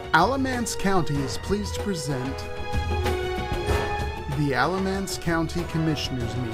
Alamance County is pleased to present the Alamance County Commissioners Meeting.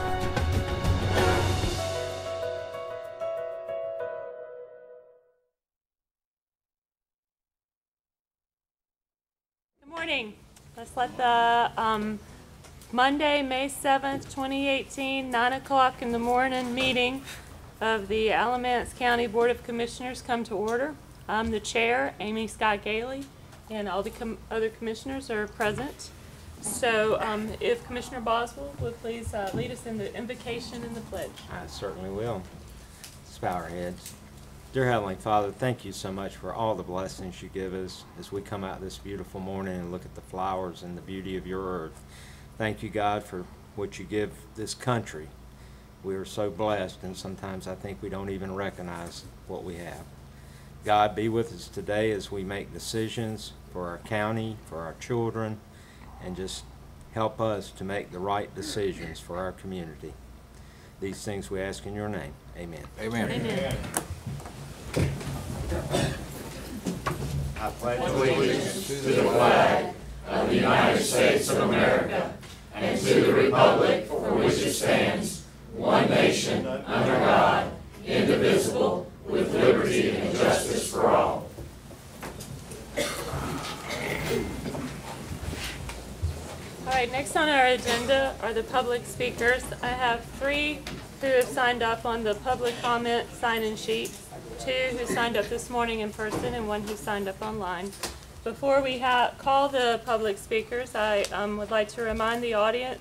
Good morning. Let's let the Monday, May 7th, 2018, 9 o'clock in the morning meeting of the Alamance County Board of Commissioners come to order. I'm the chair, Amy Scott Gailey, and all the other commissioners are present. So if Commissioner Boswell would please lead us in the invocation and the pledge. I certainly will. Let's bow our heads. Dear Heavenly Father, thank you so much for all the blessings you give us as we come out this beautiful morning and look at the flowers and the beauty of your earth. Thank you, God, for what you give this country. We are so blessed, and sometimes I think we don't even recognize what we have. God, be with us today as we make decisions for our county, for our children, and just help us to make the right decisions for our community. These things we ask in your name. Amen. Amen. Amen. I pledge Allegiance to the flag of the United States of America and to the republic for which it stands, one nation, under God, indivisible, with liberty and justice for all. All right, next on our agenda are the public speakers. I have 3 who have signed up on the public comment sign-in sheet, 2 who signed up this morning in person, and 1 who signed up online. Before we call the public speakers, I would like to remind the audience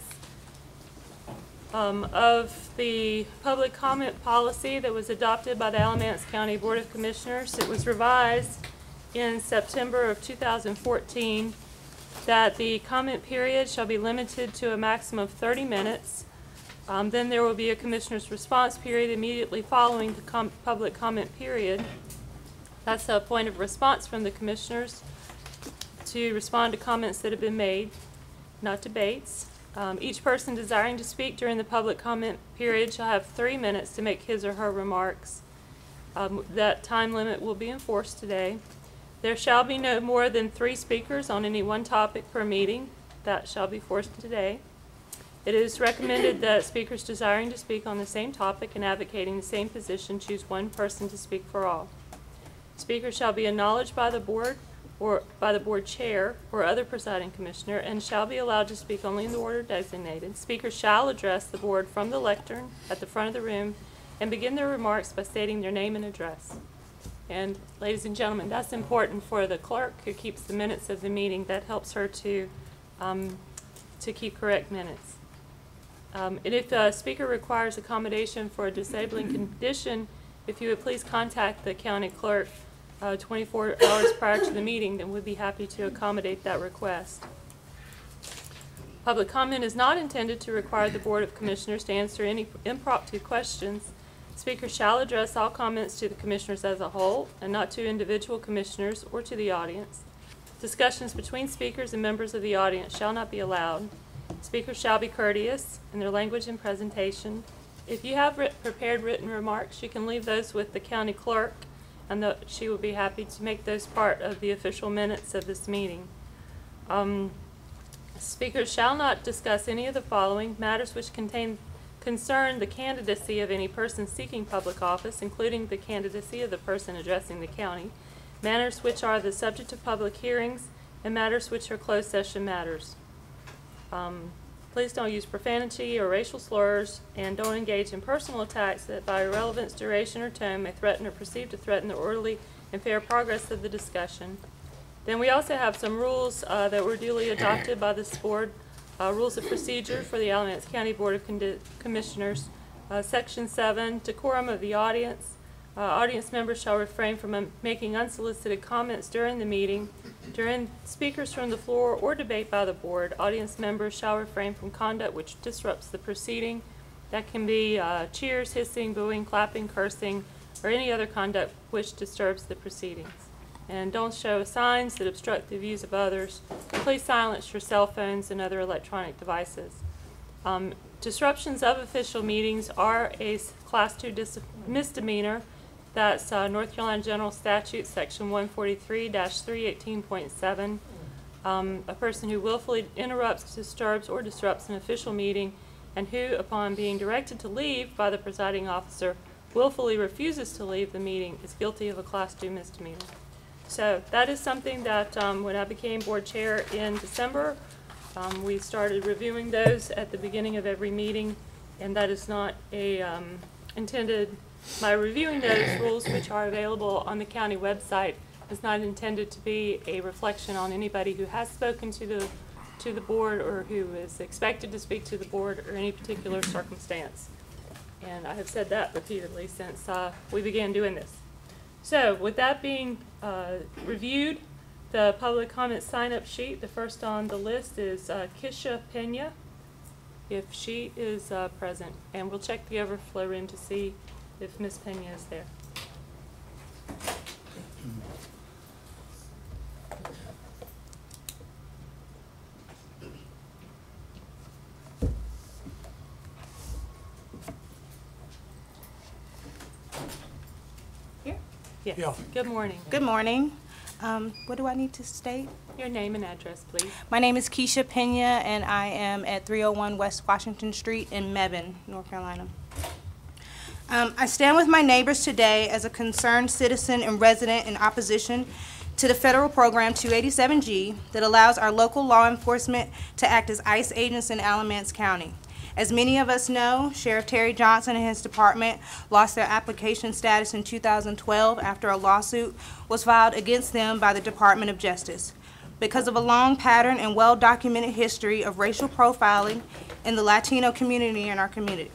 of the public comment policy that was adopted by the Alamance County Board of Commissioners. It was revised in September of 2014 that the comment period shall be limited to a maximum of 30 minutes. Then there will be a commissioner's response period immediately following the public comment period. That's a point of response from the commissioners to respond to comments that have been made, not debates. Each person desiring to speak during the public comment period shall have 3 minutes to make his or her remarks. That time limit will be enforced today. There shall be no more than 3 speakers on any one topic per meeting. That shall be forced today. It is recommended that speakers desiring to speak on the same topic and advocating the same position choose one person to speak for all. Speakers shall be acknowledged by the board or by the board chair or other presiding commissioner and shall be allowed to speak only in the order designated. Speakers shall address the board from the lectern at the front of the room and begin their remarks by stating their name and address. And ladies and gentlemen, that's important for the clerk who keeps the minutes of the meeting. That helps her to keep correct minutes. And if a speaker requires accommodation for a disabling condition, if you would please contact the county clerk 24 hours prior to the meeting, then we'd be happy to accommodate that request. Public comment is not intended to require the Board of Commissioners to answer any impromptu questions. Speakers shall address all comments to the commissioners as a whole and not to individual commissioners or to the audience. Discussions between speakers and members of the audience shall not be allowed. Speakers shall be courteous in their language and presentation. If you have prepared written remarks, you can leave those with the county clerk, and she will be happy to make those part of the official minutes of this meeting. Speakers shall not discuss any of the following: matters which concern the candidacy of any person seeking public office, including the candidacy of the person addressing the county, matters which are the subject of public hearings, and matters which are closed session matters. Please don't use profanity or racial slurs, and don't engage in personal attacks that by irrelevance, duration, or tone may threaten or perceive to threaten the orderly and fair progress of the discussion. Then we also have some rules that were duly adopted by this board, rules of procedure for the Alamance County Board of Commissioners. Section 7, decorum of the audience. Audience members shall refrain from making unsolicited comments during the meeting. During speakers from the floor or debate by the board, audience members shall refrain from conduct which disrupts the proceeding. That can be cheers, hissing, booing, clapping, cursing, or any other conduct which disturbs the proceedings. And don't show signs that obstruct the views of others. Please silence your cell phones and other electronic devices. Disruptions of official meetings are a Class 2 misdemeanor That's North Carolina General Statute, Section 143-318.7. A person who willfully interrupts, disturbs, or disrupts an official meeting and who, upon being directed to leave by the presiding officer, willfully refuses to leave the meeting is guilty of a Class 2 misdemeanor. So that is something that when I became board chair in December, we started reviewing those at the beginning of every meeting, and that is not a intended, by reviewing those rules, which are available on the county website, is not intended to be a reflection on anybody who has spoken to the board or who is expected to speak to the board or any particular circumstance. And I have said that repeatedly since we began doing this. So with that being reviewed, the public comment sign-up sheet, the first on the list is Kisha Pena, if she is present. And we'll check the overflow room to see if Ms. Pena is there. Yes. Yeah. Good morning. Good morning. What do I need to state? Your name and address, please. My name is Keisha Pena, and I am at 301 West Washington Street in Mebane, North Carolina. I stand with my neighbors today as a concerned citizen and resident in opposition to the federal program 287G that allows our local law enforcement to act as ICE agents in Alamance County. As many of us know, Sheriff Terry Johnson and his department lost their application status in 2012 after a lawsuit was filed against them by the Department of Justice because of a long pattern and well-documented history of racial profiling in the Latino community in our county.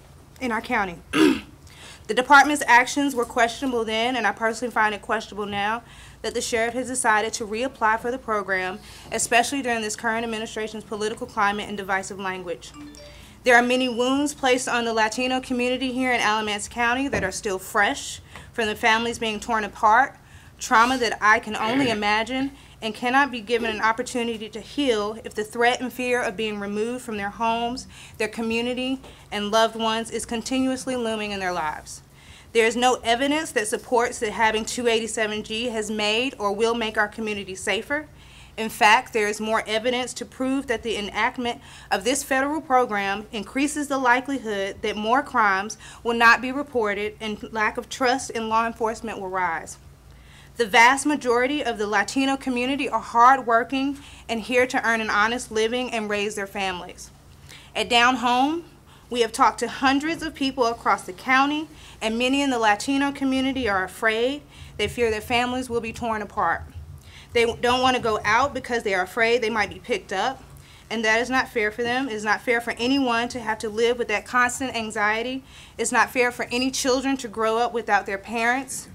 The department's actions were questionable then, and I personally find it questionable now that the sheriff has decided to reapply for the program, especially during this current administration's political climate and divisive language. There are many wounds placed on the Latino community here in Alamance County that are still fresh from the families being torn apart, trauma that I can only imagine and cannot be given an opportunity to heal if the threat and fear of being removed from their homes, their community, and loved ones is continuously looming in their lives. There is no evidence that supports that having 287G has made or will make our community safer. In fact, there is more evidence to prove that the enactment of this federal program increases the likelihood that more crimes will not be reported and lack of trust in law enforcement will rise. The vast majority of the Latino community are hardworking and here to earn an honest living and raise their families. At Down Home, we have talked to hundreds of people across the county, and many in the Latino community are afraid. They fear their families will be torn apart. They don't want to go out because they are afraid they might be picked up, and that is not fair for them. It is not fair for anyone to have to live with that constant anxiety. It's not fair for any children to grow up without their parents.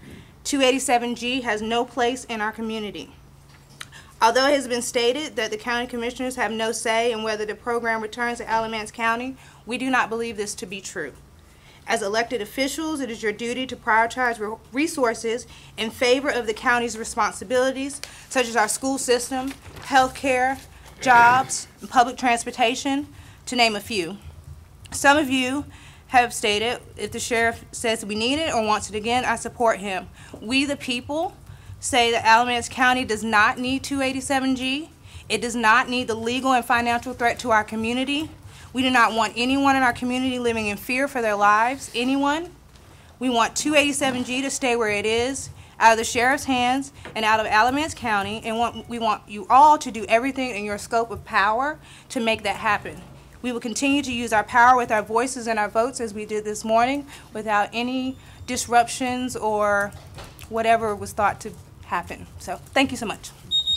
287G has no place in our community. Although it has been stated that the county commissioners have no say in whether the program returns to Alamance County, we do not believe this to be true. As elected officials, it is your duty to prioritize resources in favor of the county's responsibilities, such as our school system, health care, jobs, and public transportation, to name a few. Some of you have stated, if the sheriff says we need it or wants it again, I support him. We, the people, say that Alamance County does not need 287G. It does not need the legal and financial threat to our community. We do not want anyone in our community living in fear for their lives, anyone. We want 287G to stay where it is, out of the sheriff's hands and out of Alamance County, and we want you all to do everything in your scope of power to make that happen. We will continue to use our power with our voices and our votes as we did this morning without any disruptions or whatever was thought to happen. So thank you so much.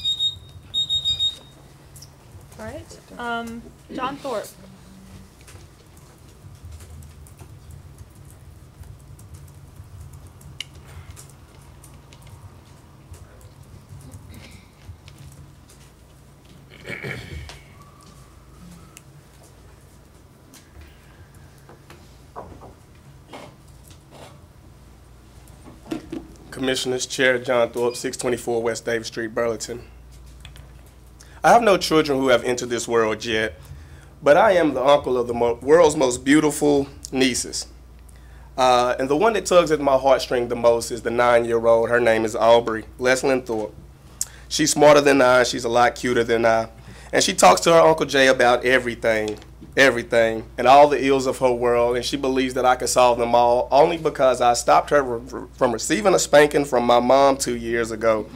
All right. John Thorpe. Commissioners, Chair John Thorpe, 624 West Davis Street, Burlington. I have no children who have entered this world yet, but I am the uncle of the world's most beautiful nieces. And the one that tugs at my heartstring the most is the 9-year-old. Her name is Aubrey Leslyn Thorpe. She's smarter than I. She's a lot cuter than I. And she talks to her Uncle Jay about everything, and all the ills of her world. And she believes that I can solve them all only because I stopped her from receiving a spanking from my mom 2 years ago.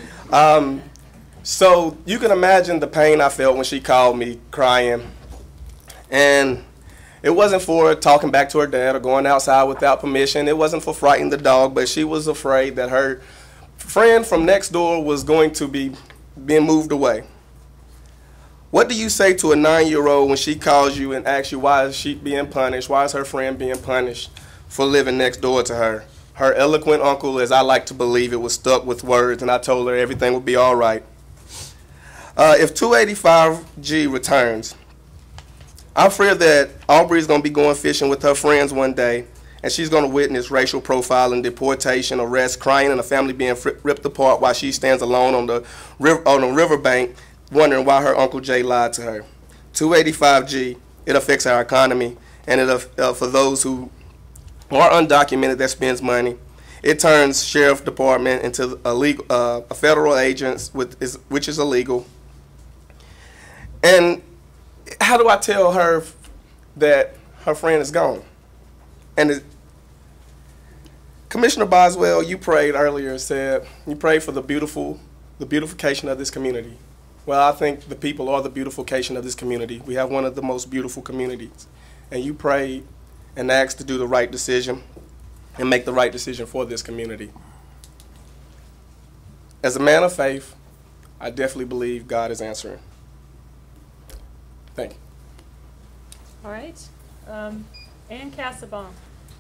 So you can imagine the pain I felt when she called me crying. And it wasn't for talking back to her dad or going outside without permission. It wasn't for frightening the dog, but she was afraid that her friend from next door was going to be being moved away. What do you say to a 9-year-old when she calls you and asks you why is she being punished? Why is her friend being punished for living next door to her? Her eloquent uncle, as I like to believe it, was stuck with words, and I told her everything would be all right. If 285G returns, I fear that Aubrey is going to be going fishing with her friends one day, and she's going to witness racial profiling, deportation, arrest, crying, and a family being ripped apart while she stands alone on the riverbank, wondering why her Uncle Jay lied to her. 285G, it affects our economy, and for those who are undocumented that spends money, it turns sheriff department into a federal agent, which is illegal. And how do I tell her that her friend is gone? And Commissioner Boswell, you prayed earlier, said you prayed for the beautification of this community. Well, I think the people are the beautification of this community. We have one of the most beautiful communities. And you prayed and asked to do the right decision and make the right decision for this community. As a man of faith, I definitely believe God is answering. Thank you. All right. Ann Cassabaum.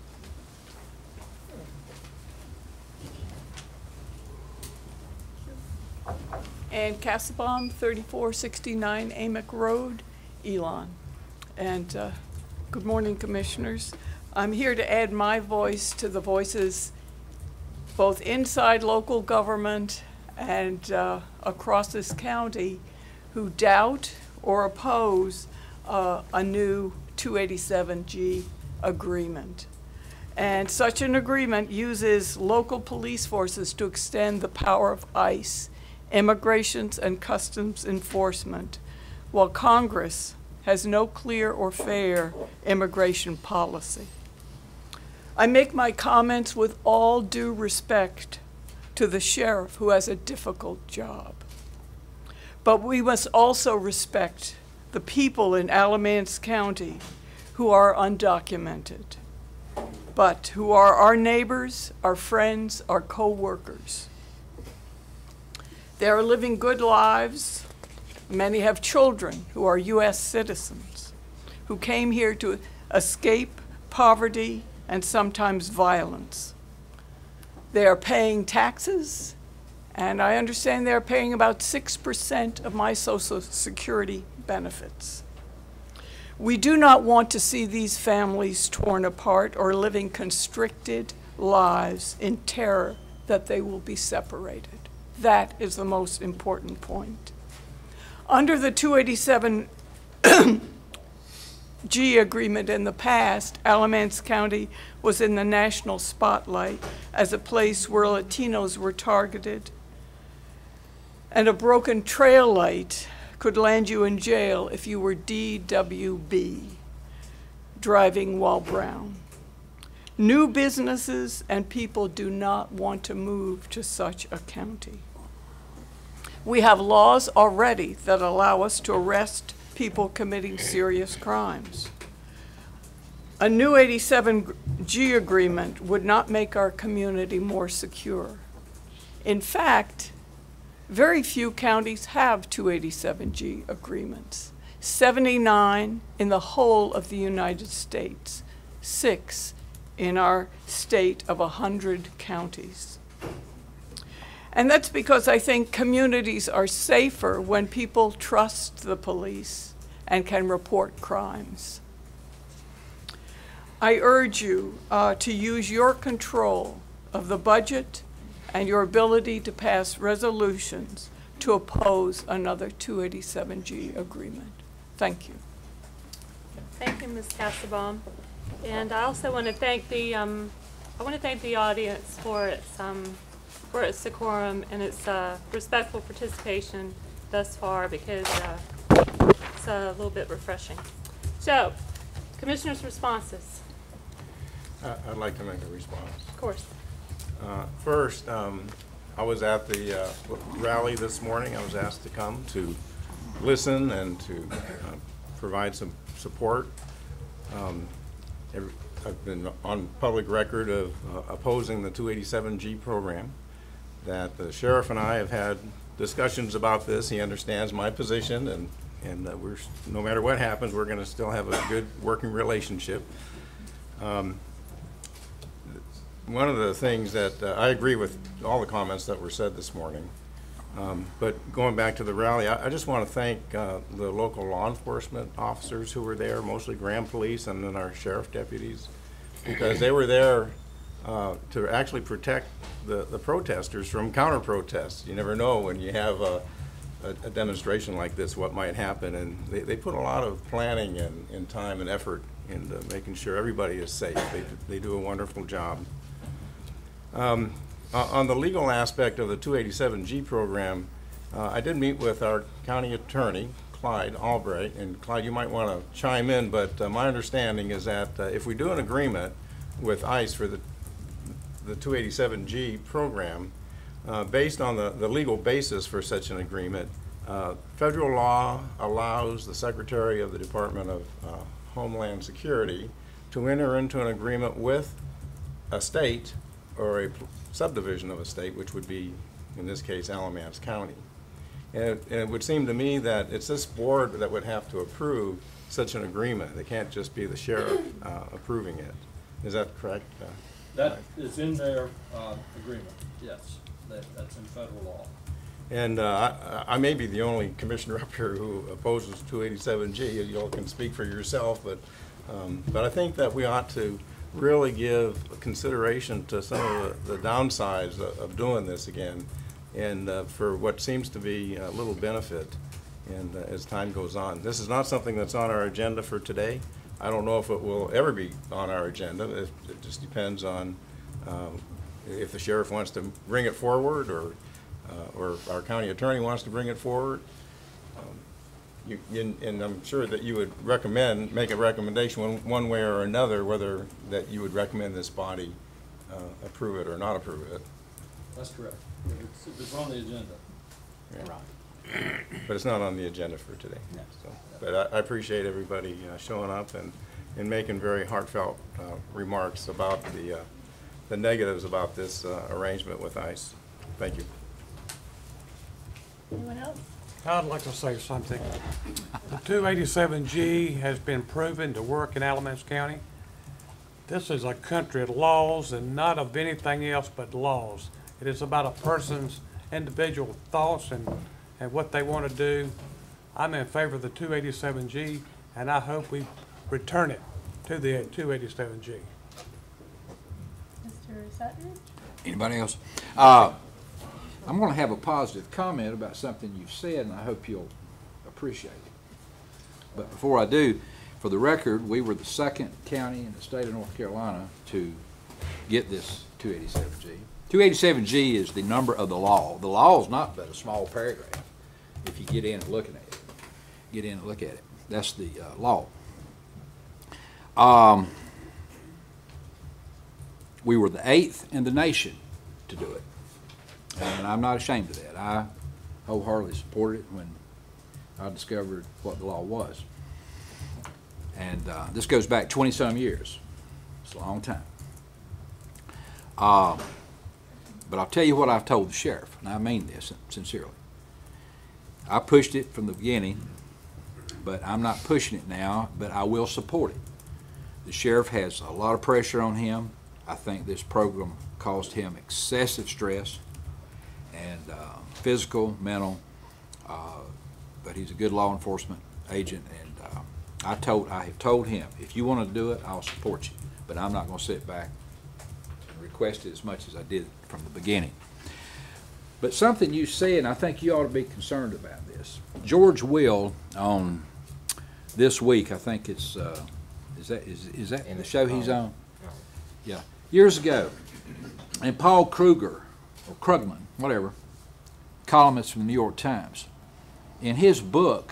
Ann Cassabaum, 3469 Amick Road, Elon. And good morning, Commissioners. I'm here to add my voice to the voices both inside local government and across this county who doubt or oppose a new 287G agreement. And such an agreement uses local police forces to extend the power of ICE, Immigration and Customs Enforcement, while Congress has no clear or fair immigration policy. I make my comments with all due respect to the sheriff who has a difficult job. But we must also respect the people in Alamance County who are undocumented, but who are our neighbors, our friends, our co-workers. They are living good lives. Many have children who are U.S. citizens, who came here to escape poverty and sometimes violence. They are paying taxes, and I understand they're paying about 6% of my Social Security benefits. We do not want to see these families torn apart or living constricted lives in terror that they will be separated. That is the most important point. Under the 287G agreement in the past, Alamance County was in the national spotlight as a place where Latinos were targeted, and a broken trail light could land you in jail if you were DWB, driving while brown. New businesses and people do not want to move to such a county. We have laws already that allow us to arrest people committing serious crimes. A new 87G agreement would not make our community more secure. In fact, very few counties have 287G agreements. 79 in the whole of the United States, 6 in our state of 100 counties. And that's because I think communities are safer when people trust the police and can report crimes. I urge you to use your control of the budget and your ability to pass resolutions to oppose another 287G agreement. Thank you. Thank you, Ms. Cassabaum. And I also want to thank the audience for its decorum and its respectful participation thus far, because it's a little bit refreshing. So, commissioners' responses. I'd like to make a response. Of course. First, I was at the rally this morning. I was asked to come to listen and to provide some support. I've been on public record of opposing the 287G program, that the sheriff and I have had discussions about this. He understands my position, and we're, no matter what happens, we're going to still have a good working relationship. One of the things that I agree with all the comments that were said this morning, but going back to the rally, I just want to thank the local law enforcement officers who were there, mostly Grand Police and then our sheriff deputies, because they were there to actually protect the protesters from counter-protests. You never know when you have a demonstration like this what might happen, and they put a lot of planning and time and effort into making sure everybody is safe. They do a wonderful job. On the legal aspect of the 287G program, I did meet with our county attorney, Clyde Albright, and Clyde, you might want to chime in, but my understanding is that if we do an agreement with ICE for the 287G program, based on the legal basis for such an agreement, federal law allows the Secretary of the Department of Homeland Security to enter into an agreement with a state or a subdivision of a state, which would be, in this case, Alamance County. And it would seem to me that it's this board that would have to approve such an agreement. It can't just be the sheriff approving it. Is that correct? That is in their agreement, yes. That's in federal law. And I may be the only commissioner up here who opposes 287G. You all can speak for yourself, but I think that we ought to really give consideration to some of the downsides of doing this again, and for what seems to be a little benefit, and as time goes on. This is not something that's on our agenda for today. I don't know if it will ever be on our agenda. It just depends on if the sheriff wants to bring it forward, or our county attorney wants to bring it forward. And I'm sure that you would make a recommendation one way or another, whether that you would recommend this body approve it or not approve it. That's correct. It's on the agenda. Yeah. Right. But it's not on the agenda for today. No. So, but I appreciate everybody showing up and making very heartfelt remarks about the negatives about this arrangement with ICE. Thank you. Anyone else? I'd like to say something. The 287G has been proven to work in Alamance County. This is a country of laws and not of anything else but laws. It is about a person's individual thoughts and what they want to do. I'm in favor of the 287G, and I hope we return it to the 287G. Mr. Sutton? Anybody else? I'm going to have a positive comment about something you've said, and I hope you'll appreciate it. But before I do, for the record, we were the second county in the state of North Carolina to get this 287G. 287G is the number of the law. The law is not but a small paragraph if you get in and look at it. That's the law. We were the 8th in the nation to do it. And I'm not ashamed of that. I wholeheartedly supported it when I discovered what the law was. And this goes back 20-some years. It's a long time. But I'll tell you what I've told the sheriff, and I mean this sincerely. I pushed it from the beginning, but I'm not pushing it now, but I will support it. The sheriff has a lot of pressure on him. I think this program caused him excessive stress, and physical, mental, but he's a good law enforcement agent, and I have told him, if you want to do it, I'll support you, but I'm not going to sit back and request it as much as I did from the beginning. But something you said, and I think you ought to be concerned about this. George Will, on this week, I think it's Is that In the it. show he's Oh. on? Yeah. Years ago, and Paul Kruger, or Krugman, whatever, columnist from the New York Times, in his book,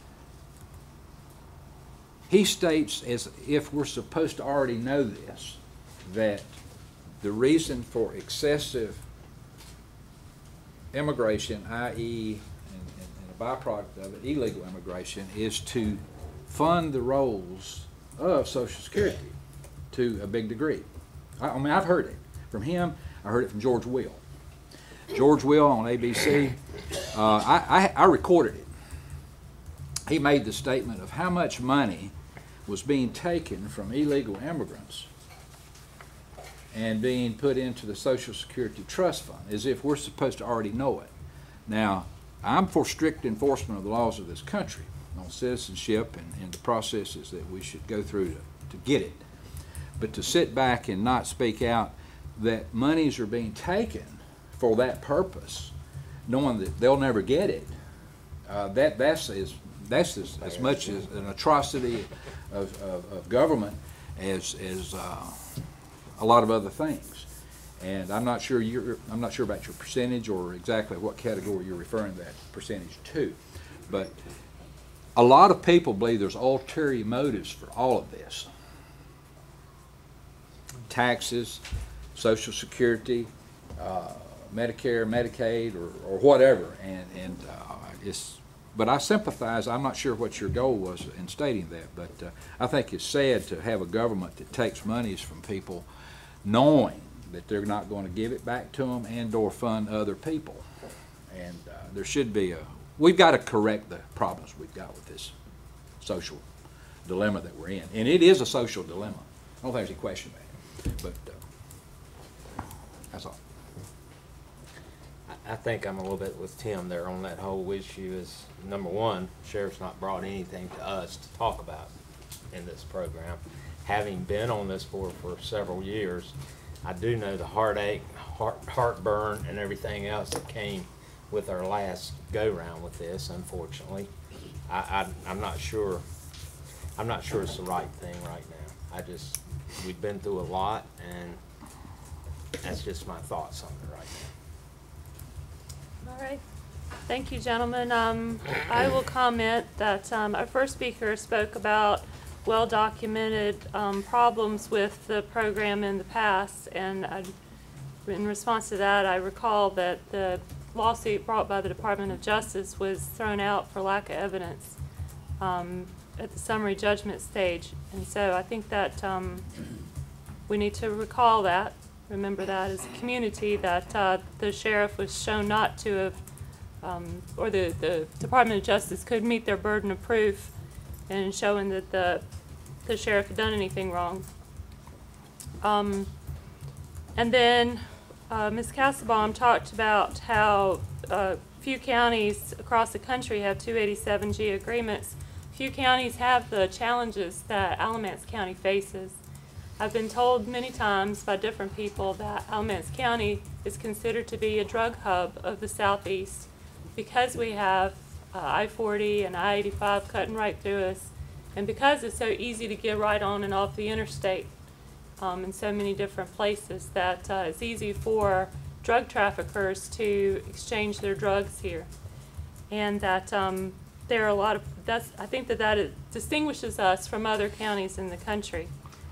he states, as if we're supposed to already know this, that the reason for excessive immigration, i.e., and a byproduct of it, illegal immigration, is to fund the roles of Social Security to a big degree. I mean, I've heard it from him. I heard it from George Will. George Will on ABC. I recorded it. He made the statement of how much money was being taken from illegal immigrants and being put into the Social Security Trust Fund, as if we're supposed to already know it. Now, I'm for strict enforcement of the laws of this country on citizenship and the processes that we should go through to get it. But to sit back and not speak out that monies are being taken for that purpose, knowing that they'll never get it, that's as much as an atrocity of government as a lot of other things. And I'm not sure about your percentage or exactly what category you're referring that percentage to, but a lot of people believe there's ulterior motives for all of this. Taxes, Social Security, Medicare, Medicaid, or whatever, and but I sympathize. I'm not sure what your goal was in stating that, but I think it's sad to have a government that takes monies from people knowing that they're not going to give it back to them and/or fund other people. And there should be we've got to correct the problems we've got with this social dilemma that we're in, and it is a social dilemma. I don't think there's any question about it, but that's all. I think I'm a little bit with Tim there on that whole issue. Is number one, sheriff's not brought anything to us to talk about in this program. Having been on this board for several years, I do know the heartache, heartburn, and everything else that came with our last go-round with this. Unfortunately, I'm not sure. I'm not sure it's the right thing right now. We've been through a lot, and that's just my thoughts on it right now. All right. Thank you, gentlemen. I will comment that our first speaker spoke about well-documented problems with the program in the past, and in response to that, I recall that the lawsuit brought by the Department of Justice was thrown out for lack of evidence at the summary judgment stage. And so I think that we need to recall that, remember that as a community, that the sheriff was shown not to have, or the Department of Justice could meet their burden of proof in showing that the sheriff had done anything wrong. And then Ms. Castlebaum talked about how few counties across the country have 287G agreements. Few counties have the challenges that Alamance County faces. I've been told many times by different people that Alamance County is considered to be a drug hub of the Southeast because we have I-40 and I-85 cutting right through us, and because it's so easy to get right on and off the interstate in so many different places, that it's easy for drug traffickers to exchange their drugs here. And that there are a lot of, I think that distinguishes us from other counties in the country.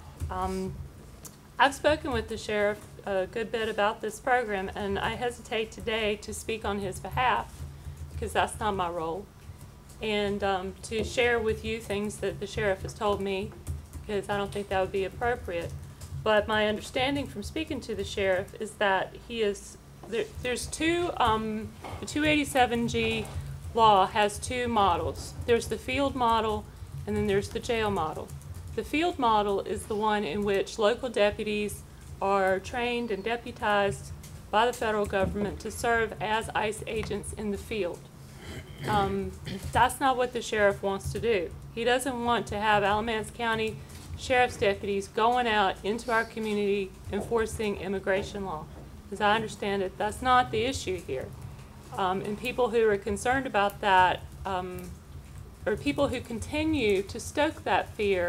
I've spoken with the sheriff a good bit about this program, and I hesitate today to speak on his behalf because that's not my role, and to share with you things that the sheriff has told me, because I don't think that would be appropriate. But my understanding from speaking to the sheriff is that he is, there's two, the 287G law has two models. There's the field model, and then there's the jail model. The field model is the one in which local deputies are trained and deputized by the federal government to serve as ICE agents in the field. That's not what the sheriff wants to do. He doesn't want to have Alamance County sheriff's deputies going out into our community enforcing immigration law. As I understand it, that's not the issue here. And people who are concerned about that, or people who continue to stoke that fear,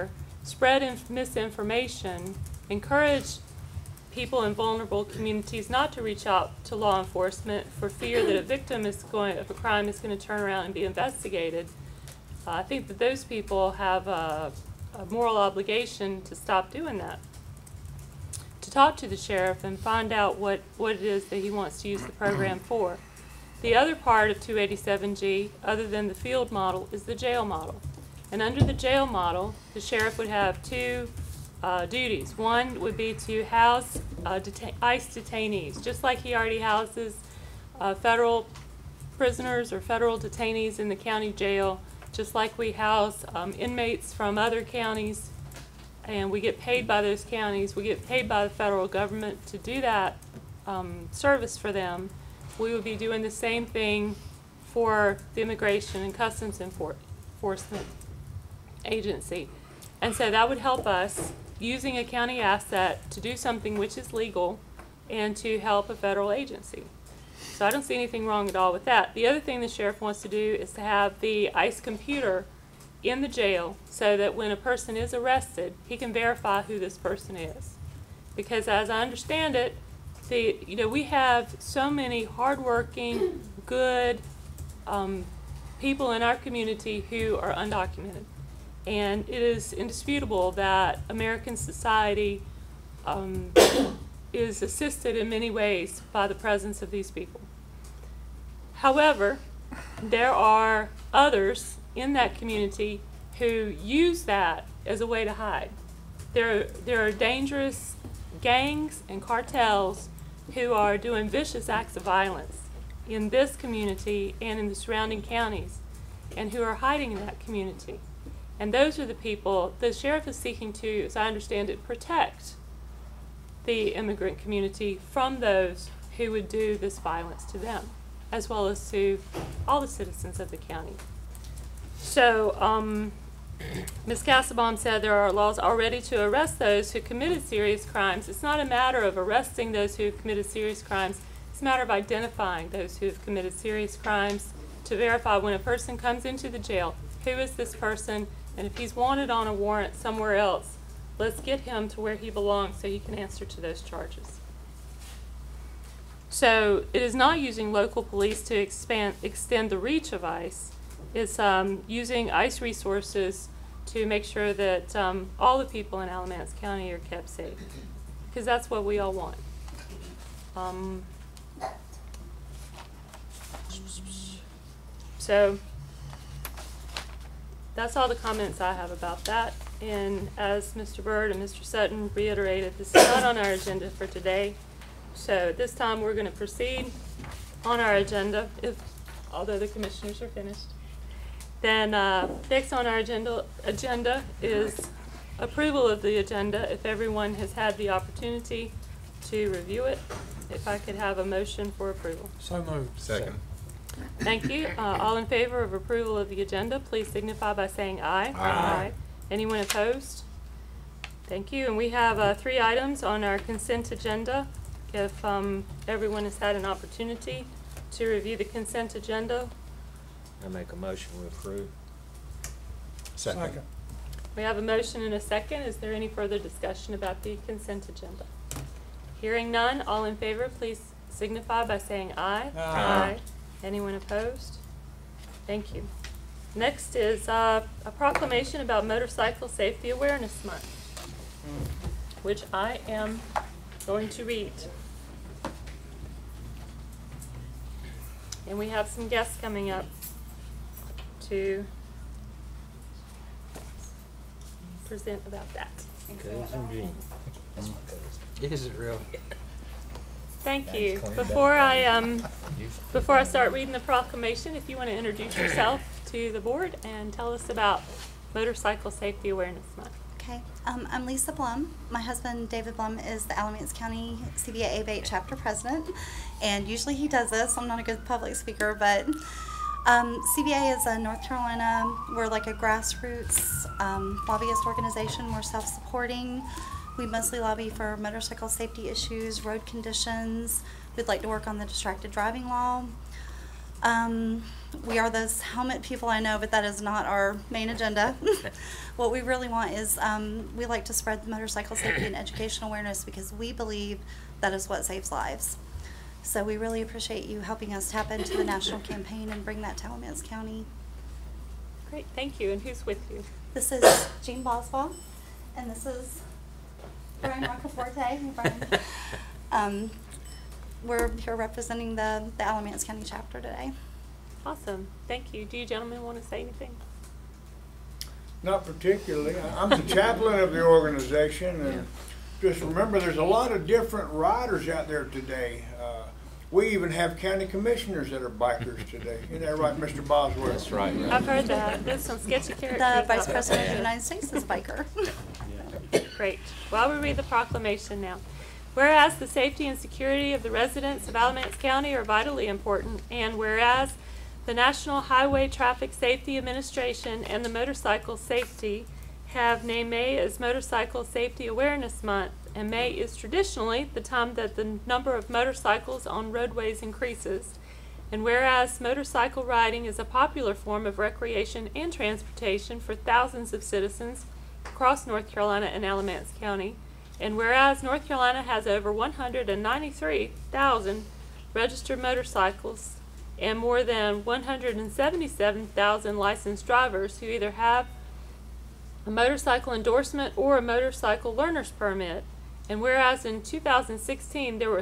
spread misinformation, encourage people in vulnerable communities not to reach out to law enforcement for fear that a victim of a crime is going to turn around and be investigated. I think that those people have a moral obligation to stop doing that, to talk to the sheriff and find out what it is that he wants to use the program for. The other part of 287G, other than the field model, is the jail model. And under the jail model, the sheriff would have two duties. One would be to house ICE detainees, just like he already houses federal prisoners or federal detainees in the county jail, just like we house inmates from other counties, and we get paid by those counties, we get paid by the federal government to do that service for them. We would be doing the same thing for the Immigration and Customs Enforcement Agency. And so that would help us using a county asset to do something which is legal and to help a federal agency. So I don't see anything wrong at all with that. The other thing the sheriff wants to do is to have the ICE computer in the jail so that when a person is arrested, he can verify who this person is. Because as I understand it, we have so many hardworking, good people in our community who are undocumented. And it is indisputable that American society is assisted in many ways by the presence of these people. However, there are others in that community who use that as a way to hide. There are dangerous gangs and cartels who are doing vicious acts of violence in this community and in the surrounding counties, and who are hiding in that community. And those are the people the sheriff is seeking to, as I understand it, protect the immigrant community from those who would do this violence to them, as well as to all the citizens of the county. So Ms. Castlebaum said there are laws already to arrest those who committed serious crimes. It's not a matter of arresting those who have committed serious crimes. It's a matter of identifying those who have committed serious crimes to verify when a person comes into the jail, who is this person, and if he's wanted on a warrant somewhere else, let's get him to where he belongs so he can answer to those charges. So it is not using local police to extend the reach of ICE. It's using ICE resources to make sure that all the people in Alamance County are kept safe, because that's what we all want. So that's all the comments I have about that. And as Mr. Byrd and Mr. Sutton reiterated, this is not on our agenda for today. So at this time, we're going to proceed on our agenda, although the commissioners are finished. Then next on our agenda is approval of the agenda, if everyone has had the opportunity to review it. If I could have a motion for approval. So moved. Second. Thank you. All in favor of approval of the agenda, please signify by saying aye. Aye. Anyone opposed? Thank you. And we have 3 items on our consent agenda. If everyone has had an opportunity to review the consent agenda, I make a motion we approve. Second. we have a motion and a second. Is there any further discussion about the consent agenda? Hearing none, all in favor, please signify by saying aye. Aye. Anyone opposed? Thank you. Next is a proclamation about Motorcycle Safety Awareness Month, which I am going to read. And we have some guests coming up to present about that. Cousin Jean. Is it really? Thank you. Before I start reading the proclamation, if you want to introduce yourself to the board and tell us about Motorcycle Safety Awareness Month. Okay, I'm Lisa Blum. My husband, David Blum, is the Alamance County CBA A-Bait chapter president, and usually he does this. I'm not a good public speaker, but CBA is a North Carolina, we're like a grassroots lobbyist organization. We're self-supporting. We mostly lobby for motorcycle safety issues, road conditions. We'd like to work on the distracted driving law. We are those helmet people, I know, but that is not our main agenda. What we really want is, we like to spread motorcycle safety and educational awareness because we believe that is what saves lives. So we really appreciate you helping us tap into the national campaign and bring that to Alamance County. Great, thank you. And who's with you? This is Jean Boswell, and this is Brian Roccaforte. Hey, Brian. We're here representing the Alamance County chapter today. Awesome, thank you. Do you gentlemen want to say anything? Not particularly. I'm the chaplain of the organization, and just remember there's a lot of different riders out there today. We even have county commissioners that are bikers today. Isn't that right, Mr. Boswell? That's right. I've heard that. There's some sketchy characters. The Vice out President of there. the United States is a biker. Great. Well, we read the proclamation now. Whereas the safety and security of the residents of Alamance County are vitally important, and whereas the National Highway Traffic Safety Administration and the Motorcycle Safety have named May as Motorcycle Safety Awareness Month, and May is traditionally the time that the number of motorcycles on roadways increases. And whereas motorcycle riding is a popular form of recreation and transportation for thousands of citizens across North Carolina and Alamance County, and whereas North Carolina has over 193,000 registered motorcycles and more than 177,000 licensed drivers who either have a motorcycle endorsement or a motorcycle learner's permit, and whereas in 2016 there were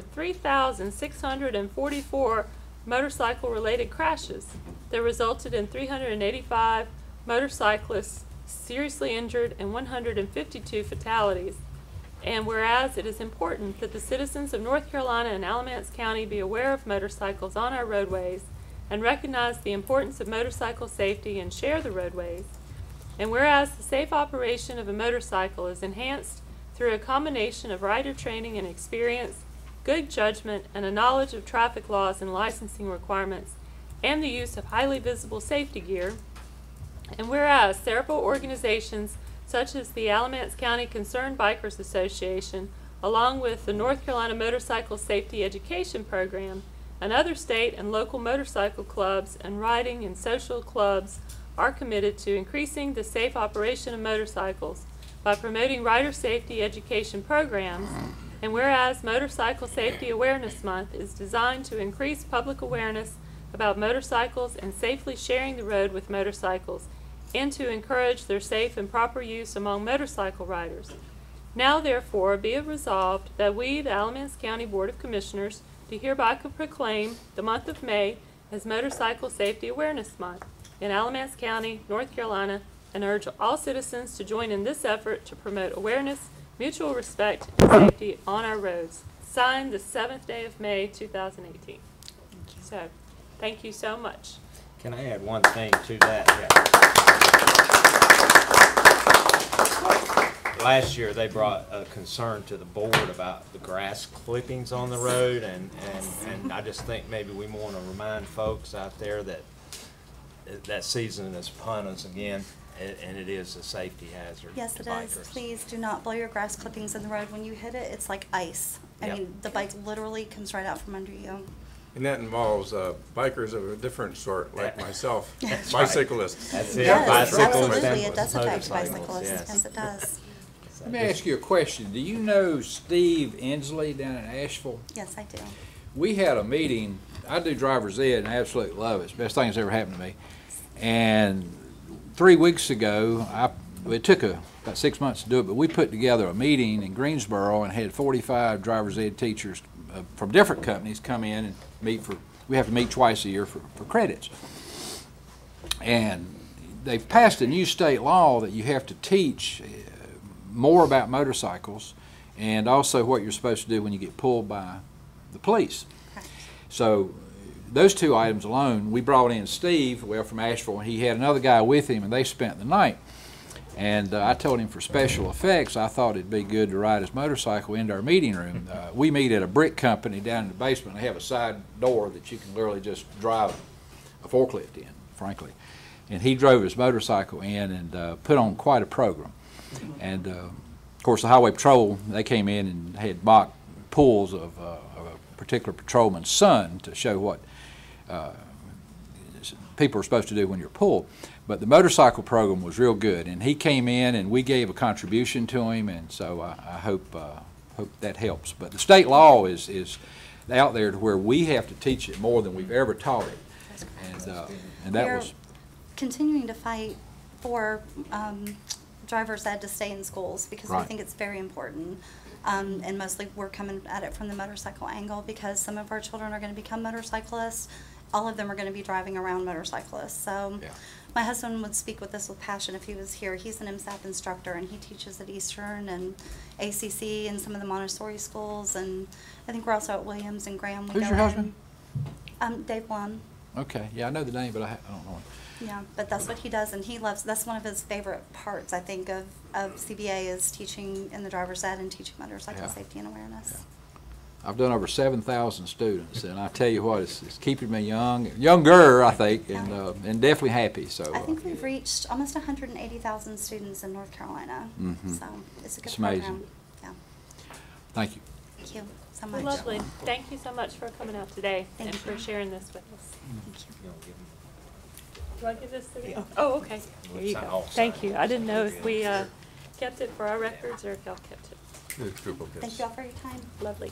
3,644 motorcycle-related crashes that resulted in 385 motorcyclists seriously injured and 152 fatalities. And whereas it is important that the citizens of North Carolina and Alamance County be aware of motorcycles on our roadways and recognize the importance of motorcycle safety and share the roadways. And whereas the safe operation of a motorcycle is enhanced through a combination of rider training and experience, good judgment, and a knowledge of traffic laws and licensing requirements, and the use of highly visible safety gear. And whereas several organizations such as the Alamance County Concerned Bikers Association, along with the North Carolina Motorcycle Safety Education Program, and other state and local motorcycle clubs and riding and social clubs are committed to increasing the safe operation of motorcycles by promoting rider safety education programs. And whereas Motorcycle Safety Awareness Month is designed to increase public awareness about motorcycles and safely sharing the road with motorcycles, and to encourage their safe and proper use among motorcycle riders. Now therefore be it resolved that we, the Alamance County Board of Commissioners, do hereby proclaim the month of May as Motorcycle Safety Awareness Month in Alamance County, North Carolina, and urge all citizens to join in this effort to promote awareness, mutual respect, and safety on our roads. Signed the 7th day of May, 2018. So, thank you so much. Can I add one thing to that? Last year they brought a concern to the board about the grass clippings on the road, and I just think maybe we want to remind folks out there that that season is upon us again, and it is a safety hazard. Yes, to it bikers. is. Please do not blow your grass clippings in the road. When you hit it, it's like ice. I Yep. mean, the bike literally comes right out from under you. And that involves bikers of a different sort, like myself, That's right. bicyclists. That's it. Yes, Bicyclists absolutely. and It does affect motorcycles, bicyclists. yes. Yes, it does. Let me ask you a question. Do you know Steve Inslee down in Asheville? Yes, I do. We had a meeting. I do driver's ed and I absolutely love it. It's the best thing that's ever happened to me. And 3 weeks ago, it took about 6 months to do it, but we put together a meeting in Greensboro and had 45 driver's ed teachers from different companies come in and meet for, we have to meet twice a year for credits. And they've passed a new state law that you have to teach more about motorcycles and also what you're supposed to do when you get pulled by the police. So those two items alone, we brought in Steve, well, from Asheville, and he had another guy with him, and they spent the night. And I told him for special effects, I thought it'd be good to ride his motorcycle into our meeting room. We meet at a brick company down in the basement. They have a side door that you can literally just drive a forklift in, frankly. And he drove his motorcycle in and put on quite a program. And of course, the Highway Patrol, they came in and had mock pulls of a particular patrolman's son to show what people are supposed to do when you're pulled. But the motorcycle program was real good, and he came in and we gave a contribution to him, and so I hope that helps. But the state law is out there to where we have to teach it more than we've ever taught it, and that was continuing to fight for driver's ed to stay in schools because we think it's very important. And mostly we're coming at it from the motorcycle angle because some of our children are going to become motorcyclists. All of them are going to be driving around motorcyclists. So my husband would speak with this with passion if he was here. He's an MSAP instructor, and he teaches at Eastern and ACC and some of the Montessori schools. And I think we're also at Williams and Graham. Who's your husband? Dave Blum. Okay, yeah, I know the name, but I don't know him. Yeah, but that's what he does, and he loves, that's one of his favorite parts, I think, of CBA is teaching in the driver's ed and teaching motorcycle safety and awareness. Yeah. I've done over 7,000 students, and I tell you what, it's keeping me younger, I think, and definitely happy. So I think we've reached almost 180,000 students in North Carolina, so it's a good amazing. program. Yeah. Thank you. Thank you so much. Lovely. Thank you so much for coming out today and for sharing this with us. Thank you. Do I give this to you? Oh, okay. Here you go. Thank you. I didn't know if we kept it for our records or if y'all kept it. Thank you all for your time. Lovely.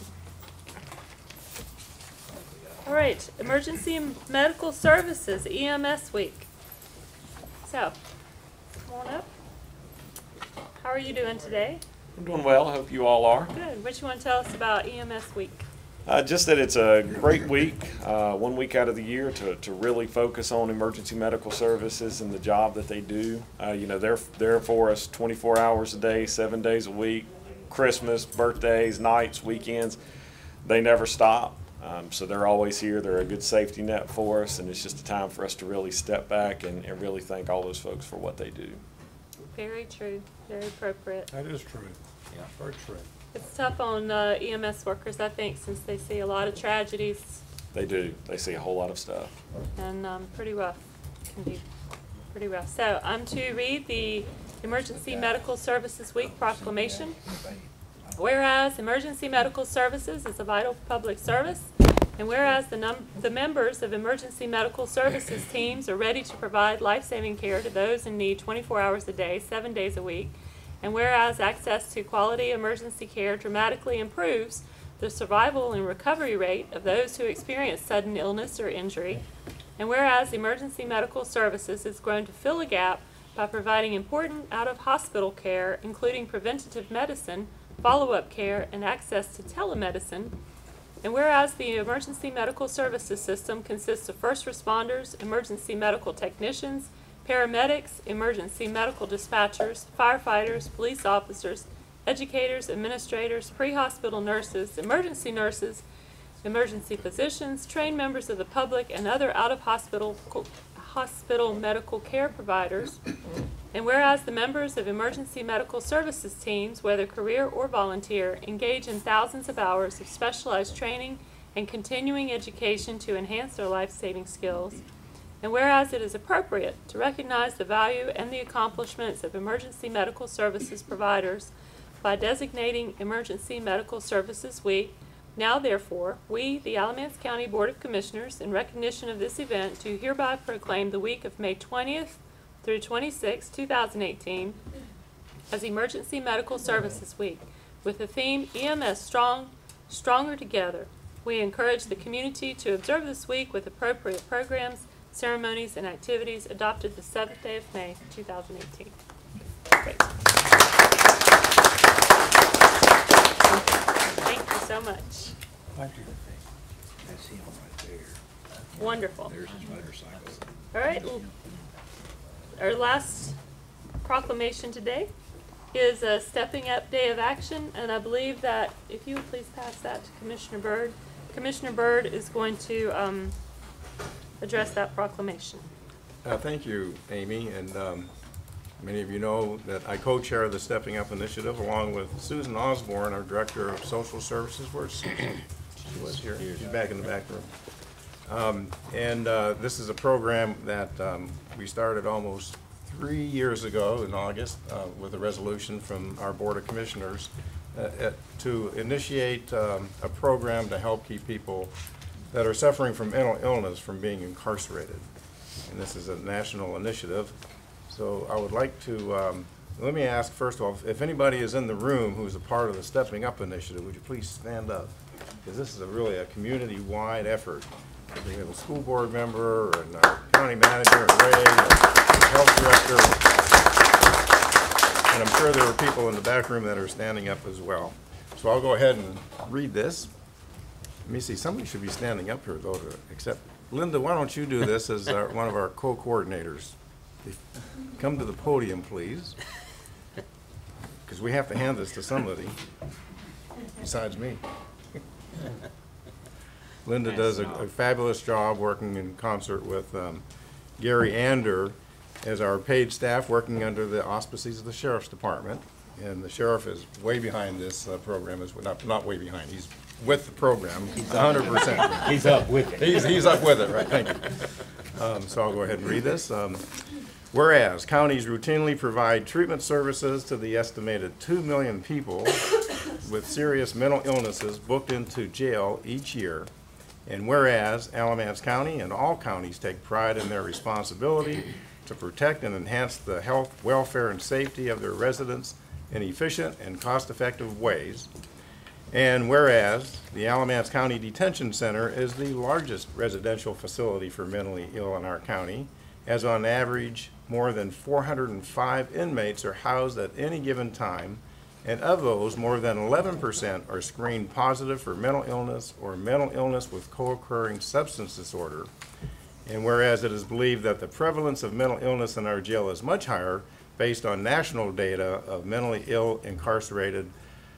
All right, Emergency Medical Services, EMS Week. So, come on up. How are you doing today? I'm doing well. I hope you all are. Good. What you want to tell us about EMS Week? Just that it's a great week, 1 week out of the year to really focus on emergency medical services and the job that they do. You know, they're there for us 24 hours a day, 7 days a week, Christmas, birthdays, nights, weekends. They never stop. So they're always here. They're a good safety net for us, and it's just a time for us to really step back and really thank all those folks for what they do. Very true. Very appropriate. That is true. Yeah, very true. It's tough on EMS workers, I think, since they see a lot of tragedies. They do. They see a whole lot of stuff. And pretty rough. Can be pretty rough. So I'm to read the Emergency Medical Services Week proclamation. Whereas emergency medical services is a vital public service, and whereas the members of emergency medical services teams are ready to provide life-saving care to those in need 24 hours a day, 7 days a week, and whereas access to quality emergency care dramatically improves the survival and recovery rate of those who experience sudden illness or injury, and whereas emergency medical services has grown to fill a gap by providing important out-of-hospital care, including preventative medicine, follow-up care, and access to telemedicine, and whereas the emergency medical services system consists of first responders, emergency medical technicians, paramedics, emergency medical dispatchers, firefighters, police officers, educators, administrators, pre-hospital nurses, emergency physicians, trained members of the public, and other out-of-hospital medical care providers. And whereas the members of emergency medical services teams, whether career or volunteer, engage in thousands of hours of specialized training and continuing education to enhance their life-saving skills. And whereas it is appropriate to recognize the value and the accomplishments of emergency medical services providers by designating Emergency Medical Services Week, now therefore, we, the Alamance County Board of Commissioners, in recognition of this event, do hereby proclaim the week of May 20th through 26, 2018, as Emergency Medical Services Week, with the theme EMS Stronger Together. We encourage the community to observe this week with appropriate programs, ceremonies, and activities adopted the 7th day of May, 2018. Great. Thank you so much. Thank you. That's him right there. Wonderful. There's his motorcycle. All right. Our last proclamation today is a Stepping Up Day of Action, and I believe that if you would please pass that to Commissioner Byrd. Commissioner Byrd is going to address that proclamation. Thank you, Amy, and many of you know that I co-chair the Stepping Up Initiative along with Susan Osborne, our Director of Social Services. Where's Susan? She was here. She's back in the back room. This is a program that we started almost 3 years ago in August with a resolution from our Board of Commissioners to initiate a program to help keep people that are suffering from mental illness from being incarcerated. and this is a national initiative. So I would like to, let me ask first of all, if anybody is in the room who's a part of the Stepping Up initiative, would you please stand up? Because this is really a community-wide effort. We have a school board member, and our county manager, and Ray, and the health director. And I'm sure there are people in the back room that are standing up as well. So I'll go ahead and read this. Let me see, somebody should be standing up here, though, to accept. Linda, why don't you do this as one of our co-coordinators? Come to the podium, please, because we have to hand this to somebody besides me. Linda does a fabulous job working in concert with Gary Ander as our paid staff working under the auspices of the Sheriff's Department. And the sheriff is way behind this program, not way behind, he's with the program, 100%. He's up with it. He's up with it, right, thank you. So I'll go ahead and read this. Whereas counties routinely provide treatment services to the estimated 2 million people with serious mental illnesses booked into jail each year, and whereas Alamance County and all counties take pride in their responsibility to protect and enhance the health, welfare, and safety of their residents in efficient and cost-effective ways, and whereas the Alamance County Detention Center is the largest residential facility for mentally ill in our county, as on average more than 405 inmates are housed at any given time, and of those, more than 11% are screened positive for mental illness or mental illness with co-occurring substance disorder. And whereas it is believed that the prevalence of mental illness in our jail is much higher based on national data of mentally ill incarcerated,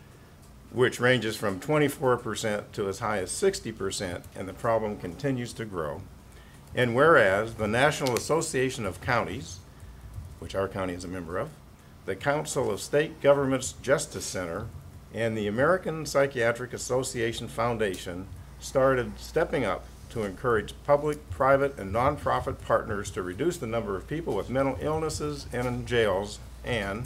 which ranges from 24% to as high as 60%, and the problem continues to grow. And whereas the National Association of Counties, which our county is a member of, the Council of State Governments Justice Center, and the American Psychiatric Association Foundation started stepping up to encourage public, private, and nonprofit partners to reduce the number of people with mental illnesses in jails. And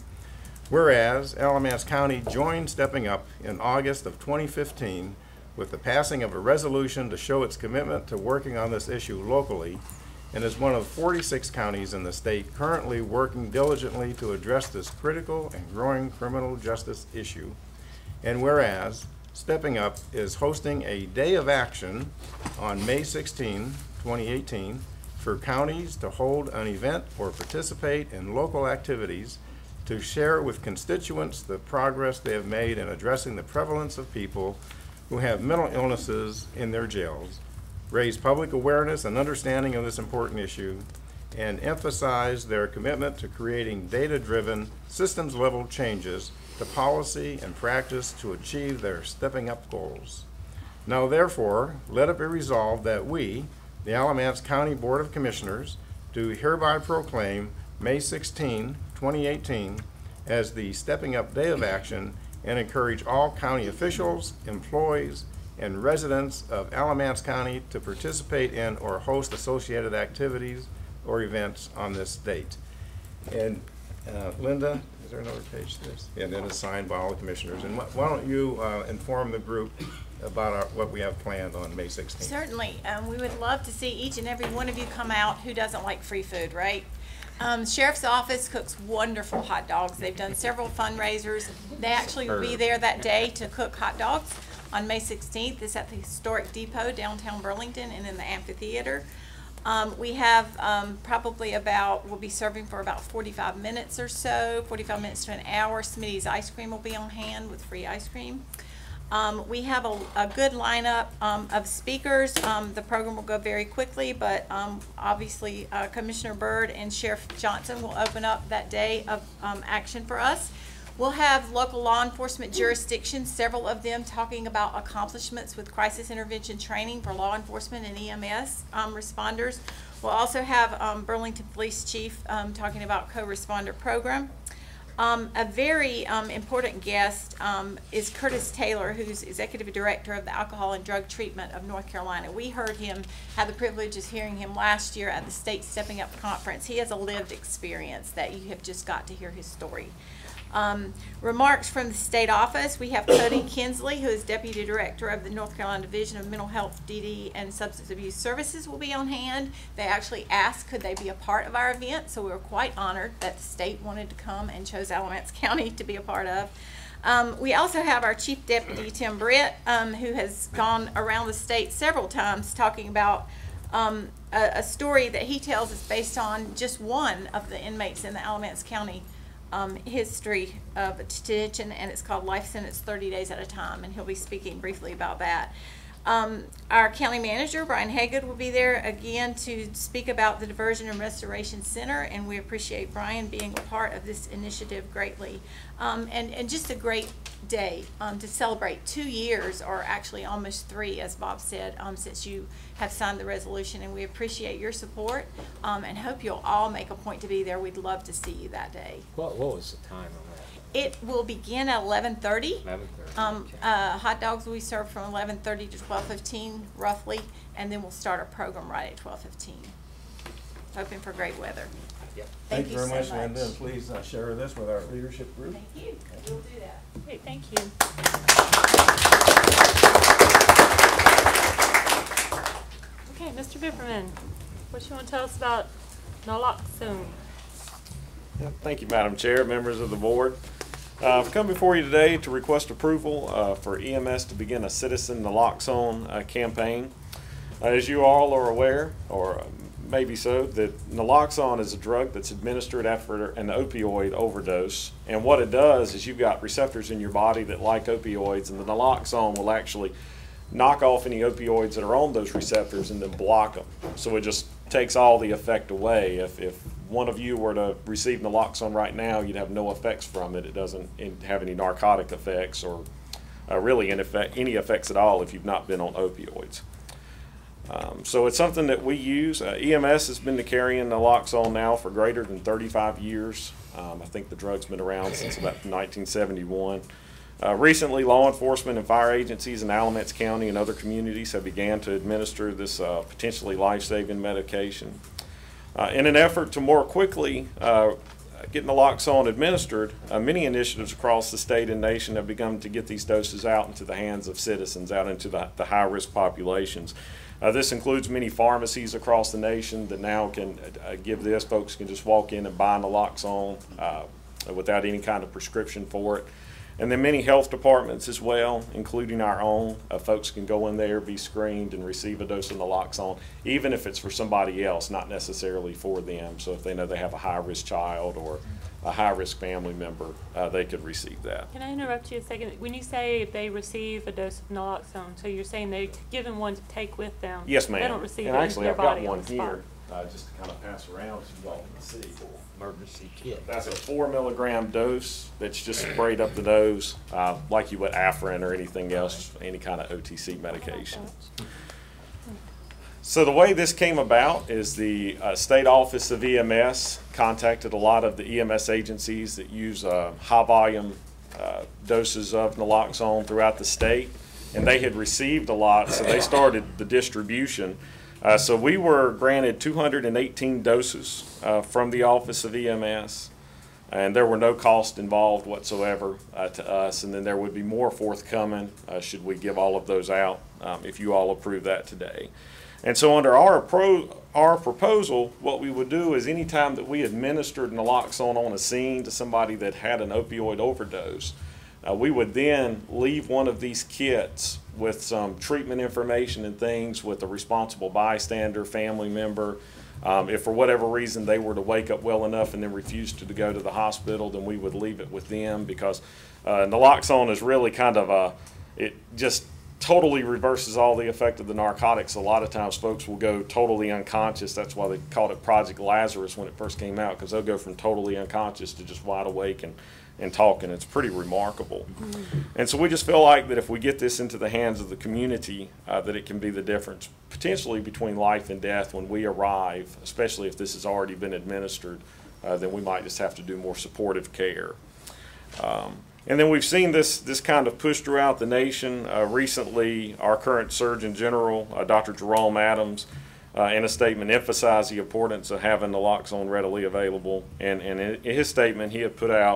whereas Alamance County joined Stepping Up in August of 2015 with the passing of a resolution to show its commitment to working on this issue locally, and is one of 46 counties in the state currently working diligently to address this critical and growing criminal justice issue. And whereas Stepping Up is hosting a Day of Action on May 16, 2018, for counties to hold an event or participate in local activities to share with constituents the progress they have made in addressing the prevalence of people who have mental illnesses in their jails, raise public awareness and understanding of this important issue, and emphasize their commitment to creating data-driven, systems-level changes to policy and practice to achieve their Stepping Up goals. Now therefore, let it be resolved that we, the Alamance County Board of Commissioners, do hereby proclaim May 16, 2018 as the Stepping Up Day of Action, and encourage all county officials, employees, and residents of Alamance County to participate in or host associated activities or events on this date. And Linda, is there another page to this? And then it's signed by all the commissioners. And why don't you inform the group about what we have planned on May 16th? Certainly. We would love to see each and every one of you come out who doesn't like free food, right? Sheriff's Office cooks wonderful hot dogs. They've done several fundraisers. They actually will be there that day to cook hot dogs on May 16th. It's at the Historic Depot, downtown Burlington, and in the amphitheater. We have probably we'll be serving for about 45 minutes or so, 45 minutes to an hour. Smitty's Ice Cream will be on hand with free ice cream. We have a good lineup of speakers. The program will go very quickly, but obviously Commissioner Byrd and Sheriff Johnson will open up that day of action for us. We'll have local law enforcement jurisdictions, several of them talking about accomplishments with crisis intervention training for law enforcement and EMS responders. We'll also have Burlington Police Chief talking about co-responder program. A very important guest is Curtis Taylor, who's Executive Director of the Alcohol and Drug Treatment of North Carolina. We had the privilege of hearing him last year at the State Stepping Up Conference. He has a lived experience that you have just got to hear his story. Remarks from the state office, we have Cody Kinsley, who is Deputy Director of the North Carolina Division of Mental Health, DD, and Substance Abuse Services will be on hand. They actually asked could they be a part of our event, so we were quite honored that the state wanted to come and chose Alamance County to be a part of. We also have our Chief Deputy, Tim Britt, who has gone around the state several times talking about a story that he tells is based on just one of the inmates in the Alamance County history of detention, and it's called Life Sentence 30 Days at a Time, and he'll be speaking briefly about that. Our county manager, Brian Hagood, will be there again to speak about the Diversion and Restoration Center, and we appreciate Brian being a part of this initiative greatly. And just a great day to celebrate 2 years, or actually almost 3, as Bob said, since you have signed the resolution, and we appreciate your support and hope you'll all make a point to be there. We'd love to see you that day. What was the time on that? It will begin at 11:30. 11:30. Okay. Hot dogs will be served from 11:30 to 12:15 roughly, and then we'll start our program right at 12:15. Hoping for great weather. Yep. Thank you very so much, Linda, and please share this with our leadership group. Thank you. We'll do that. Okay, thank you. Okay, Mr. Bipperman, what you want to tell us about naloxone? Thank you, Madam Chair, members of the board. I've come before you today to request approval for EMS to begin a citizen naloxone campaign. As you all are aware, or maybe so, that naloxone is a drug that's administered after an opioid overdose. And what it does is you've got receptors in your body that like opioids, and the naloxone will actually knock off any opioids that are on those receptors and then block them. So it just takes all the effect away. If one of you were to receive naloxone right now, you'd have no effects from it. It doesn't have any narcotic effects or really any effects at all if you've not been on opioids. So it's something that we use. EMS has been carrying naloxone now for greater than 35 years. I think the drug's been around since about 1971. Recently, law enforcement and fire agencies in Alamance County and other communities have began to administer this potentially life-saving medication. In an effort to more quickly get naloxone administered, many initiatives across the state and nation have begun to get these doses out into the hands of citizens, out into the high-risk populations. This includes many pharmacies across the nation that now can give this. Folks can just walk in and buy naloxone without any kind of prescription for it. And then many health departments as well, including our own. Folks can go in there, be screened, and receive a dose of naloxone, even if it's for somebody else, not necessarily for them. So if they know they have a high-risk child or a high-risk family member, they could receive that. Can I interrupt you a second? When you say they receive a dose of naloxone, so you're saying they're given one to take with them? Yes, ma'am. They don't receive and it actually, into their I've body got on one the spot. here just to kind of pass around so you all can see. Emergency kit. That's a 4 milligram dose that's just sprayed up the nose like you would Afrin or anything else, any kind of OTC medication. So the way this came about is the State Office of EMS contacted a lot of the EMS agencies that use high volume doses of naloxone throughout the state, and they had received a lot, so they started the distribution. So we were granted 218 doses from the Office of EMS, and there were no costs involved whatsoever to us, and then there would be more forthcoming should we give all of those out if you all approve that today. And so under our proposal, what we would do is anytime that we administered naloxone on a scene to somebody that had an opioid overdose, we would then leave one of these kits with some treatment information and things with a responsible bystander, family member. If for whatever reason they were to wake up well enough and then refuse to go to the hospital, then we would leave it with them, because naloxone is really kind of it just totally reverses all the effect of the narcotics. A lot of times folks will go totally unconscious. That's why they called it Project Lazarus when it first came out, because they'll go from totally unconscious to just wide awake and talking. It's pretty remarkable. And so we just feel like that if we get this into the hands of the community, that it can be the difference potentially between life and death when we arrive, especially if this has already been administered. Then we might just have to do more supportive care. And then we've seen this kind of push throughout the nation. Recently, our current Surgeon General, Dr. Jerome Adams, in a statement emphasized the importance of having naloxone readily available. And in his statement, he had put out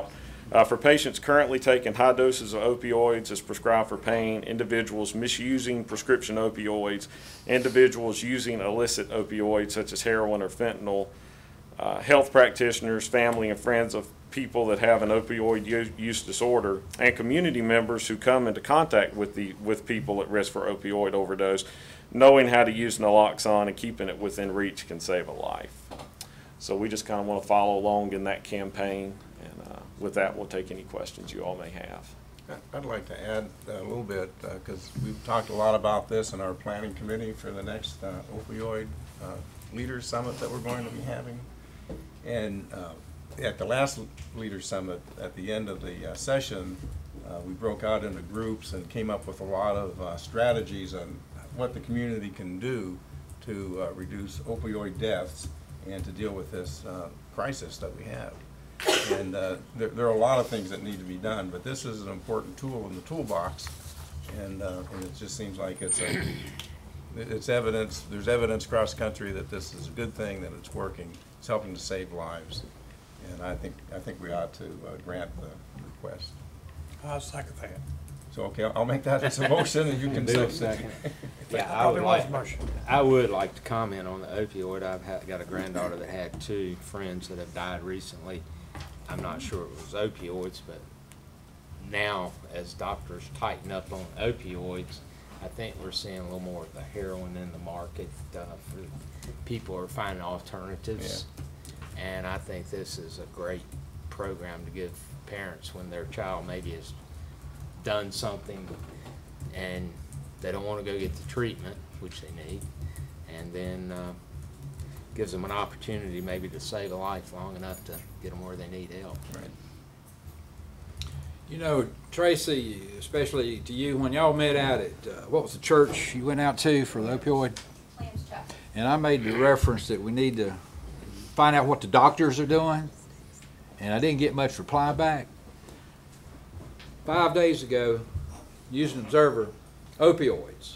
For patients currently taking high doses of opioids as prescribed for pain, individuals misusing prescription opioids, individuals using illicit opioids such as heroin or fentanyl, health practitioners, family and friends of people that have an opioid use disorder, and community members who come into contact with people at risk for opioid overdose, knowing how to use naloxone and keeping it within reach can save a life. So we just kind of want to follow along in that campaign, and with that, we'll take any questions you all may have. I'd like to add a little bit, because we've talked a lot about this in our planning committee for the next opioid leaders summit that we're going to be having. And at the last leaders summit, at the end of the session, we broke out into groups and came up with a lot of strategies on what the community can do to reduce opioid deaths and to deal with this crisis that we have. And there are a lot of things that need to be done, but this is an important tool in the toolbox, and it just seems like it's evidence. There's evidence across the country that this is a good thing, that it's working, it's helping to save lives, and I think we ought to grant the request. I'll second that. So okay, I'll make that as a motion, and you can Do a second. Yeah, I would like to comment on the opioid. I've got a granddaughter that had 2 friends that have died recently. I'm not sure it was opioids, but now as doctors tighten up on opioids, I think we're seeing a little more of the heroin in the market. People are finding alternatives, and I think this is a great program to give parents when their child maybe has done something and they don't want to go get the treatment, which they need, and then gives them an opportunity maybe to save a life long enough to get them where they need help. Right. You know, Tracy, especially to you, when y'all met out at, what was the church you went out to for the opioid? And I made the reference that we need to find out what the doctors are doing, and I didn't get much reply back. 5 days ago, News and Observer, opioids, :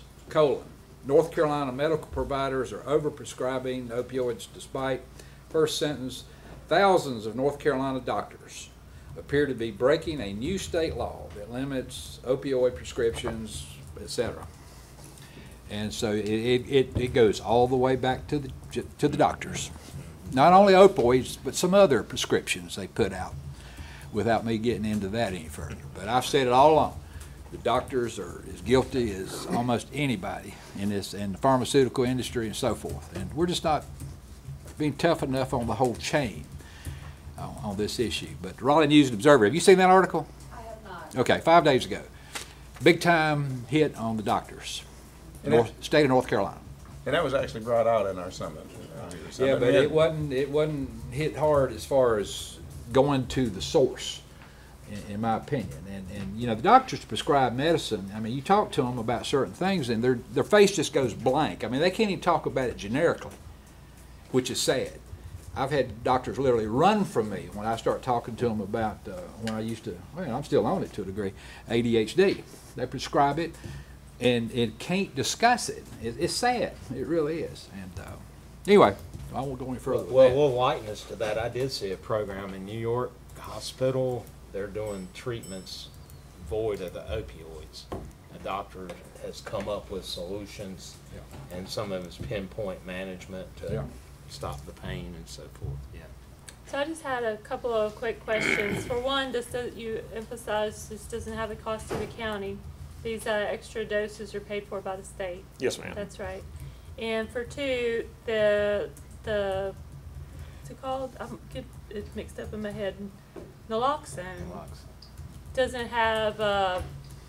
North Carolina medical providers are overprescribing opioids despite, first sentence, thousands of North Carolina doctors appear to be breaking a new state law that limits opioid prescriptions, etc. And so it goes all the way back to the doctors. Not only opioids, but some other prescriptions they put out, without me getting into that any further. But I've said it all along. The doctors are as guilty as almost anybody in the pharmaceutical industry and so forth. And we're just not being tough enough on the whole chain on this issue. But Raleigh News and Observer, have you seen that article? I have not. Okay, 5 days ago. Big time hit on the doctors, state of North Carolina. And that was actually brought out in our summit. Yeah, but it wasn't hit hard as far as going to the source, in my opinion. And you know, the doctors prescribe medicine. I mean, you talk to them about certain things, and their face just goes blank. I mean, they can't even talk about it generically, which is sad. I've had doctors literally run from me when I start talking to them about when I used to. Well, I'm still on it to a degree. ADHD. They prescribe it, and it can't discuss it. It's sad. It really is. And anyway, I won't go any further. Well, we'll lighten us to that. I did see a program in New York hospital. They're doing treatments void of the opioids. A doctor has come up with solutions, and some of it's pinpoint management to stop the pain and so forth. Yeah. So I just had a couple of quick questions. For one, you emphasized this doesn't have the cost to the county. These extra doses are paid for by the state. Yes, ma'am. That's right. And for 2, the what's it called? I'm get it mixed up in my head. Naloxone doesn't have a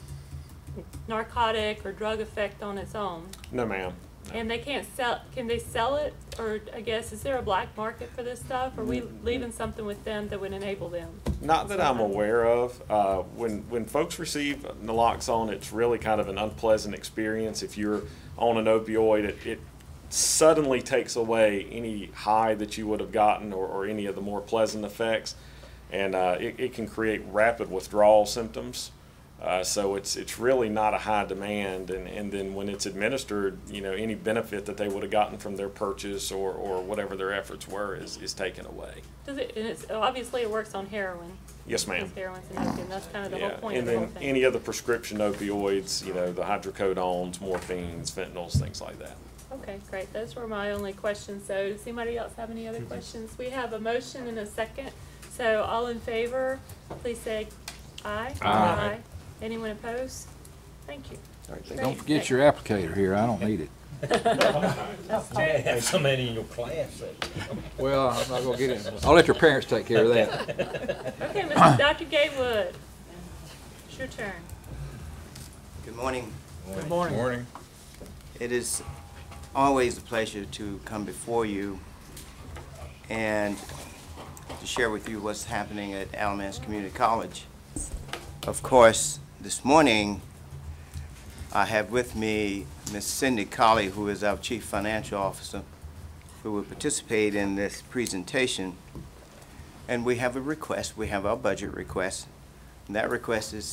narcotic or drug effect on its own. No, ma'am. And they can't sell. Can they sell it? Or I guess, is there a black market for this stuff? Or are we leaving something with them that would enable them? Not that I'm aware of. When folks receive naloxone, it's really kind of an unpleasant experience. If you're on an opioid, it suddenly takes away any high that you would have gotten or any of the more pleasant effects. And it can create rapid withdrawal symptoms. So it's really not a high demand, and then when it's administered, you know, any benefit that they would have gotten from their purchase or whatever their efforts were is taken away. Does it, and it's, obviously it works on heroin. Yes, ma'am. Because heroin's an opiate, that's kind of the whole point And of the whole then thing. any other prescription opioids, you know, the hydrocodones, morphines, fentanyls, things like that. Okay, great. Those were my only questions. So does anybody else have any other questions? We have a motion and a second. So all in favor, please say aye. Aye. Anyone opposed? Thank you. All right, Don't forget your applicator here, I don't need it. That's true. Have so many in your class that. Well, I'm not gonna get it. I'll let your parents take care of that. Okay, Dr. Gatewood, it's your turn. Good morning. Good morning. Morning. It is always a pleasure to come before you and to share with you what's happening at Alamance Community College. Of course, this morning I have with me Ms. Cindy Colley, who is our Chief Financial Officer, who will participate in this presentation. And we have a request. We have our budget request. And that request is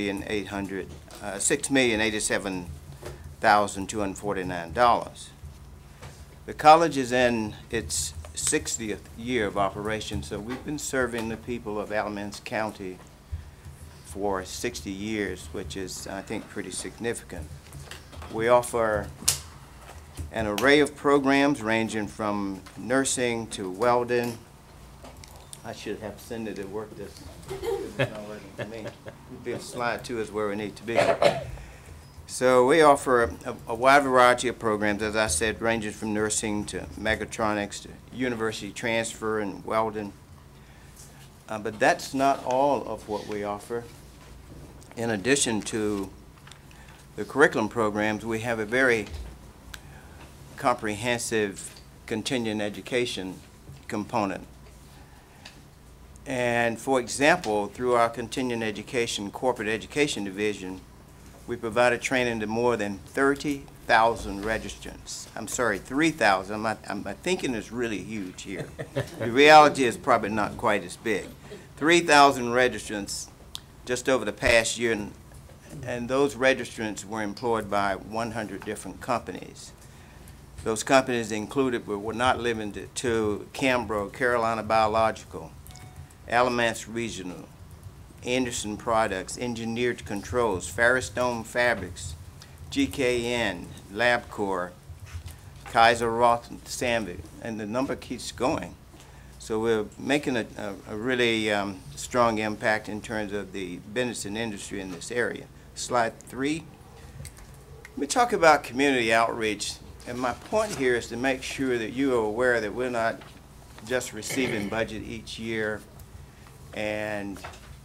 $6,087,249. The college is in its 60th year of operation, so we've been serving the people of Alamance County for 60 years, which is, I think, pretty significant. We offer an array of programs ranging from nursing to welding. I should have Cindy to work this. It's not working for me. Slide 2 is where we need to be. So we offer a wide variety of programs, as I said, ranging from nursing to mechatronics to university transfer and welding. But that's not all of what we offer. In addition to the curriculum programs, we have a very comprehensive continuing education component. And for example, through our continuing education, corporate education division, we provided training to more than 30,000 registrants. I'm sorry, 3,000. My thinking is really huge here. The reality is probably not quite as big. 3,000 registrants just over the past year, and those registrants were employed by 100 different companies. Those companies included, but were not limited to Cambro, Carolina Biological, Alamance Regional, Anderson Products, Engineered Controls, Firestone Fabrics, GKN, LabCorp, Kaiser Roth, Sandvik, and the number keeps going. So we're making a really strong impact in terms of the business and industry in this area. Slide 3. Let me talk about community outreach. And my point here is to make sure that you are aware that we're not just receiving budget each year and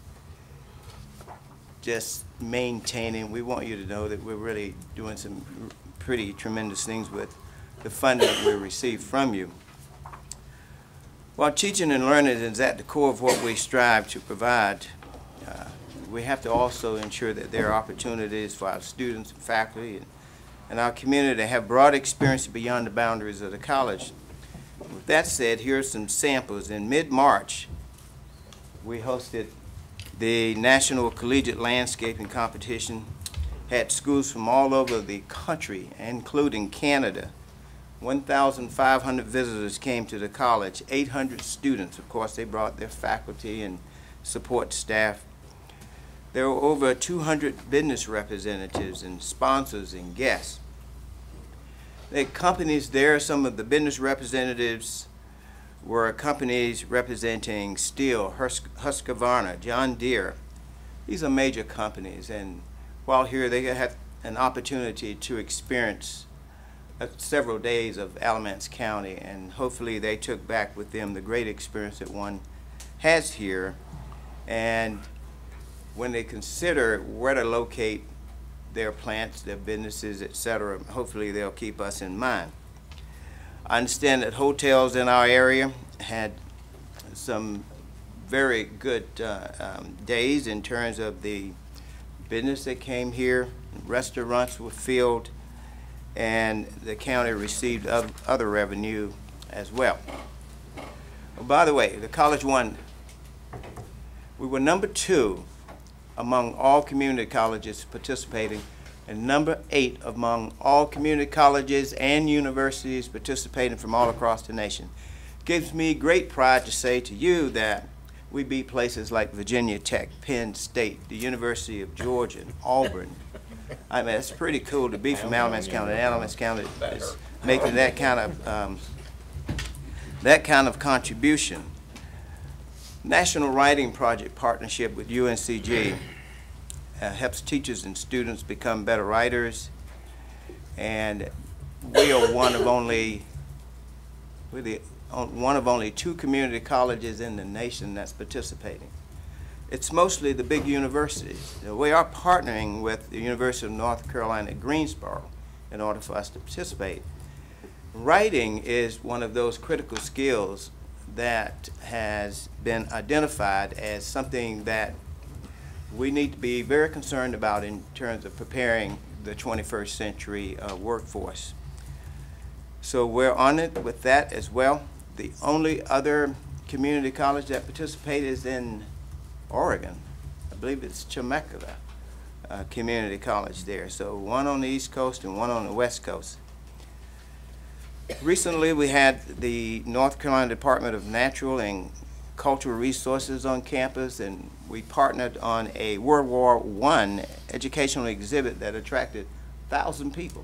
just maintaining. We want you to know that we're really doing some pretty tremendous things with the funding that we receive from you. While teaching and learning is at the core of what we strive to provide, we have to also ensure that there are opportunities for our students and faculty and our community to have broad experience beyond the boundaries of the college. With that said, here are some samples. In mid-March, we hosted the National Collegiate Landscaping Competition, had schools from all over the country, including Canada. 1,500 visitors came to the college, 800 students. Of course, they brought their faculty and support staff. There were over 200 business representatives and sponsors and guests. The companies there, some of the business representatives were companies representing Steel, Husqvarna, John Deere. These are major companies, and while here they had an opportunity to experience several days of Alamance County, and hopefully they took back with them the great experience that one has here. And when they consider where to locate their plants, their businesses, etc., hopefully they'll keep us in mind. I understand that hotels in our area had some very good days in terms of the business that came here. Restaurants were filled, and the county received other revenue as well. Oh, by the way, the college won. We were number 2 among all community colleges participating, and number 8 among all community colleges and universities participating from all across the nation. It gives me great pride to say to you that we beat places like Virginia Tech, Penn State, the University of Georgia, and Auburn. I mean, it's pretty cool to be from Alamance County. Alamance County is making that kind of contribution. National Writing Project partnership with UNCG helps teachers and students become better writers, and we are one of only 2 community colleges in the nation that's participating. It's mostly the big universities. We are partnering with the University of North Carolina at Greensboro in order for us to participate. Writing is one of those critical skills that has been identified as something that we need to be very concerned about in terms of preparing the 21st century workforce. So we're on it with that as well. The only other community college that participated is in Oregon. I believe it's Chemeketa Community College there. So one on the East Coast and one on the West Coast. Recently we had the North Carolina Department of Natural and Cultural Resources on campus, and we partnered on a World War I educational exhibit that attracted 1,000 people.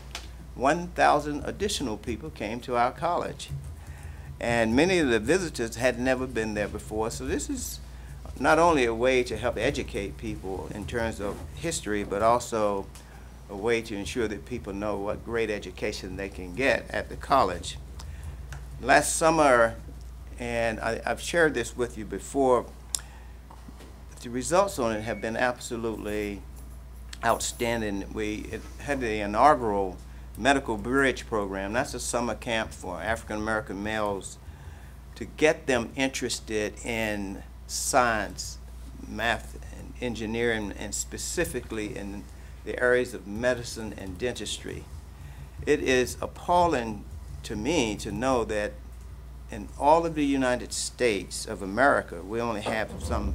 1,000 additional people came to our college, and many of the visitors had never been there before. So this is not only a way to help educate people in terms of history, but also a way to ensure that people know what great education they can get at the college. Last summer, and I've shared this with you before, the results on it have been absolutely outstanding. We had the inaugural Medical Bridge program. That's a summer camp for African American males to get them interested in science, math, and engineering, and specifically in the areas of medicine and dentistry. It is appalling to me to know that in all of the United States of America, we only have some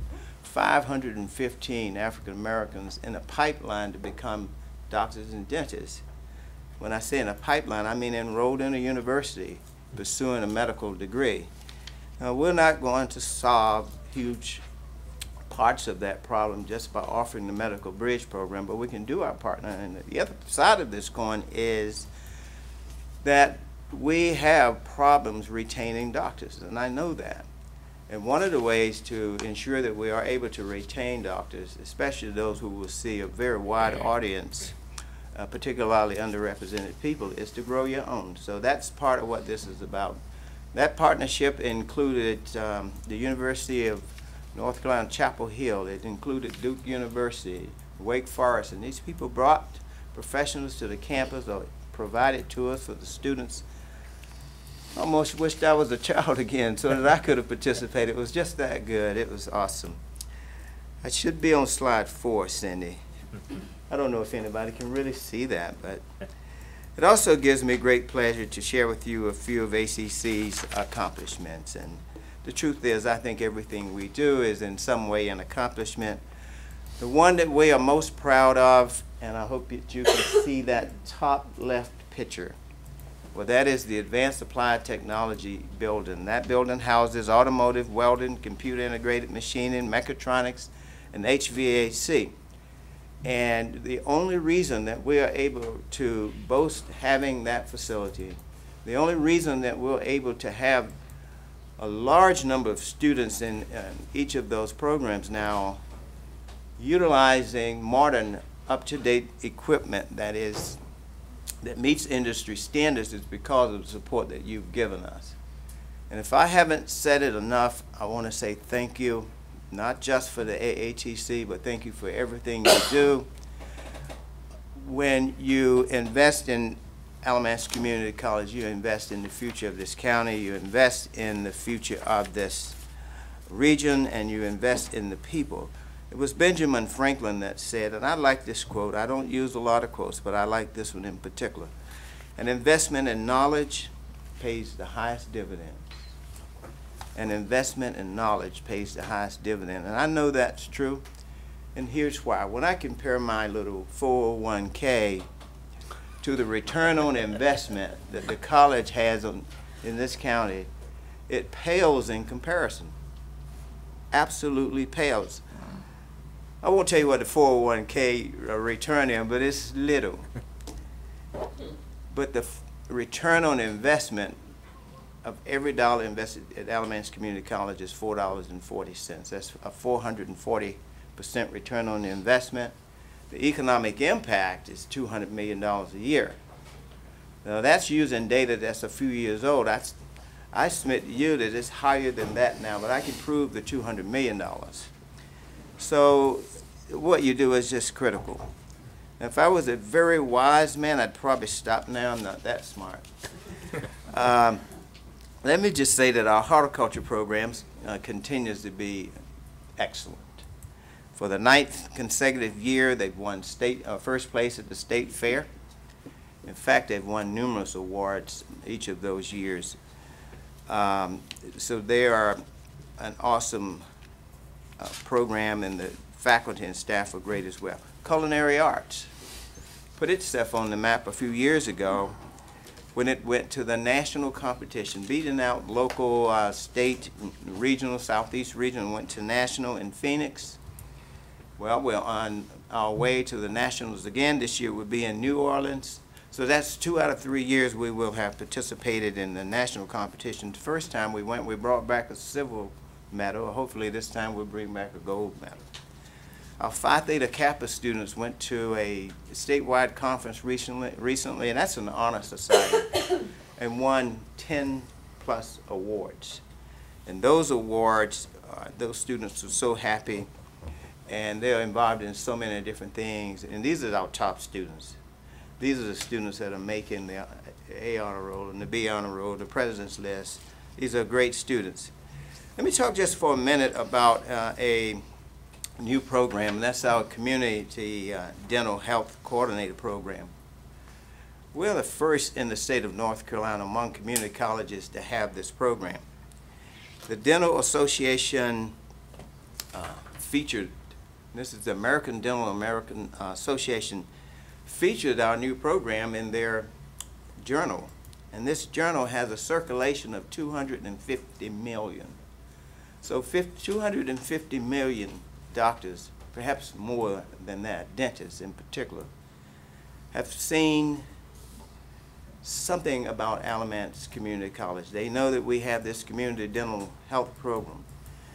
515 African Americans in a pipeline to become doctors and dentists. When I say in a pipeline, I mean enrolled in a university pursuing a medical degree. Now, we're not going to solve huge parts of that problem just by offering the Medical Bridge program, but we can do our part. And the other side of this coin is that we have problems retaining doctors, and I know that. And one of the ways to ensure that we are able to retain doctors, especially those who will see a very wide audience, particularly underrepresented people, is to grow your own. So that's part of what this is about. That partnership included the University of North Carolina, Chapel Hill. It included Duke University, Wake Forest, and these people brought professionals to the campus or provided to us for the students. Almost wished I was a child again so that I could have participated. It was just that good. It was awesome. I should be on slide 4, Cindy. I don't know if anybody can really see that, but it also gives me great pleasure to share with you a few of ACC's accomplishments. And the truth is, I think everything we do is in some way an accomplishment. The one that we are most proud of, and I hope that you can see that top left picture, well, that is the Advanced Applied Technology building. That building houses automotive, welding, computer integrated machining, mechatronics, and HVAC. And the only reason that we are able to boast having that facility, the only reason that we're able to have a large number of students in each of those programs now utilizing modern, up-to-date equipment that meets industry standards is because of the support that you've given us. And if I haven't said it enough, I want to say thank you, not just for the AATC, but thank you for everything you do. When you invest in Alamance Community College, you invest in the future of this county, you invest in the future of this region, and you invest in the people. It was Benjamin Franklin that said, and I like this quote, I don't use a lot of quotes, but I like this one in particular, an investment in knowledge pays the highest dividend. An investment in knowledge pays the highest dividend. And I know that's true. And here's why. When I compare my little 401k to the return on investment that the college has in this county, it pales in comparison. Absolutely pales. I won't tell you what the 401k return is, but it's little. But the return on investment of every dollar invested at Alamance Community College is $4.40. That's a 440% return on the investment. The economic impact is $200 million a year. Now that's using data that's a few years old. I submit to you that it's higher than that now, but I can prove the $200 million. So what you do is just critical. If I was a very wise man, I'd probably stop now. I'm not that smart. Let me just say that our horticulture programs continues to be excellent. For the 9th consecutive year, they've won first place at the state fair. In fact, they've won numerous awards each of those years. So they are an awesome program, and the faculty and staff are great as well. Culinary arts put itself on the map a few years ago when it went to the national competition, beating out local, state, regional, southeast region, went to national in Phoenix. Well, we're on our way to the nationals again. This year we'll be in New Orleans. So that's 2 out of 3 years we will have participated in the national competition. The first time we went, we brought back a silver medal. Hopefully this time we'll bring back a gold medal. Our Phi Theta Kappa students went to a statewide conference recently, and that's an honor society, and won 10+ awards. And those awards, those students are so happy, and they're involved in so many different things. And these are our top students. These are the students that are making the A honor roll and the B honor roll, the president's list. These are great students. Let me talk just for a minute about a new program, and that's our Community Dental Health Coordinator Program. We're the first in the state of North Carolina among community colleges to have this program. The Dental Association featured, this is the American Dental Association, featured our new program in their journal. And this journal has a circulation of 250 million. So 250 million doctors, perhaps more than that, dentists in particular, have seen something about Alamance Community College. They know that we have this community dental health program.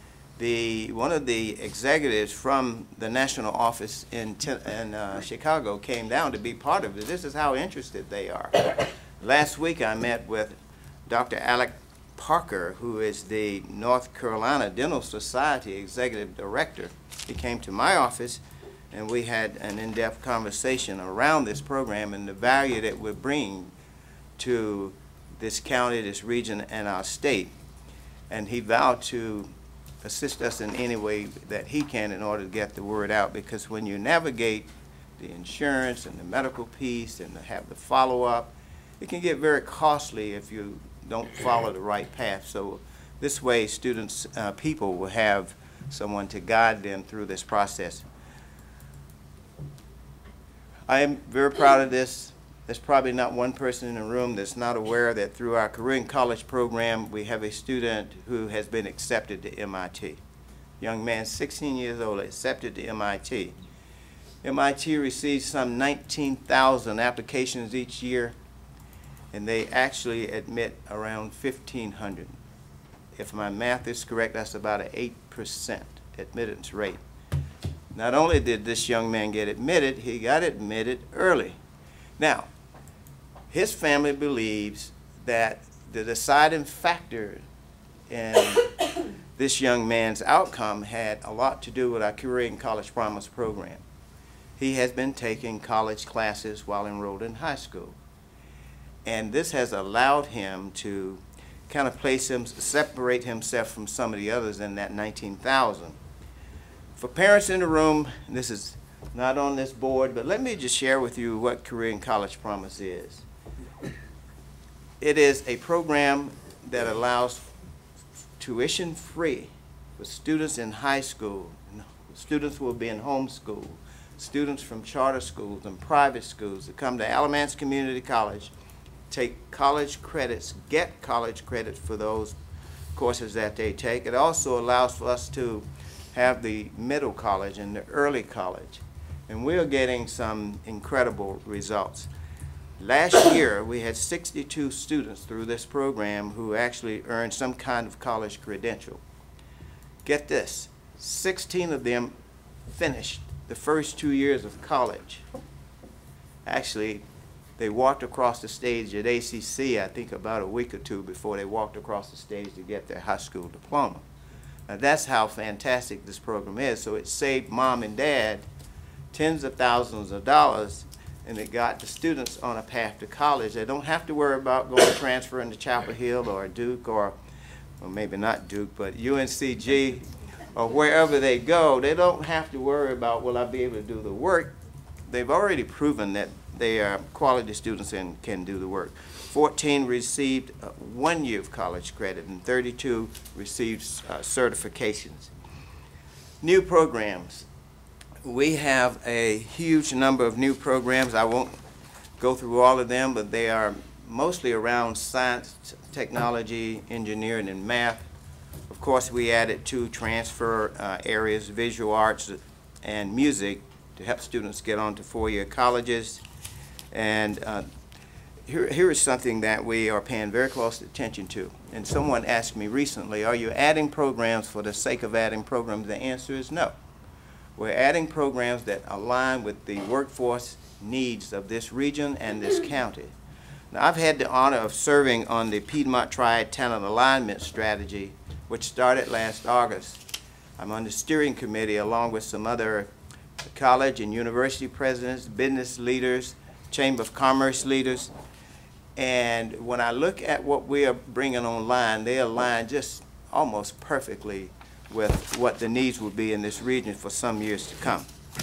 One of the executives from the national office in Chicago came down to be part of it. This is how interested they are. Last week I met with Dr. Alec Parker, who is the North Carolina Dental Society Executive Director. He came to my office and we had an in-depth conversation around this program and the value that we're bringing to this county, this region, and our state. And he vowed to assist us in any way that he can in order to get the word out, because when you navigate the insurance and the medical piece and to have the follow-up, it can get very costly if you don't follow the right path. So this way students, people will have someone to guide them through this process. I am very proud of this. There's probably not one person in the room that's not aware that through our career in college program, we have a student who has been accepted to MIT. Young man, 16 years old, accepted to MIT. MIT receives some 19,000 applications each year, and they actually admit around 1,500. If my math is correct, that's about an 8% admittance rate. Not only did this young man get admitted, he got admitted early. Now, his family believes that the deciding factor in this young man's outcome had a lot to do with our Career in College Promise program. He has been taking college classes while enrolled in high school. And this has allowed him to kind of separate himself from some of the others in that 19,000. For parents in the room, this is not on this board, but let me just share with you what Career in College Promise is. It is a program that allows tuition free for students in high school, Students will be in homeschool. Students from charter schools and private schools that come to Alamance Community College, take college credits, get college credits for those courses that they take. It also allows for us to have the middle college and the early college. And we're getting some incredible results. Last year, we had 62 students through this program who actually earned some kind of college credential. Get this, 16 of them finished the first 2 years of college. Actually, they walked across the stage at ACC, I think about a week or two before they walked across the stage to get their high school diploma. Now that's how fantastic this program is. So it saved mom and dad tens of thousands of dollars, and it got the students on a path to college. They don't have to worry about going to transfer into Chapel Hill or Duke or maybe not Duke, but UNCG or wherever they go. They don't have to worry about, will I be able to do the work? They've already proven that they are quality students and can do the work. 14 received 1 year of college credit and 32 received certifications. New programs. We have a huge number of new programs. I won't go through all of them, but they are mostly around science, technology, engineering, and math. Of course, we added 2 transfer areas, visual arts and music, to help students get on to 4-year colleges. And here is something that we are paying very close attention to. And someone asked me recently, are you adding programs for the sake of adding programs? The answer is no. We're adding programs that align with the workforce needs of this region and this county. Now, I've had the honor of serving on the Piedmont Triad Talent Alignment Strategy, which started last August. I'm on the steering committee along with some other college and university presidents, business leaders, Chamber of Commerce leaders. And when I look at what we are bringing online, they align just almost perfectly with what the needs will be in this region for some years to come.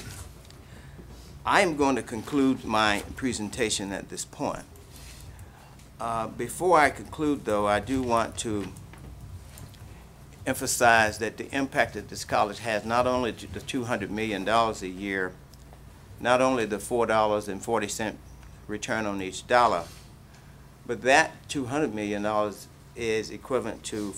I am going to conclude my presentation at this point. Before I conclude, though, I do want to emphasize that the impact that this college has, not only the $200 million a year, not only the $4.40 return on each dollar, but that $200 million is equivalent to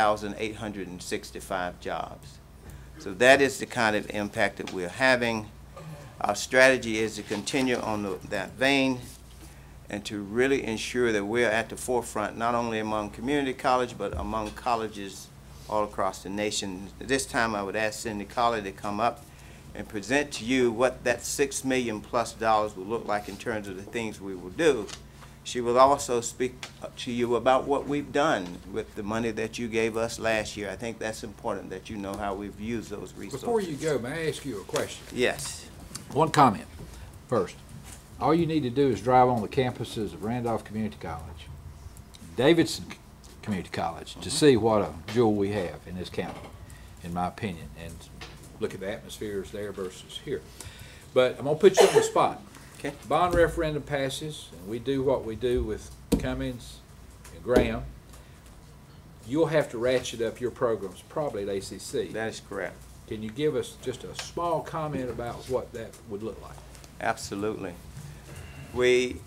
4,865 jobs. So that is the kind of impact that we're having. Our strategy is to continue on that vein and to really ensure that we're at the forefront, not only among community college, but among colleges all across the nation. This time I would ask Cindy Colley to come up and present to you what that $6 million+ will look like in terms of the things we will do. She will also speak to you about what we've done with the money that you gave us last year. I think that's important that you know how we've used those resources. Before you go, may I ask you a question? Yes. One comment first. All you need to do is drive on the campuses of Randolph Community College, Davidson Community College, to see what a jewel we have in this county, in my opinion, and look at the atmospheres there versus here. But I'm going to put you on the spot. Okay. Bond referendum passes, and we do what we do with Cummings and Graham. You'll have to ratchet up your programs, probably at ACC. That is correct. Can you give us just a small comment about what that would look like? Absolutely. We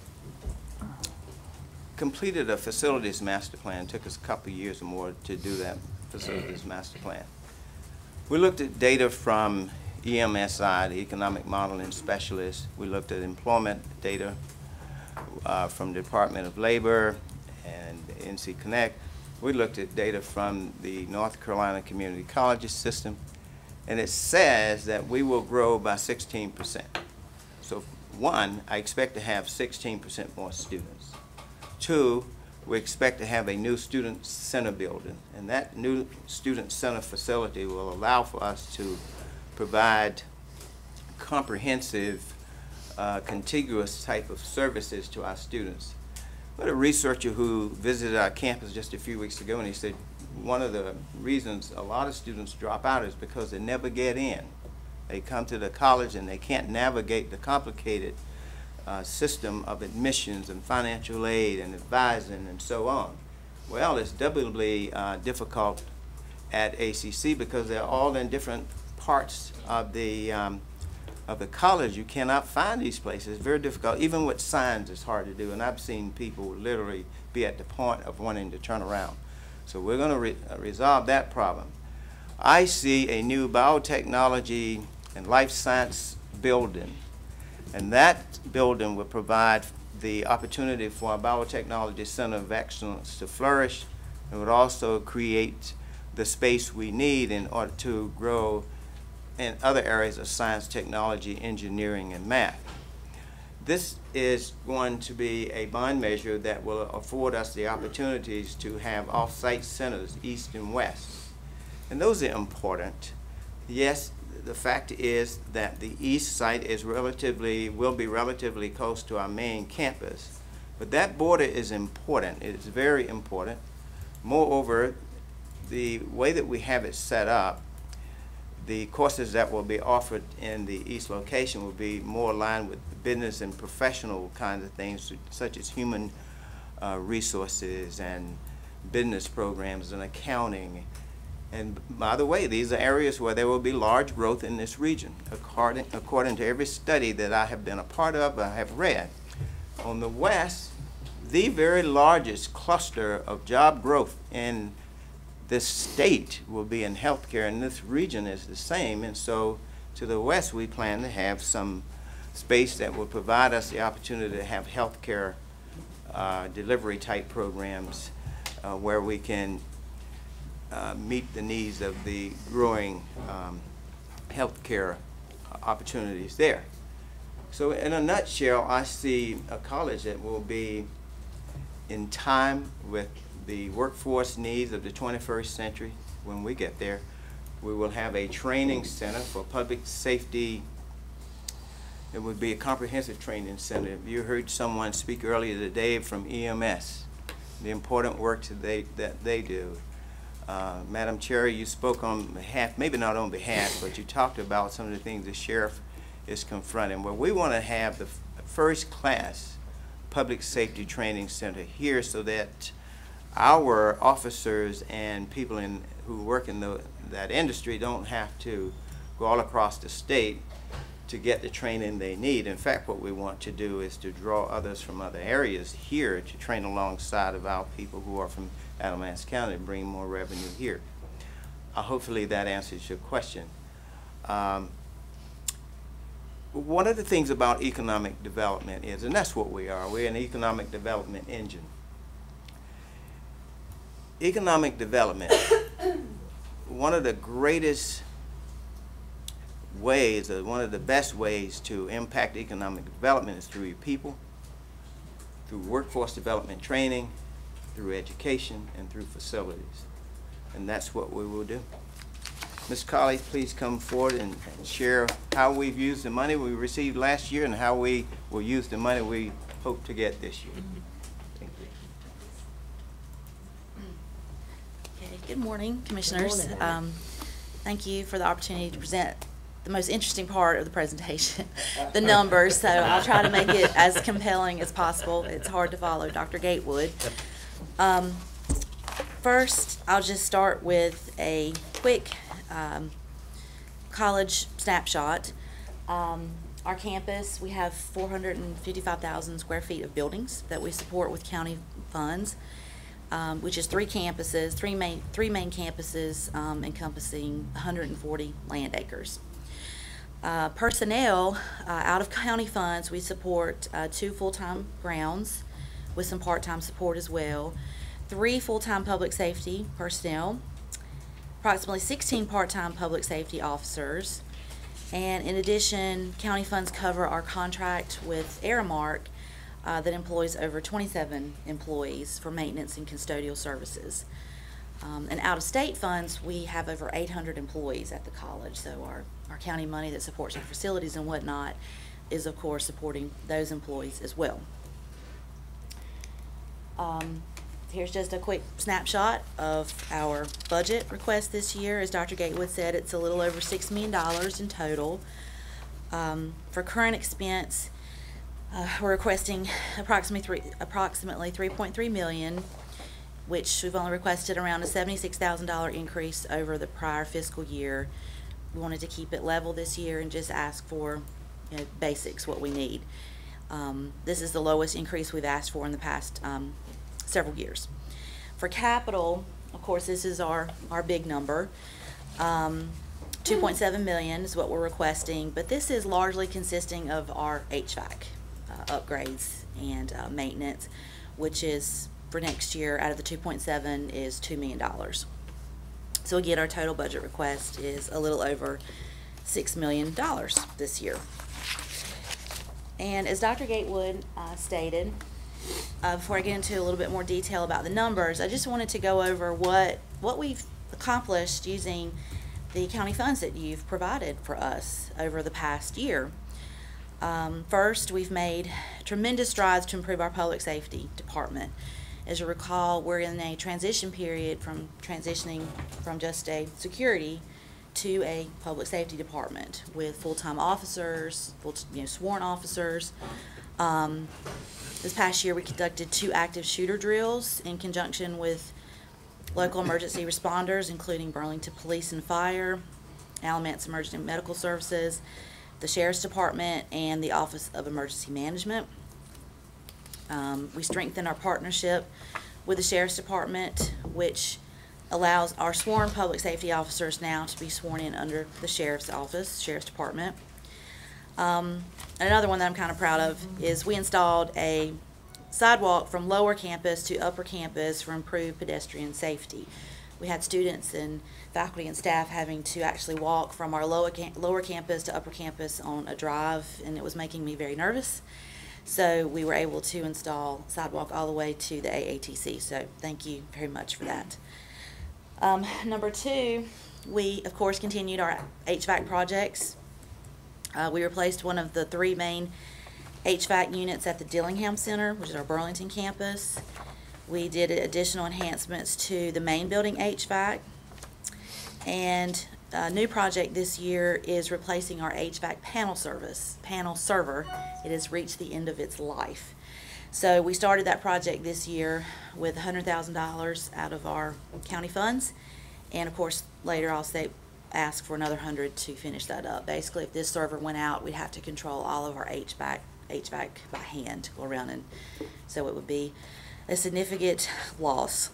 completed a facilities master plan. It took us a couple of years or more to do that facilities master plan. We looked at data from EMSI, the Economic Modeling Specialist. We looked at employment data from the Department of Labor and NC Connect. We looked at data from the North Carolina Community Colleges system, and it says that we will grow by 16%. So 1, I expect to have 16% more students. 2, we expect to have a new student center building, and that new student center facility will allow for us to provide comprehensive, contiguous type of services to our students. We had a researcher who visited our campus just a few weeks ago, and he said one of the reasons a lot of students drop out is because they never get in. They come to the college and they can't navigate the complicated system of admissions and financial aid and advising and so on. Well, it's doubly difficult at ACC because they're all in different parts of the college, you cannot find these places. It's very difficult. Even with signs, it's hard to do. And I've seen people literally be at the point of wanting to turn around. So we're going to resolve that problem. I see a new biotechnology and life science building, and that building will provide the opportunity for a biotechnology center of excellence to flourish. It would also create the space we need in order to grow in other areas of science, technology, engineering, and math. This is going to be a bond measure that will afford us the opportunities to have off-site centers, east and west. And those are important. Yes, the fact is that the east site is will be relatively close to our main campus, but that border is important. It is very important. Moreover, the way that we have it set up, the courses that will be offered in the east location will be more aligned with business and professional kinds of things, such as human resources and business programs and accounting. And by the way, these are areas where there will be large growth in this region, according to every study that I have been a part of, I have read. On the west, the very largest cluster of job growth in this state will be in healthcare, and this region is the same. And so to the west, we plan to have some space that will provide us the opportunity to have healthcare delivery type programs where we can meet the needs of the growing healthcare opportunities there. So in a nutshell, I see a college that will be in time with the workforce needs of the 21st century. When we get there, we will have a training center for public safety. It would be a comprehensive training center. You heard someone speak earlier today from EMS, the important work that they do. Madam Chair, you spoke on behalf, maybe not on behalf, but you talked about some of the things the sheriff is confronting. Well, we want to have the first class public safety training center here so that our officers and people who work in that industry don't have to go all across the state to get the training they need. In fact, what we want to do is to draw others from other areas here to train alongside of our people who are from Alamance County and bring more revenue here. Hopefully that answers your question. One of the things about economic development is, and that's what we are, we're an economic development engine. Economic development, one of the greatest ways, or one of the best ways to impact economic development is through your people, through workforce development training, through education, and through facilities. And that's what we will do. Ms. Colley, please come forward and share how we've used the money we received last year and how we will use the money we hope to get this year. Thank you. Okay, good morning, Commissioners. Good morning. Thank you for the opportunity to present the most interesting part of the presentation, the numbers. So I'll try to make it as compelling as possible. It's hard to follow Dr. Gatewood. First, I'll just start with a quick college snapshot. Our campus, we have 455,000 square feet of buildings that we support with county funds, which is three main campuses encompassing 140 land acres. Personnel, out of county funds, we support 2 full-time grounds with some part-time support as well, 3 full-time public safety personnel, approximately 16 part-time public safety officers, and in addition, county funds cover our contract with Aramark that employs over 27 employees for maintenance and custodial services. And out-of-state funds, we have over 800 employees at the college, so our county money that supports our facilities and whatnot is, of course, supporting those employees as well. Here's just a quick snapshot of our budget request this year. As Dr. Gatewood said, it's a little over $6 million in total. For current expense, we're requesting approximately $3.3 million, which we've only requested around a $76,000 increase over the prior fiscal year. we wanted to keep it level this year and just ask for, you know, basics, what we need. This is the lowest increase we've asked for in the past several years. For capital, of course, this is our big number. 2.7 million is what we're requesting, but this is largely consisting of our HVAC upgrades and maintenance, which is for next year out of the 2.7 is $2 million. So again, our total budget request is a little over $6 million this year. And as Dr. Gatewood stated, before I get into a little bit more detail about the numbers, I just wanted to go over what we've accomplished using the county funds that you've provided for us over the past year. First, we've made tremendous strides to improve our public safety department. As you recall, we're in a transition period from transitioning from just a security to a public safety department with full-time officers, sworn officers. This past year, we conducted 2 active shooter drills in conjunction with local emergency responders, including Burlington Police and Fire, Alamance Emergency Medical Services, the Sheriff's Department, and the Office of Emergency Management. We strengthened our partnership with the Sheriff's Department, which allows our sworn public safety officers now to be sworn in under the Sheriff's Office, Sheriff's Department. Another one that I'm kind of proud of is we installed a sidewalk from lower campus to upper campus for improved pedestrian safety. We had students and faculty and staff having to actually walk from our lower campus to upper campus on a drive, and it was making me very nervous. So we were able to install sidewalk all the way to the AATC, so thank you very much for that. Number 2, we of course continued our HVAC projects. We replaced one of the 3 main HVAC units at the Dillingham Center, which is our Burlington campus. We did additional enhancements to the main building HVAC. And a new project this year is replacing our HVAC panel server. It has reached the end of its life. So we started that project this year with $100,000 out of our county funds. And of course, later I'll ask for another 100 to finish that up. Basically, if this server went out, we'd have to control all of our HVAC by hand, go around, and so it would be a significant loss.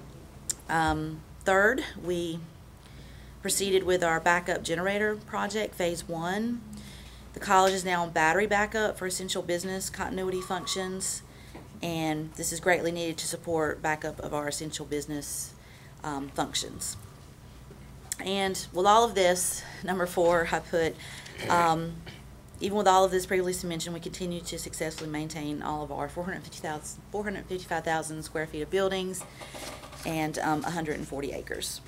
Third, we proceeded with our backup generator project, phase 1. The college is now on battery backup for essential business continuity functions, and this is greatly needed to support backup of our essential business functions. And with all of this, number 4, I put, even with all of this previously mentioned, we continue to successfully maintain all of our 455,000 square feet of buildings and 140 acres.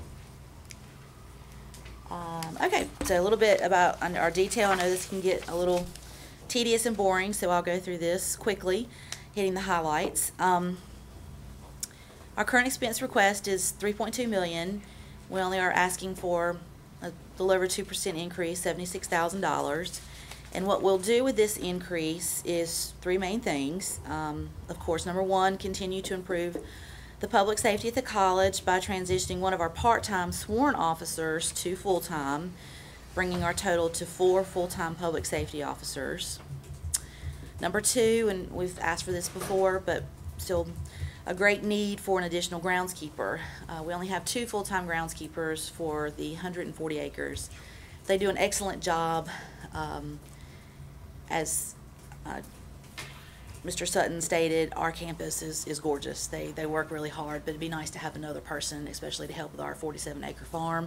Okay, so a little bit about our detail. I know this can get a little tedious and boring, so I'll go through this quickly, hitting the highlights. Our current expense request is $3.2 million. We only are asking for a little over 2% increase, $76,000. And what we'll do with this increase is 3 main things. Of course, number 1, continue to improve the public safety at the college by transitioning one of our part-time sworn officers to full-time, bringing our total to 4 full-time public safety officers. Number 2, and we've asked for this before, but still a great need for an additional groundskeeper. We only have 2 full-time groundskeepers for the 140 acres. They do an excellent job. As Mr. Sutton stated, our campus is gorgeous. They work really hard, but it'd be nice to have another person, especially to help with our 47-acre farm.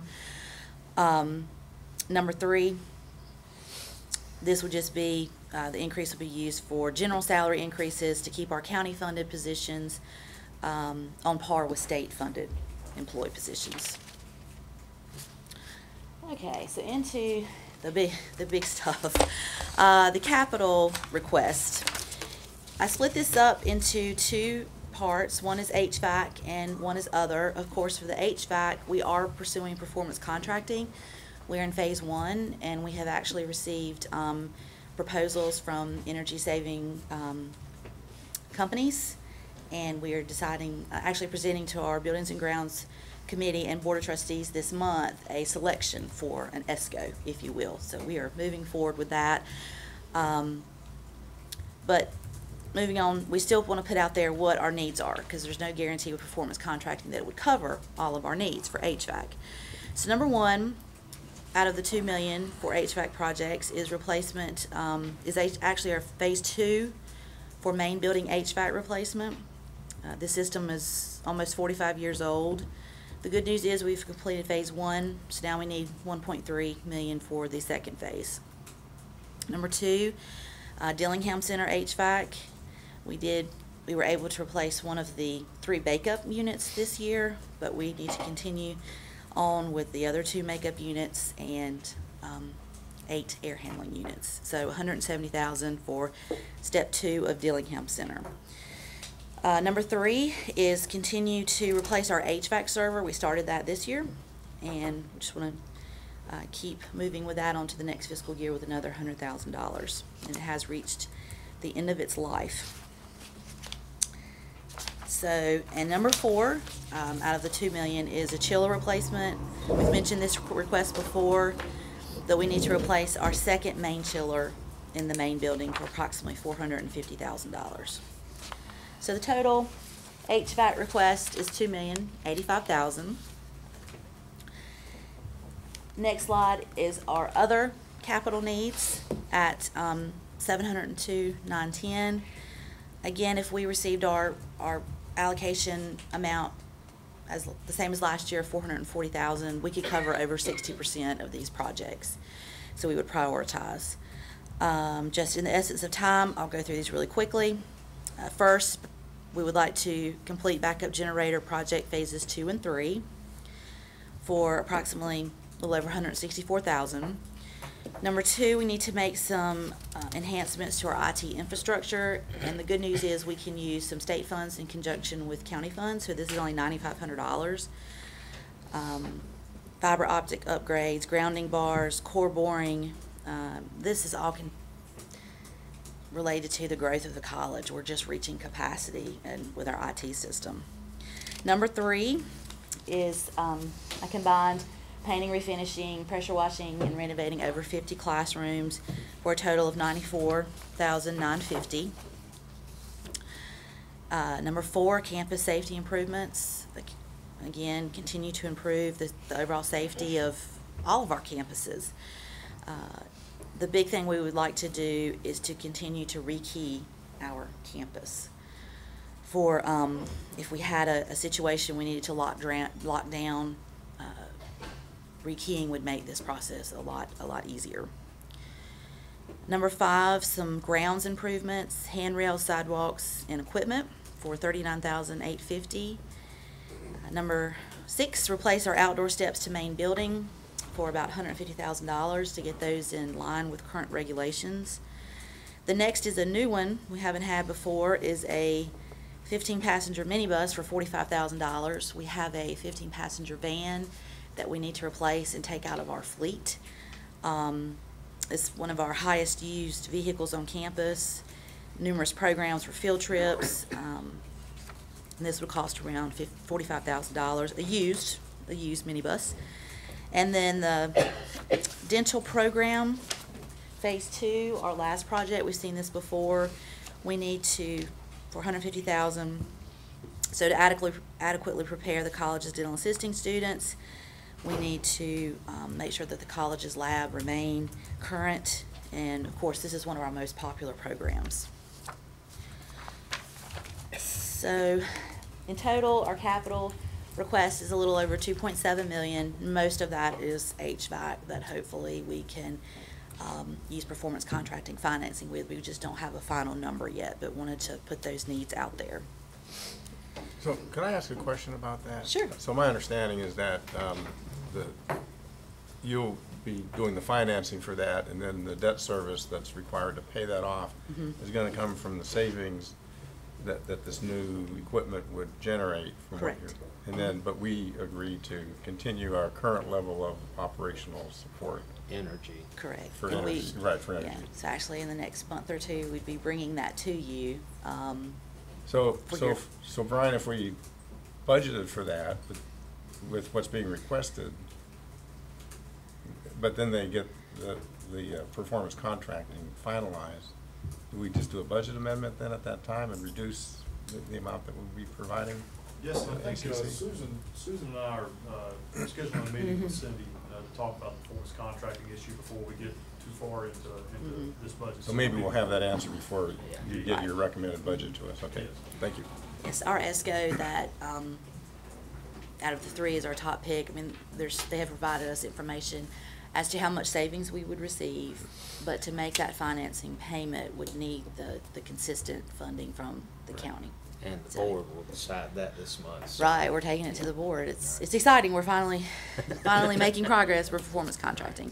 Number 3, this would just be, the increase will be used for general salary increases to keep our county-funded positions on par with state-funded employee positions. Okay, so into the big stuff. The capital request. I split this up into 2 parts. One is HVAC and one is other. Of course, for the HVAC, we are pursuing performance contracting. We're in phase 1, and we have actually received proposals from energy-saving companies, and we are deciding, actually presenting to our Buildings and Grounds committee and board of trustees this month a selection for an ESCO, if you will. So we are moving forward with that. But moving on, we still want to put out there what our needs are, because there's no guarantee with performance contracting that it would cover all of our needs for HVAC. So number one, out of the $2 million for HVAC projects is replacement, actually our phase 2 for main building HVAC replacement. The system is almost 45 years old. The good news is we've completed phase 1, so now we need $1.3 million for the second phase. Number 2, Dillingham Center HVAC. We were able to replace one of the 3 makeup units this year, but we need to continue on with the other 2 makeup units and 8 air handling units. So $170,000 for step 2 of Dillingham Center. Number 3 is continue to replace our HVAC server. We started that this year, and we just want to keep moving with that on to the next fiscal year with another $100,000, and it has reached the end of its life. So, and number 4, out of the $2 million is a chiller replacement. We've mentioned this request before, that we need to replace our second main chiller in the main building for approximately $450,000. So the total HVAC request is $2,085,000. Next slide is our other capital needs at $702,910. Again, if we received our allocation amount as the same as last year, $440,000, we could cover over 60% of these projects. So we would prioritize. Just in the essence of time, I'll go through these really quickly. First, we would like to complete backup generator project phases 2 and 3 for approximately a little over $164,000. Number 2, we need to make some enhancements to our IT infrastructure, and the good news is we can use some state funds in conjunction with county funds, so this is only $9,500. Fiber optic upgrades, grounding bars, core boring, this is all related to the growth of the college. We're just reaching capacity with our IT system. Number 3 is a combined painting, refinishing, pressure washing, and renovating over 50 classrooms for a total of $94,950. Number 4, campus safety improvements. Again, continue to improve the overall safety of all of our campuses. The big thing we would like to do is to continue to rekey our campus. For if we had a situation we needed to lock down, rekeying would make this process a lot easier. Number 5, some grounds improvements, handrails, sidewalks, and equipment for $39,850. Number 6, replace our outdoor steps to main building for about $150,000 to get those in line with current regulations. The next is a new one we haven't had before, is a 15-passenger minibus for $45,000. We have a 15-passenger van that we need to replace and take out of our fleet. It's one of our highest used vehicles on campus, numerous programs for field trips, and this would cost around $45,000, a used minibus. And then the dental program, phase 2, our last project, we've seen this before. We need to, for $150,000, so to adequately prepare the college's dental assisting students, we need to make sure that the college's lab remain current, and of course this is one of our most popular programs. So in total, our capital request is a little over $2.7 million. Most of that is HVAC that hopefully we can use performance contracting financing with. We just don't have a final number yet, but wanted to put those needs out there. So can I ask a question about that? Sure. So my understanding is that you'll be doing the financing for that, and then the debt service that's required to pay that off is going to come from the savings that this new equipment would generate. From Correct. What and then, but we agreed to continue our current level of operational support. Energy. Correct. For And energy, right, for energy. Yeah, so actually in the next month or 2, we'd be bringing that to you. So Brian, if we budgeted for that, with what's being requested, but then they get the performance contracting finalized, do we just do a budget amendment then at that time and reduce the amount that we'll be providing? Yes, I think ACC? Susan and I are scheduling a meeting with Cindy to talk about the performance contracting issue before we get too far into this budget. So maybe we'll have that answer before you get your recommended budget to us. Okay, thank you. Yes, our ESCO that, out of the three is our top pick. I mean, they have provided us information as to how much savings we would receive, but to make that financing payment would need the consistent funding from the county. And the board will decide that this month. So. Right, we're taking it to the board. It's exciting. We're finally making progress with performance contracting.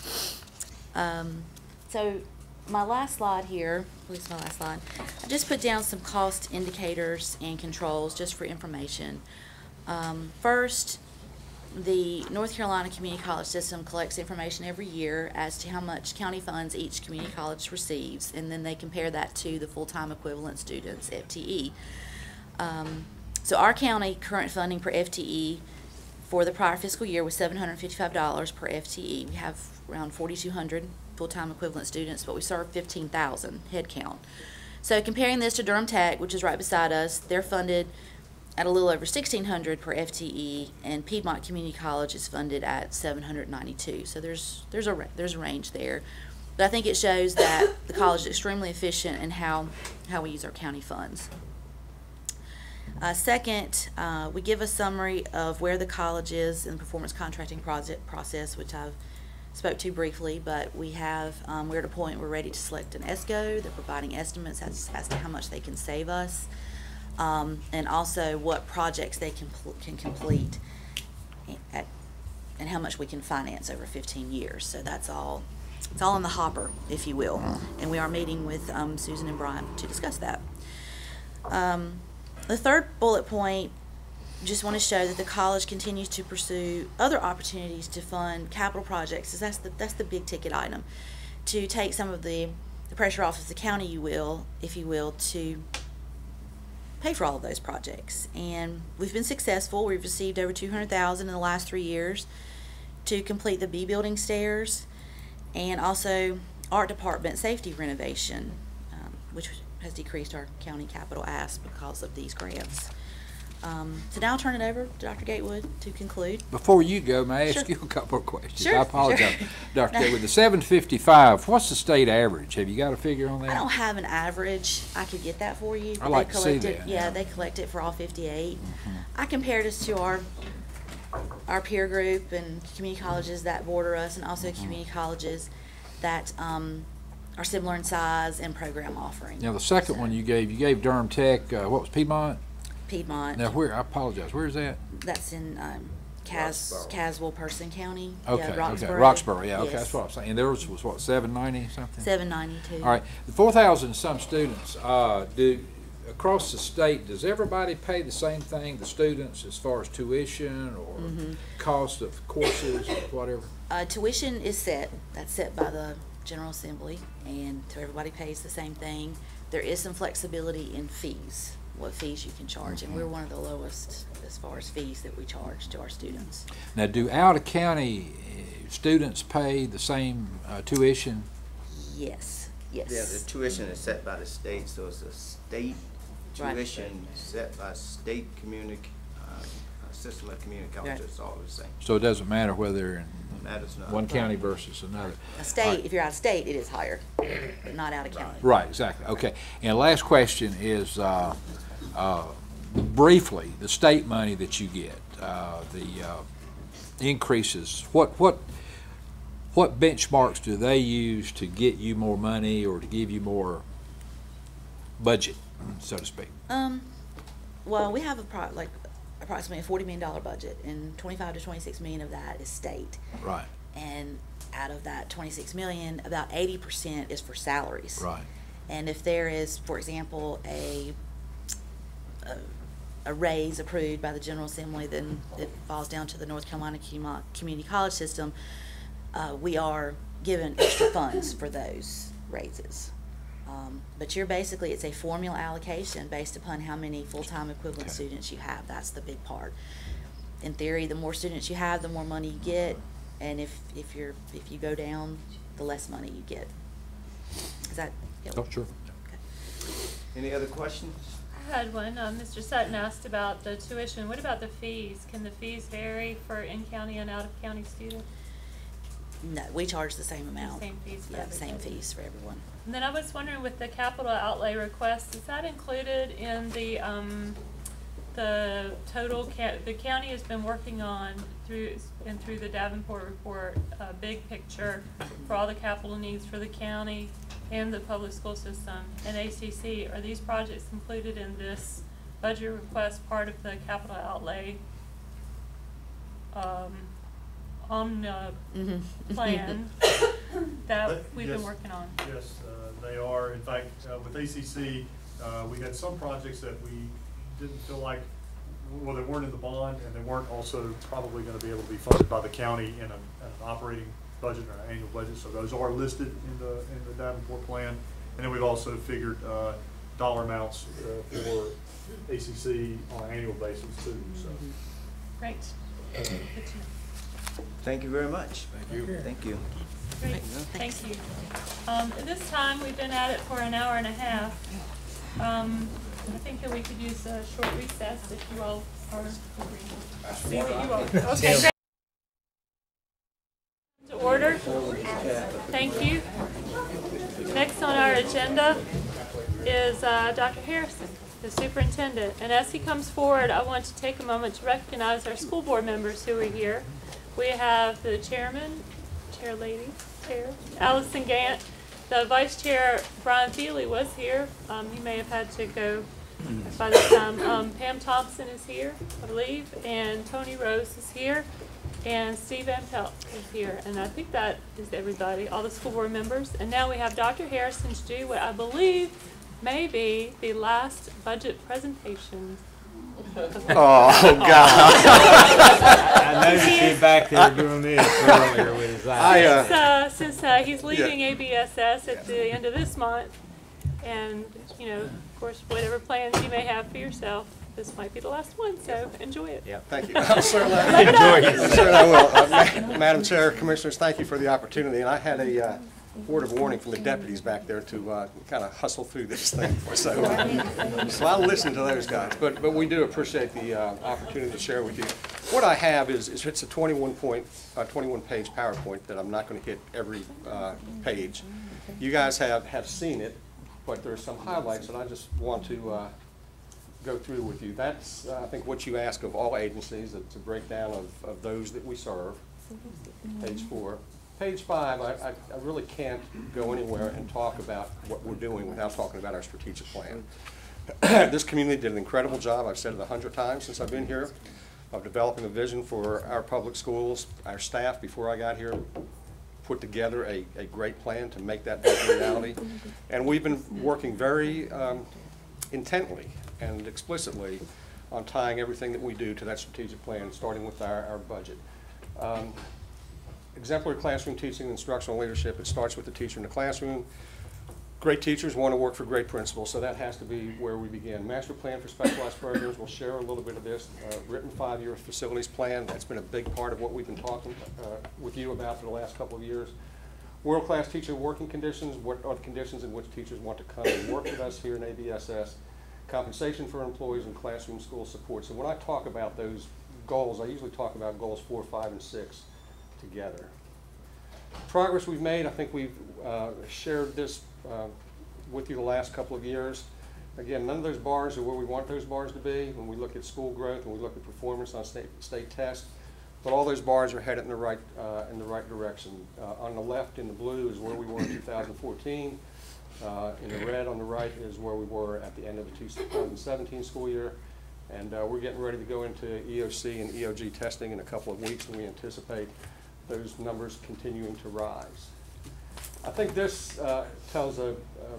So my last slide here, at least my last slide, I just put down some cost indicators and controls just for information. First, the North Carolina Community College System collects information every year as to how much county funds each community college receives, and then they compare that to the full-time equivalent students, FTE. So our county current funding per FTE for the prior fiscal year was $755 per FTE. We have around 4,200 full-time equivalent students, but we serve 15,000 head count. So comparing this to Durham Tech, which is right beside us, they're funded at a little over 1,600 per FTE, and Piedmont Community College is funded at 792. So there's a range there, but I think it shows that the college is extremely efficient in how we use our county funds. Second, we give a summary of where the college is in the performance contracting process, which I've spoke to briefly, but we have, we're at a point we're ready to select an ESCO. They're providing estimates as to how much they can save us, and also what projects they can complete and how much we can finance over 15 years. So that's all, it's all in the hopper, if you will, and we are meeting with Susan and Brian to discuss that. The third bullet point, just want to show that the college continues to pursue other opportunities to fund capital projects, because that's the big ticket item, to take some of the pressure off of the county, if you will, to pay for all of those projects. And we've been successful. We've received over $200,000 in the last 3 years to complete the B building stairs, and also art department safety renovation, which has decreased our county capital ask because of these grants. So now I'll turn it over to Dr. Gatewood to conclude. Before you go, may I ask Sure. you a couple of questions? Sure, I apologize, sure. Dr. Gatewood. The 755, what's the state average? Have you got a figure on that? I don't have an average. I could get that for you. I'd like to see They collect that, it. Yeah, yeah. they collect it for all 58. I compared us to our peer group and community colleges that border us, and also community colleges that are similar in size and program offering. Now, the second one you gave Durham Tech, what was Piedmont? Piedmont. Now, where, I apologize, where is that? That's in Caswell, Person County. Okay, Yeah, okay, Roxborough. Roxborough, yeah, okay, Yes. that's what I'm saying. And theirs was what, 790 something? 792. All right, the 4,000 and some students, across the state, does everybody pay the same thing, the students, as far as tuition or cost of courses or whatever? Tuition is set. That's set by the General Assembly, and so everybody pays the same thing. There is some flexibility in fees, what fees you can charge, and we're one of the lowest as far as fees that we charge to our students. Now, do out-of-county students pay the same tuition? Yes, yes. Yeah, the tuition is set by the state, so it's a state Right. tuition set by state system of community colleges. It's all the same. So it doesn't matter whether in Matters not. one county versus another? A state, if you're out of state, it is higher, but not out of county. Right, exactly. Okay. And last question is, briefly, the state money that you get, the increases, what benchmarks do they use to get you more money or to give you more budget, so to speak? Well, we have approximately a $40 million budget, and 25 to 26 million of that is state. Right. And out of that 26 million, about 80% is for salaries. Right. And if there is, for example, a raise approved by the General Assembly, then it falls down to the North Carolina Community College System. We are given extra funds for those raises. But it's a formula allocation based upon how many full-time equivalent students you have. That's the big part. in theory, the more students you have, the more money you get, and if you go down, the less money you get. Is that? Yep. Oh, sure. Any other questions? I had one. Mr. Sutton asked about the tuition. What about the fees? Can the fees vary for in-county and out-of-county students? No, we charge the same amount. Same fees for Yeah, everybody. same fees for everyone. And then I was wondering, with the capital outlay request, is that included in the total? The county has been working on through the Davenport report a big picture for all the capital needs for the county and the public school system and ACC. Are these projects included in this budget request, part of the capital outlay plan that we've been working on? Yes, they are. In fact, with ACC, we had some projects that we didn't feel like, well, they weren't in the bond, and they weren't also probably going to be able to be funded by the county in an operating budget or an annual budget. So those are listed in the Davenport plan. And then we've also figured dollar amounts for ACC on an annual basis too. So. Great. Good to know. Thank you very much. Thank you. Thank you. Great, thank you. At this time, we've been at it for an hour and a half. I think that we could use a short recess if you all are agreeable. Okay. To order. Thank you. Next on our agenda is Dr. Harrison, the superintendent. And as he comes forward, I want to take a moment to recognize our school board members who are here. We have the chairman, Allison Gant. The vice chair, Brian Thiele, was here. He may have had to go by this time. Pam Thompson is here, I believe, and Tony Rose is here, and Steve Van Pelt is here. And I think that is everybody, all the school board members. And now we have Dr. Harrison to do what I believe may be the last budget presentation. Oh, God. I know you came back there doing this earlier with his eyes. Since he's leaving ABSS at the end of this month, and, you know, of course, whatever plans you may have for yourself, this might be the last one, so enjoy it. Yeah, thank you. I'm certainly enjoy it. Certainly I will. Madam Chair, Commissioners, thank you for the opportunity. And I had a word of warning from the deputies back there to kind of hustle through this thing. So I'll listen to those guys. But we do appreciate the opportunity to share with you. What I have is it's a 21-page PowerPoint that I'm not going to hit every page. You guys have seen it, but there's some highlights that I just want to go through with you. That's, I think, what you ask of all agencies. It's a breakdown of those that we serve. Page 4. Page 5, I really can't go anywhere and talk about what we're doing without talking about our strategic plan. This community did an incredible job. I've said it 100 times since I've been here, of developing a vision for our public schools. Our staff, before I got here, put together a great plan to make that vision reality. And we've been working very intently and explicitly on tying everything that we do to that strategic plan, starting with our budget. Exemplary classroom teaching and instructional leadership. It starts with the teacher in the classroom. Great teachers want to work for great principals, so that has to be where we begin. Master plan for specialized programs. We'll share a little bit of this. Written 5-year facilities plan. That's been a big part of what we've been talking with you about for the last couple of years. World-class teacher working conditions. What are the conditions in which teachers want to come and work with us here in ABSS? Compensation for employees and classroom school support. So when I talk about those goals, I usually talk about goals 4, 5, and 6 together. Progress we've made, I think we've shared this with you the last couple of years. Again, none of those bars are where we want those bars to be when we look at school growth and we look at performance on state tests, but all those bars are headed in the right direction. On the left in the blue is where we were in 2014. In the red on the right is where we were at the end of the 2017 school year. And we're getting ready to go into EOC and EOG testing in a couple of weeks, and we anticipate those numbers continuing to rise. I think this tells a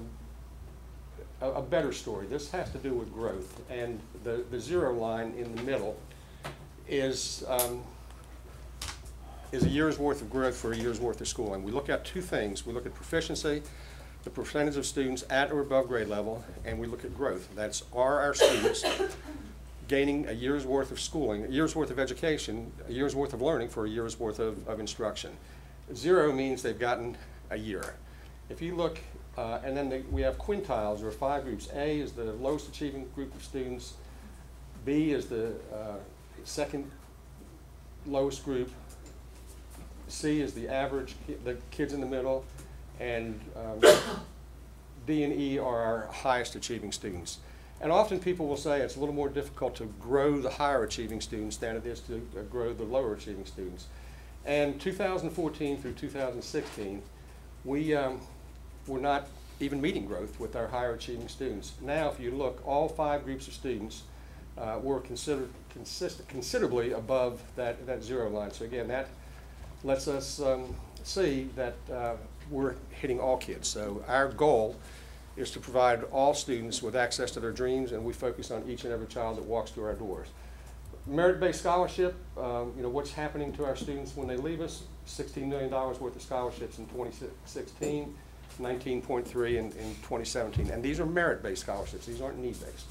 better story. This has to do with growth, and the zero line in the middle is a year's worth of growth for a year's worth of schooling. We look at two things. We look at proficiency, the percentage of students at or above grade level, and we look at growth. That's, are our students gaining a year's worth of schooling, a year's worth of education, a year's worth of learning for a year's worth of instruction. 0 means they've gotten a year. If you look, and then we have quintiles, or 5 groups. A is the lowest achieving group of students. B is the second lowest group. C is the average, the kids in the middle. And D and E are our highest achieving students. And often people will say it's a little more difficult to grow the higher achieving students than it is to grow the lower achieving students. And 2014 through 2016, we were not even meeting growth with our higher achieving students. Now, if you look, all 5 groups of students were considerably above that 0 line. So again, that lets us see that we're hitting all kids. So our goal is to provide all students with access to their dreams, and we focus on each and every child that walks through our doors. Merit-based scholarship, you know, what's happening to our students when they leave us? $16 million worth of scholarships in 2016, 19.3 in 2017. And these are merit-based scholarships. These aren't need-based.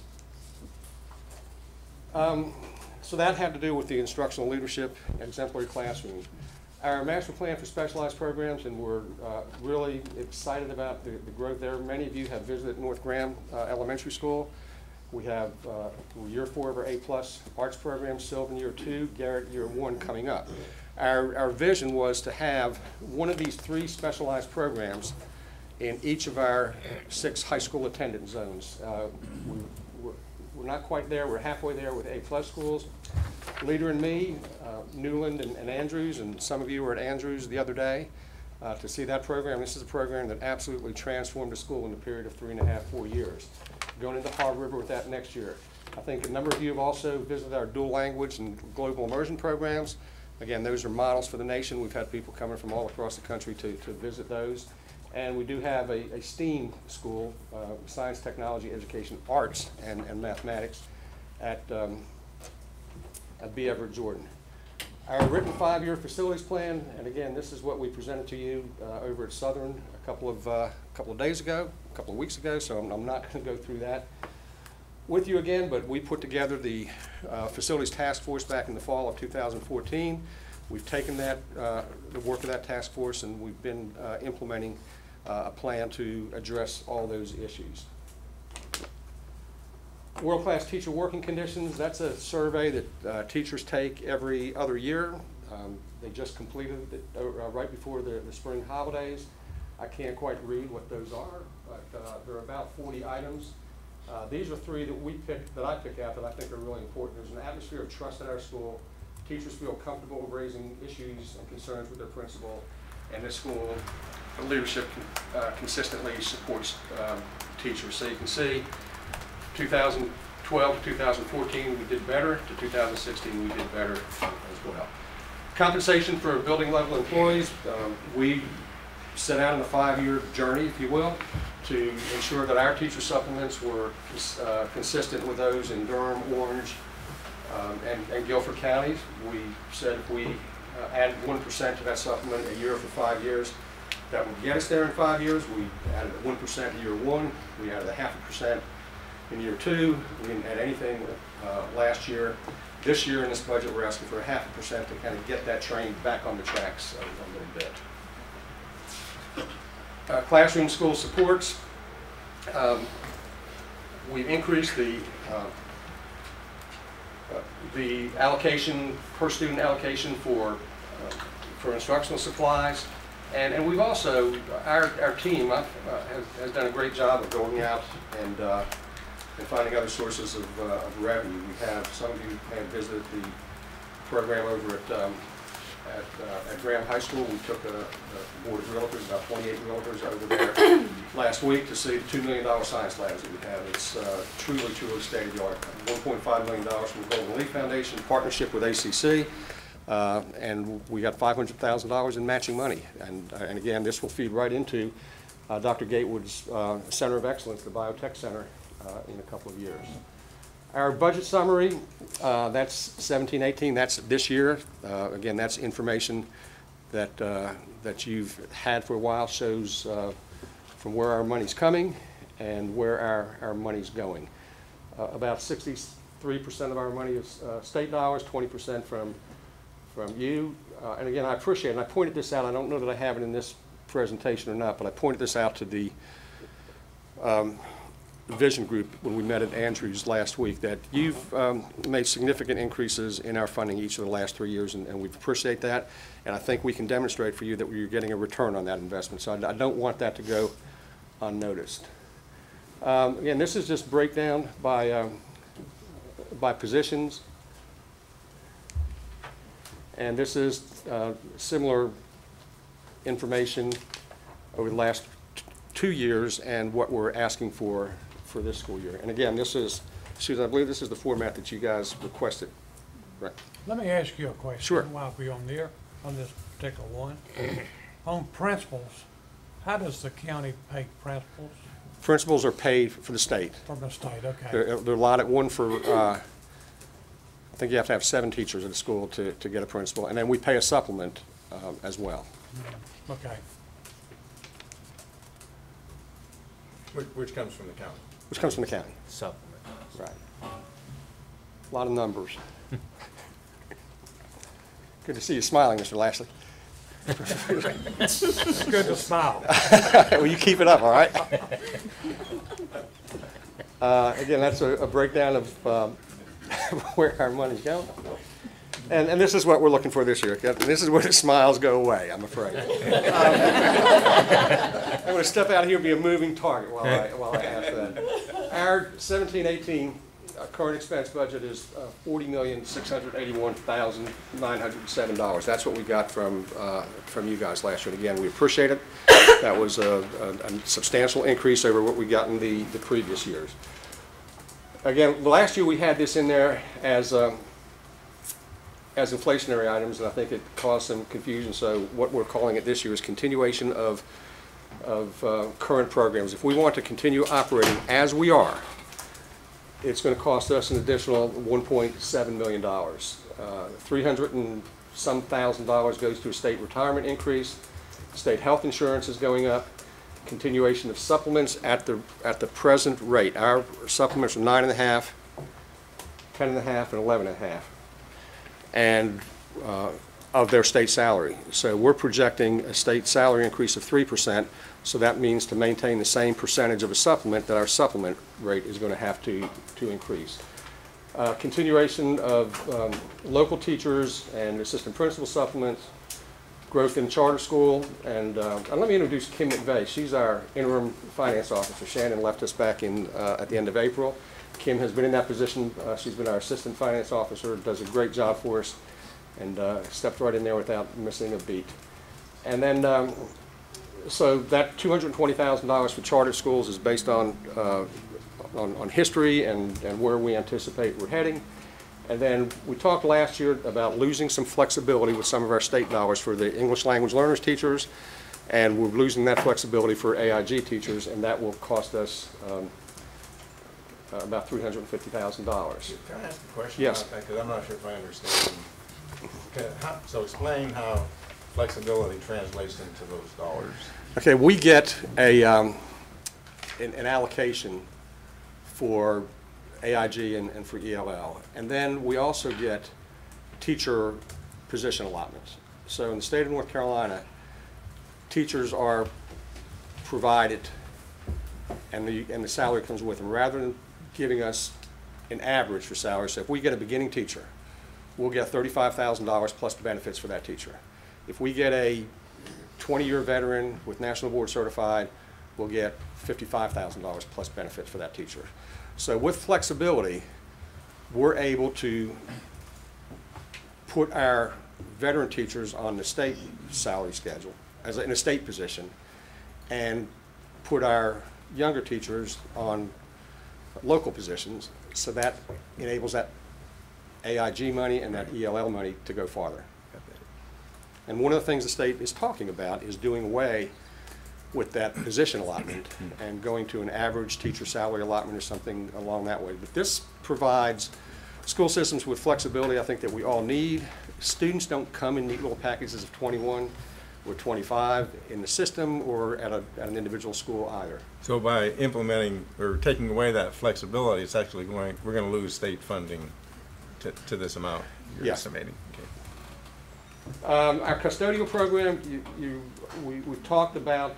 So that had to do with the instructional leadership exemplary classroom. Our master plan for specialized programs, and we're really excited about the growth there. Many of you have visited North Graham Elementary School. We have year 4 of our A+ arts program, Sylvan year 2, Garrett year 1 coming up. Our vision was to have one of these 3 specialized programs in each of our 6 high school attendance zones. We're not quite there. We're halfway there with A+ schools. Leader and me, Newland and Andrews, and some of you were at Andrews the other day to see that program. This is a program that absolutely transformed the school in the period of 3.5, 4 years. Going into Hog River with that next year. I think a number of you have also visited our dual language and global immersion programs. Again, those are models for the nation. We've had people coming from all across the country to visit those. And we do have a STEAM school, science, technology, education, arts, and mathematics at B. Everett Jordan. Our written 5-year facilities plan, and again, this is what we presented to you over at Southern a couple of days ago, a couple of weeks ago, so I'm not going to go through that with you again, but we put together the facilities task force back in the fall of 2014. We've taken that, the work of that task force, and we've been implementing a plan to address all those issues. World-class teacher working conditions, that's a survey that teachers take every other year. They just completed it right before the spring holidays. I can't quite read what those are, but there are about 40 items. These are 3 that I pick out that I think are really important. There's an atmosphere of trust at our school. Teachers feel comfortable raising issues and concerns with their principal, and this school leadership consistently supports teachers. So you can see 2012 to 2014 we did better, to 2016 we did better as well. Compensation for building level employees, we set out on a 5-year journey, if you will, to ensure that our teacher supplements were consistent with those in Durham, Orange, and Guilford counties. We said if we added 1% to that supplement a year for 5 years, that would get us there in 5 years. We added 1% in year 1. We added 0.5% in year 2. We didn't add anything last year. This year in this budget, we're asking for 0.5% to kind of get that train back on the tracks a little bit. Classroom school supports. We've increased the allocation, per student allocation for instructional supplies. And we've also, our team has done a great job of going out and finding other sources of revenue. We have, some of you may have visited the program over at Graham High School. We took a board of realtors, about 28 realtors over there last week to see the $2 million science labs that we have. It's truly state of the art. $1.5 million from the Golden Leaf Foundation, partnership with ACC. And we got $500,000 in matching money. And again, this will feed right into Dr. Gatewood's Center of Excellence, the Biotech Center, in a couple of years. Our budget summary, that's 17-18, that's this year. Again, that's information that you've had for a while, shows from where our money's coming and where our money's going. About 63% 83% of our money is state dollars, 20% from you. And again, I appreciate it. And I pointed this out. I don't know that I have it in this presentation or not, but I pointed this out to the vision group when we met at Andrews last week, that you've made significant increases in our funding each of the last 3 years, and we appreciate that. And I think we can demonstrate for you that we're getting a return on that investment. So I don't want that to go unnoticed. Again, this is just breakdown by positions. And this is similar information over the last 2 years and what we're asking for this school year. And again, this is, Susan, I believe this is the format that you guys requested. Right. Let me ask you a question. Sure. While we're on there, on this particular one. On principals, how does the county pay principals? Principals are paid for the state. From the state, okay. They're allotted one for, I think you have to have 7 teachers at a school to get a principal, and then we pay a supplement as well. Okay. Which comes from the county. Which comes from the county. Supplement. Right. A lot of numbers. Good to see you smiling, Mr. Lashley. It's good to smile. Well, you keep it up, all right? Again, that's a breakdown of where our money's going. And this is what we're looking for this year. This is where the smiles go away, I'm afraid. I'm going to step out here and be a moving target while I ask that. Our 17-18 current expense budget is $40,681,907. That's what we got from you guys last year. And again, we appreciate it. That was a substantial increase over what we got in the previous years. Again, last year we had this in there as inflationary items, and I think it caused some confusion. So what we're calling it this year is continuation of current programs. If we want to continue operating as we are, it's going to cost us an additional $1.7 million. 300 and some $1,000 goes to a state retirement increase. State health insurance is going up. Continuation of supplements at the present rate. Our supplements are 9.5, 10.5, and 11.5, and of their state salary. So we're projecting a state salary increase of 3%. So that means to maintain the same percentage of a supplement, that our supplement rate is going to have to increase. Continuation of local teachers and assistant principal supplements, growth in charter school, and let me introduce Kim McVeigh. She's our interim finance officer. Shannon left us back in at the end of April. Kim has been in that position. She's been our assistant finance officer, does a great job for us, and stepped right in there without missing a beat. And then so that $220,000 for charter schools is based on history and where we anticipate we're heading. And then we talked last year about losing some flexibility with some of our state dollars for the English language learners teachers, and we're losing that flexibility for AIG teachers, and that will cost us about $350,000. Can I ask a question yes. about that? Because I'm not sure if I understand. So explain how flexibility translates into those dollars. Okay, we get an allocation for AIG and for ELL, and then we also get teacher position allotments. So in the state of North Carolina, teachers are provided, and the salary comes with them, rather than giving us an average for salary. So if we get a beginning teacher, we'll get $35,000 plus benefits for that teacher. If we get a 20-year veteran with National Board Certified, we'll get $55,000 plus benefits for that teacher. So with flexibility, we're able to put our veteran teachers on the state salary schedule, in a state position, and put our younger teachers on local positions, so that enables that AIG money and that ELL money to go farther. And one of the things the state is talking about is doing away with that position allotment and going to an average teacher salary allotment or something along that way. But this provides school systems with flexibility I think that we all need. Students don't come in neat little packages of 21. or 25 in the system or at an individual school either. So by implementing or taking away that flexibility, it's actually we're going to lose state funding to this amount you're estimating. Okay. Our custodial program, we've talked about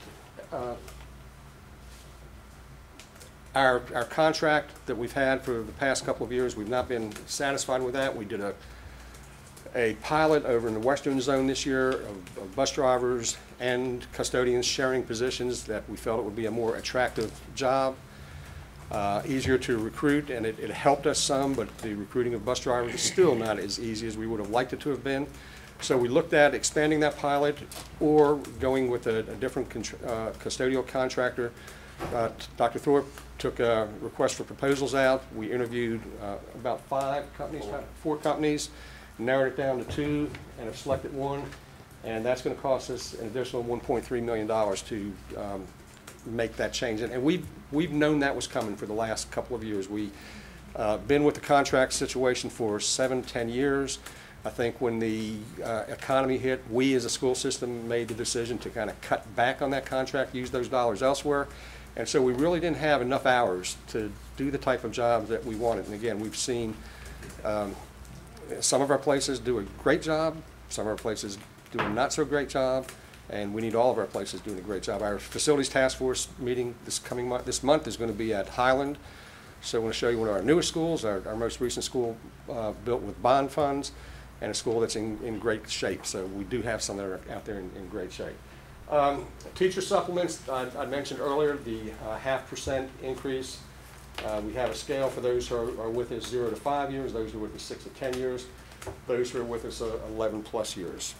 our contract that we've had for the past couple of years. We've not been satisfied with that. We did a pilot over in the western zone this year of bus drivers and custodians sharing positions that we felt it would be a more attractive job, easier to recruit, and it helped us some, but the recruiting of bus drivers is still not as easy as we would have liked it to have been. So we looked at expanding that pilot or going with a different custodial contractor. Dr. Thorpe took a request for proposals out. We interviewed about 4 companies, narrowed it down to 2, and have selected one. And that's going to cost us an additional $1.3 million to make that change. And we've known that was coming for the last couple of years. We've been with the contract situation for 7-10 years. I think when the economy hit, we as a school system made the decision to kind of cut back on that contract, use those dollars elsewhere. And so we really didn't have enough hours to do the type of jobs that we wanted. And again, we've seen some of our places do a great job, some of our places do a not so great job, and we need all of our places doing a great job. Our facilities task force meeting this month is going to be at Highland. So I want to show you one of our newest schools, our most recent school built with bond funds, and a school that's in great shape. So we do have some that are out there in great shape. Teacher supplements, I mentioned earlier, the 0.5% increase. We have a scale for those who are with us 0 to 5 years, those who are with us 6 to 10 years, those who are with us 11 plus years.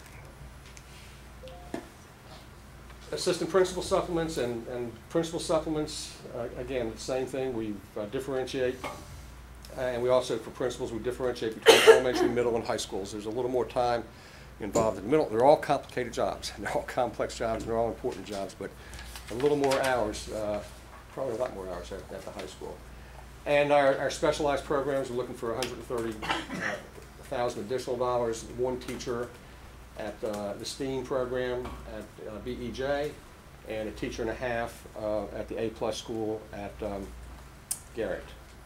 Assistant principal supplements and principal supplements, again, the same thing. We differentiate, and we also, for principals, we differentiate between elementary, middle, and high schools. There's a little more time involved in the middle. They're all complicated jobs, and they're all complex jobs, and they're all important jobs, but a little more hours, probably a lot more hours at the high school. And our specialized programs, we're looking for $130,000 additional dollars, 1 teacher at the STEAM program at BEJ, and a teacher and a half at the A+ school at Garrett.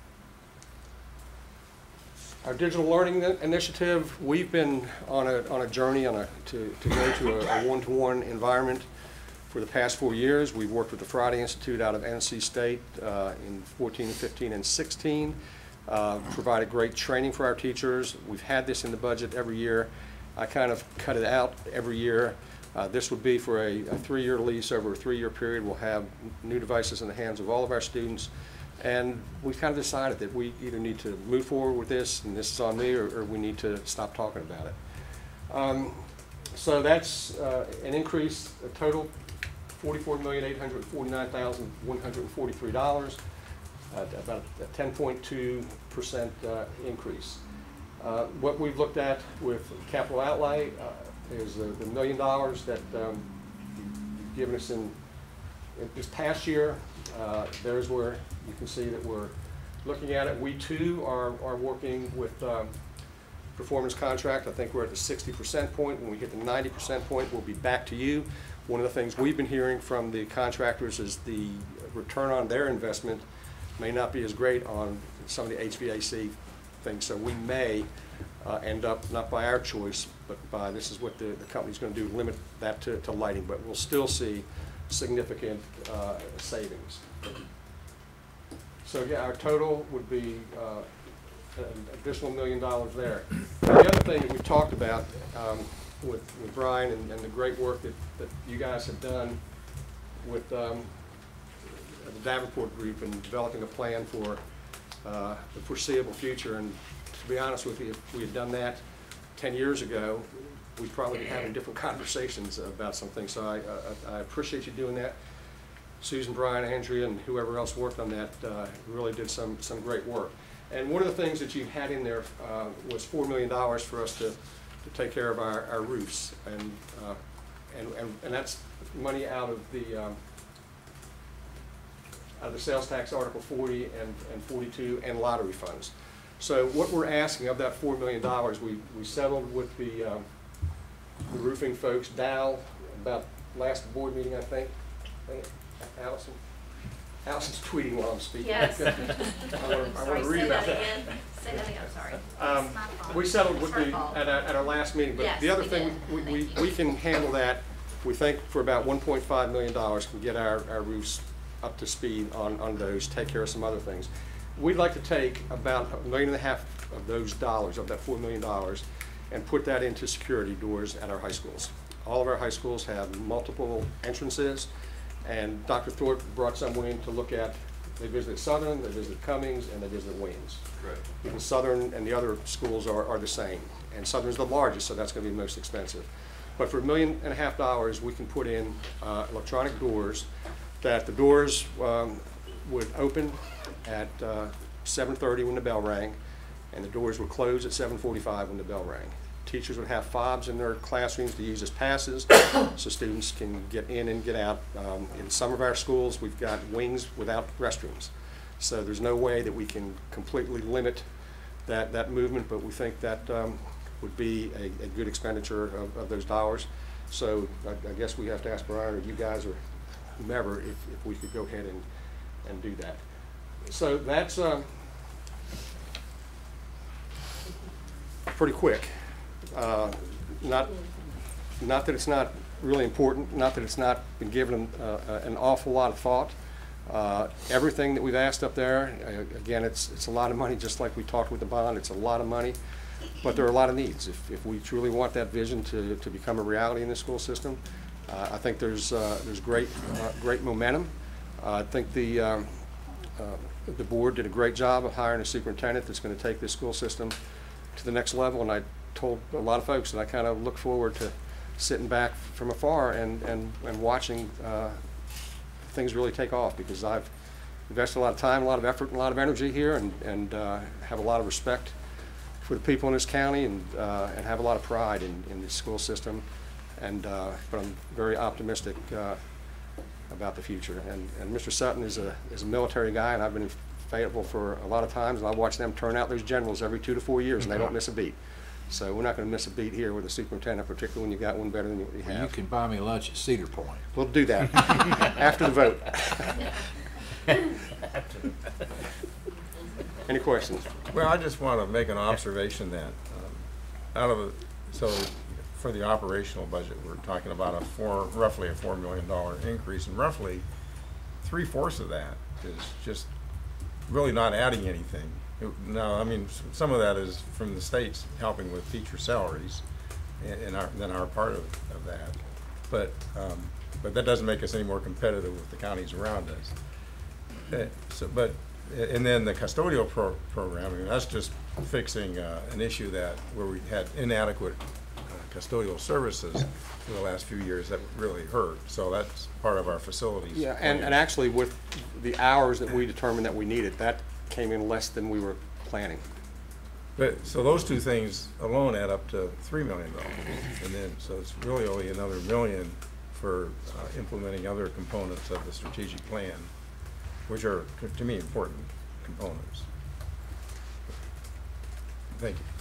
Our digital learning initiative, we've been on a journey to go to a one-to-one environment for the past 4 years. We've worked with the Friday Institute out of NC State in 14, 15, and 16. Provided great training for our teachers. We've had this in the budget every year. I kind of cut it out every year. This would be for a 3-year lease over a 3-year period. We'll have new devices in the hands of all of our students. And we've kind of decided that we either need to move forward with this, and this is on me, or we need to stop talking about it. So that's an increase, a total $44,849,143, about a 10.2% increase. What we've looked at with capital outlay is the $1 million that you've given us in this past year. There's where you can see that we're looking at it. We too are working with performance contract. I think we're at the 60% point. When we hit the 90% point, we'll be back to you. One of the things we've been hearing from the contractors is the return on their investment may not be as great on some of the HVAC things. So we may end up, not by our choice, but by, this is what the company's going to do, limit that to lighting. But we'll still see significant savings. So yeah, our total would be an additional $1 million there. The other thing that we've talked about with Brian and the great work that you guys have done with the Davenport group and developing a plan for the foreseeable future. And to be honest with you, if we had done that 10 years ago, we'd probably be having different conversations about some things. So I appreciate you doing that. Susan, Brian, Andrea, and whoever else worked on that really did some great work. And one of the things that you had in there was $4 million for us to take care of our roofs, and that's money out of the sales tax Article 40 and 42 and lottery funds. So what we're asking of that $4 million, we settled with the roofing folks, Dow, about last board meeting, I think. Allison? Allison's tweeting while I'm speaking. Yes. I want to read about that. Say that again, I'm sorry. We settled with It's her fault. at our last meeting, but Yes, the other we thing, we can handle that. We think for about $1.5 million, can get our roofs up to speed on those, take care of some other things. We'd like to take about $1.5 million of those dollars, of that $4 million, and put that into security doors at our high schools. All of our high schools have multiple entrances, and Dr. Thorpe brought someone in to look at. They visited Southern, they visited Cummings, and they visited Waynes. Right. Because Southern and the other schools are the same, and Southern's the largest, so that's going to be the most expensive. But for $1.5 million, we can put in electronic doors, that the doors would open at 7:30 when the bell rang, and the doors would close at 7:45 when the bell rang. Teachers would have fobs in their classrooms to use as passes, so students can get in and get out. In some of our schools, we've got wings without restrooms, so there's no way that we can completely limit that movement, but we think that would be a good expenditure of those dollars. So I guess we have to ask Brian or you guys or whomever if we could go ahead and do that. So that's pretty quick. Not that it's not really important, not that it's not been given an awful lot of thought. Everything that we've asked up there, again, it's a lot of money, just like we talked with the bond. It's a lot of money, but there are a lot of needs. If we truly want that vision to become a reality in the school system, I think there's great momentum. I think the board did a great job of hiring a superintendent that's going to take this school system to the next level, and I told a lot of folks that I kind of look forward to sitting back from afar and watching things really take off, because I've invested a lot of time, a lot of effort, and a lot of energy here, and have a lot of respect for the people in this county, and have a lot of pride in the school system, but I'm very optimistic about the future. And Mr. Sutton is a military guy, and I've been in Fayetteville for a lot of times, and I watch them turn out those generals every 2 to 4 years, and they don't miss a beat. So we're not going to miss a beat here with a superintendent, particularly when you got one better than what you have. You can buy me lunch at Cedar Point. We'll do that after the vote. Any questions? Well, I just want to make an observation that so for the operational budget, we're talking about roughly a $4 million increase, and roughly 3/4 of that is just really not adding anything. Now, I mean, some of that is from the states helping with teacher salaries, and then our part of that. But that doesn't make us any more competitive with the counties around us. And then the custodial program, I mean, that's just fixing an issue where we had inadequate custodial services for the last few years that really hurt. So that's part of our facilities. Yeah, and actually with the hours that we determined that we needed, that came in less than we were planning. But so those two things alone add up to $3 million, and then so it's really only another $1 million for implementing other components of the strategic plan, which are to me important components. Thank you.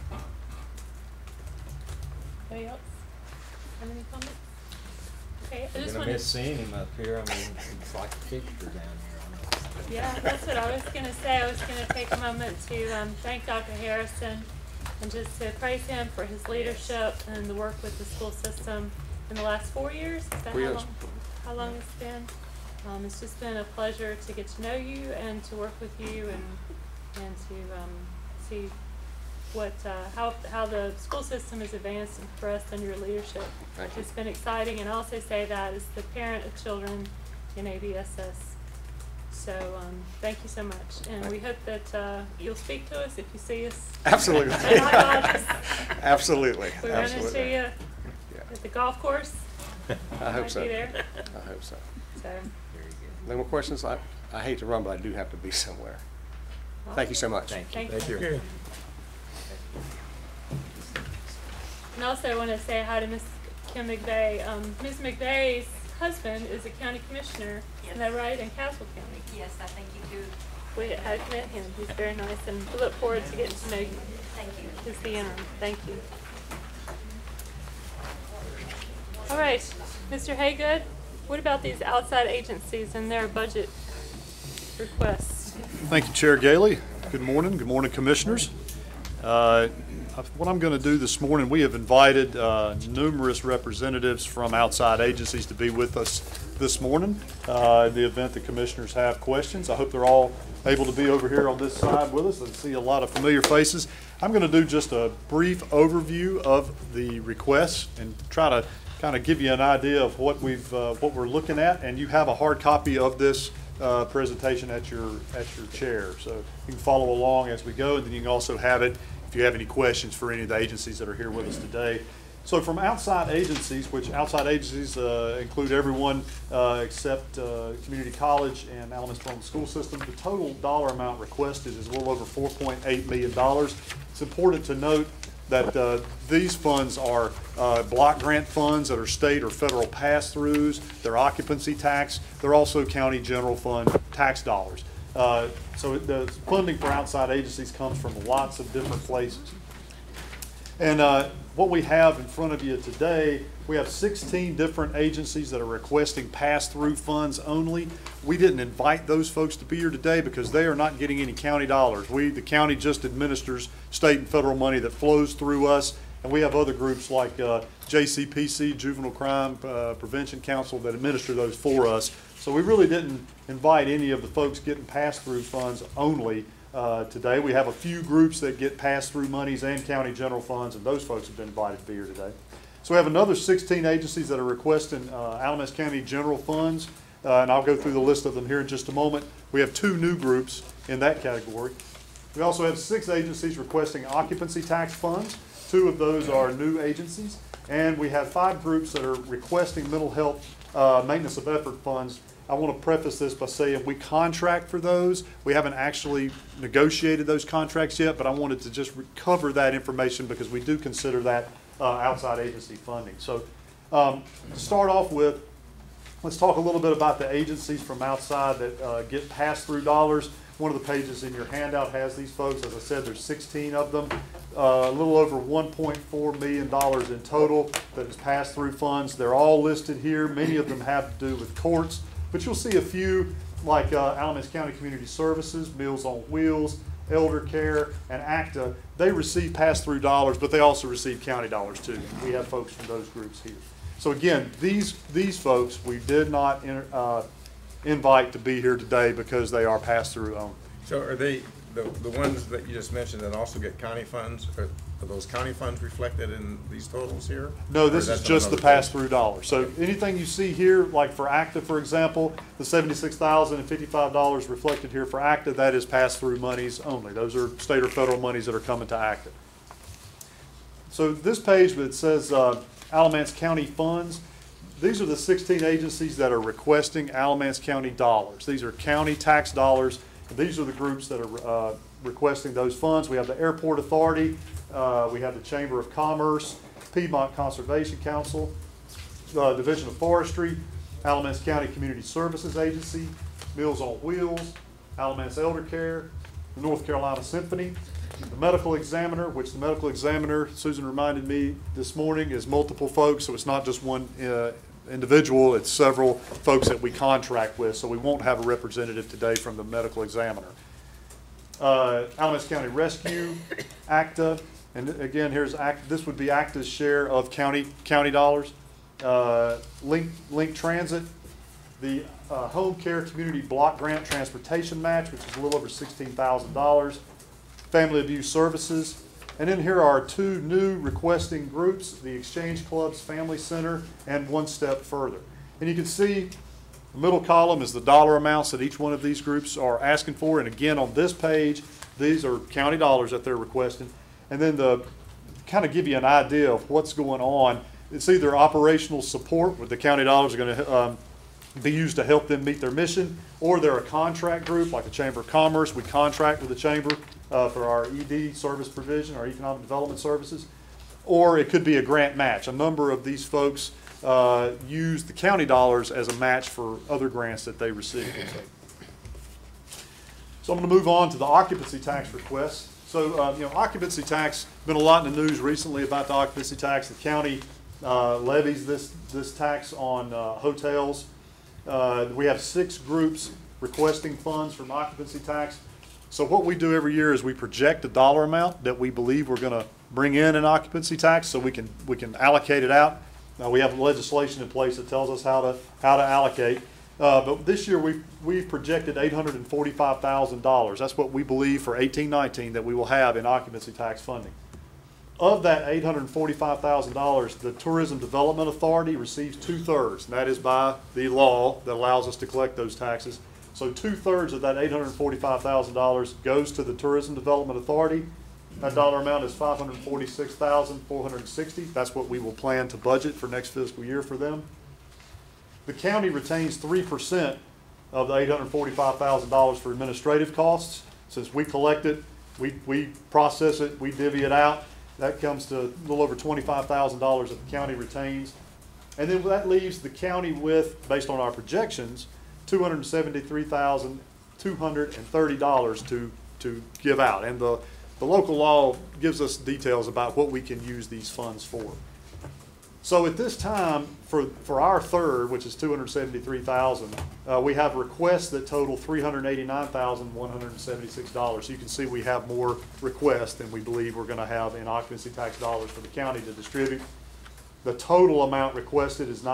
Anybody else have any comments? Okay, I I'm just gonna wanted miss seeing him up here. I mean, it's like a fixture down here. Yeah, that's what I was going to say. I was going to take a moment to thank Dr. Harrison and just to praise him for his leadership and the work with the school system in the last 4 years. Is that 4 years. How long it's been? It's just been a pleasure to get to know you and to work with you and to see what how the school system has advanced and progressed under your leadership. Thank you. It's been exciting, and I also say that as the parent of children in ABSS. So thank you so much, and we hope that you'll speak to us if you see us. Absolutely. Absolutely. We run into you at the golf course. I hope so. Be there. I hope so. So. No more questions? I hate to run, but I do have to be somewhere. Thank you so much. Thank you. Thank you. And also I want to say hi to Miss Kim McVeigh. Ms. McVeigh's husband is a county commissioner, isn't that right, in Castle County? Yes, I think you do. I've met him. He's very nice, and we look forward to getting to know you. Thank you. He's the interim. Thank you. All right. Mr. Haygood, what about these outside agencies and their budget requests? Thank you, Chair Gailey. Good morning. Good morning, Commissioners. What I'm going to do this morning, we have invited numerous representatives from outside agencies to be with us this morning in the event the Commissioners have questions. I hope they're all able to be over here on this side with us. I see a lot of familiar faces. I'm going to do just a brief overview of the requests and try to kind of give you an idea of what we're looking at, and you have a hard copy of this presentation at your chair, so you can follow along as we go, and then you can also have it if you have any questions for any of the agencies that are here with us today. So from outside agencies, which outside agencies include everyone except Community College and Alamance Public School System, the total dollar amount requested is a little over $4.8 million. It's important to note that these funds are block grant funds that are state or federal pass-throughs. They're occupancy tax. They're also county general fund tax dollars. So the funding for outside agencies comes from lots of different places. And what we have in front of you today, we have 16 different agencies that are requesting pass-through funds only. We didn't invite those folks to be here today because they are not getting any county dollars. The county just administers state and federal money that flows through us, and we have other groups like JCPC, Juvenile Crime Prevention Council, that administer those for us. So we really didn't invite any of the folks getting pass-through funds only today. We have a few groups that get pass-through monies and county general funds, and those folks have been invited to be here today. So we have another 16 agencies that are requesting Alamance County general funds, and I'll go through the list of them here in just a moment. We have 2 new groups in that category. We also have 6 agencies requesting occupancy tax funds. 2 of those are new agencies, and we have 5 groups that are requesting mental health maintenance of effort funds. I want to preface this by saying we contract for those. We haven't actually negotiated those contracts yet, but I wanted to just cover that information because we do consider that outside agency funding. So to start off with, let's talk a little bit about the agencies from outside that get pass-through dollars. One of the pages in your handout has these folks. As I said, there's 16 of them. A little over $1.4 million in total that is pass-through funds. They're all listed here. Many of them have to do with courts, but you'll see a few like Alamance County Community Services, Meals on Wheels, Elder Care, and ACTA. They receive pass-through dollars, but they also receive county dollars too. We have folks from those groups here. So again, these folks we did not invite to be here today because they are pass-through only. So are they the ones that you just mentioned that also get county funds? Are those county funds reflected in these totals here? No, this is just the pass-through dollars. So anything you see here, like for ACTA, for example, the $76,055 reflected here for ACTA, that is pass-through monies only. Those are state or federal monies that are coming to ACTA. So this page that says Alamance County funds, these are the 16 agencies that are requesting Alamance County dollars. These are county tax dollars. These are the groups that are requesting those funds. We have the Airport Authority, we have the Chamber of Commerce, Piedmont Conservation Council, Division of Forestry, Alamance County Community Services Agency, Meals on Wheels, Alamance Elder Care, the North Carolina Symphony, the Medical Examiner, which the Medical Examiner, Susan reminded me this morning, is multiple folks, so it's not just one individual, it's several folks that we contract with, so we won't have a representative today from the Medical Examiner. Alamance County Rescue, ACTA, and again, here's ACTA. This would be ACTA's share of county dollars. Link Transit, the Home Care Community Block Grant Transportation Match, which is a little over $16,000. Family Abuse Services. And then here are 2 new requesting groups, the Exchange Clubs Family Center and One Step Further. And you can see the middle column is the dollar amounts that each one of these groups are asking for. And again, on this page, these are county dollars that they're requesting. And then the kind of give you an idea of what's going on. It's either operational support, where the county dollars are going to be used to help them meet their mission, or they're a contract group like the Chamber of Commerce. We contract with the Chamber for our ED service provision, our economic development services, or it could be a grant match. A number of these folks use the county dollars as a match for other grants that they receive. So I'm going to move on to the occupancy tax requests. So occupancy tax, been a lot in the news recently about the occupancy tax. The county levies this tax on hotels. We have 6 groups requesting funds from occupancy tax. So what we do every year is we project a dollar amount that we believe we're going to bring in occupancy tax, so we can allocate it out. We have legislation in place that tells us how to allocate. But this year we've projected $845,000. That's what we believe for 18-19 that we will have in occupancy tax funding. Of that $845,000, the Tourism Development Authority receives 2/3, and that is by the law that allows us to collect those taxes. So 2/3 of that $845,000 goes to the Tourism Development Authority. That dollar amount is $546,460. That's what we will plan to budget for next fiscal year for them. The county retains 3% of the $845,000 for administrative costs. Since we collect it, we process it, we divvy it out. That comes to a little over $25,000 that the county retains. And then that leaves the county with, based on our projections, $273,230 to give out. And the local law gives us details about what we can use these funds for. So at this time, for our third, which is $273,000, we have requests that total $389,176. So you can see we have more requests than we believe we're going to have in occupancy tax dollars for the county to distribute. The total amount requested is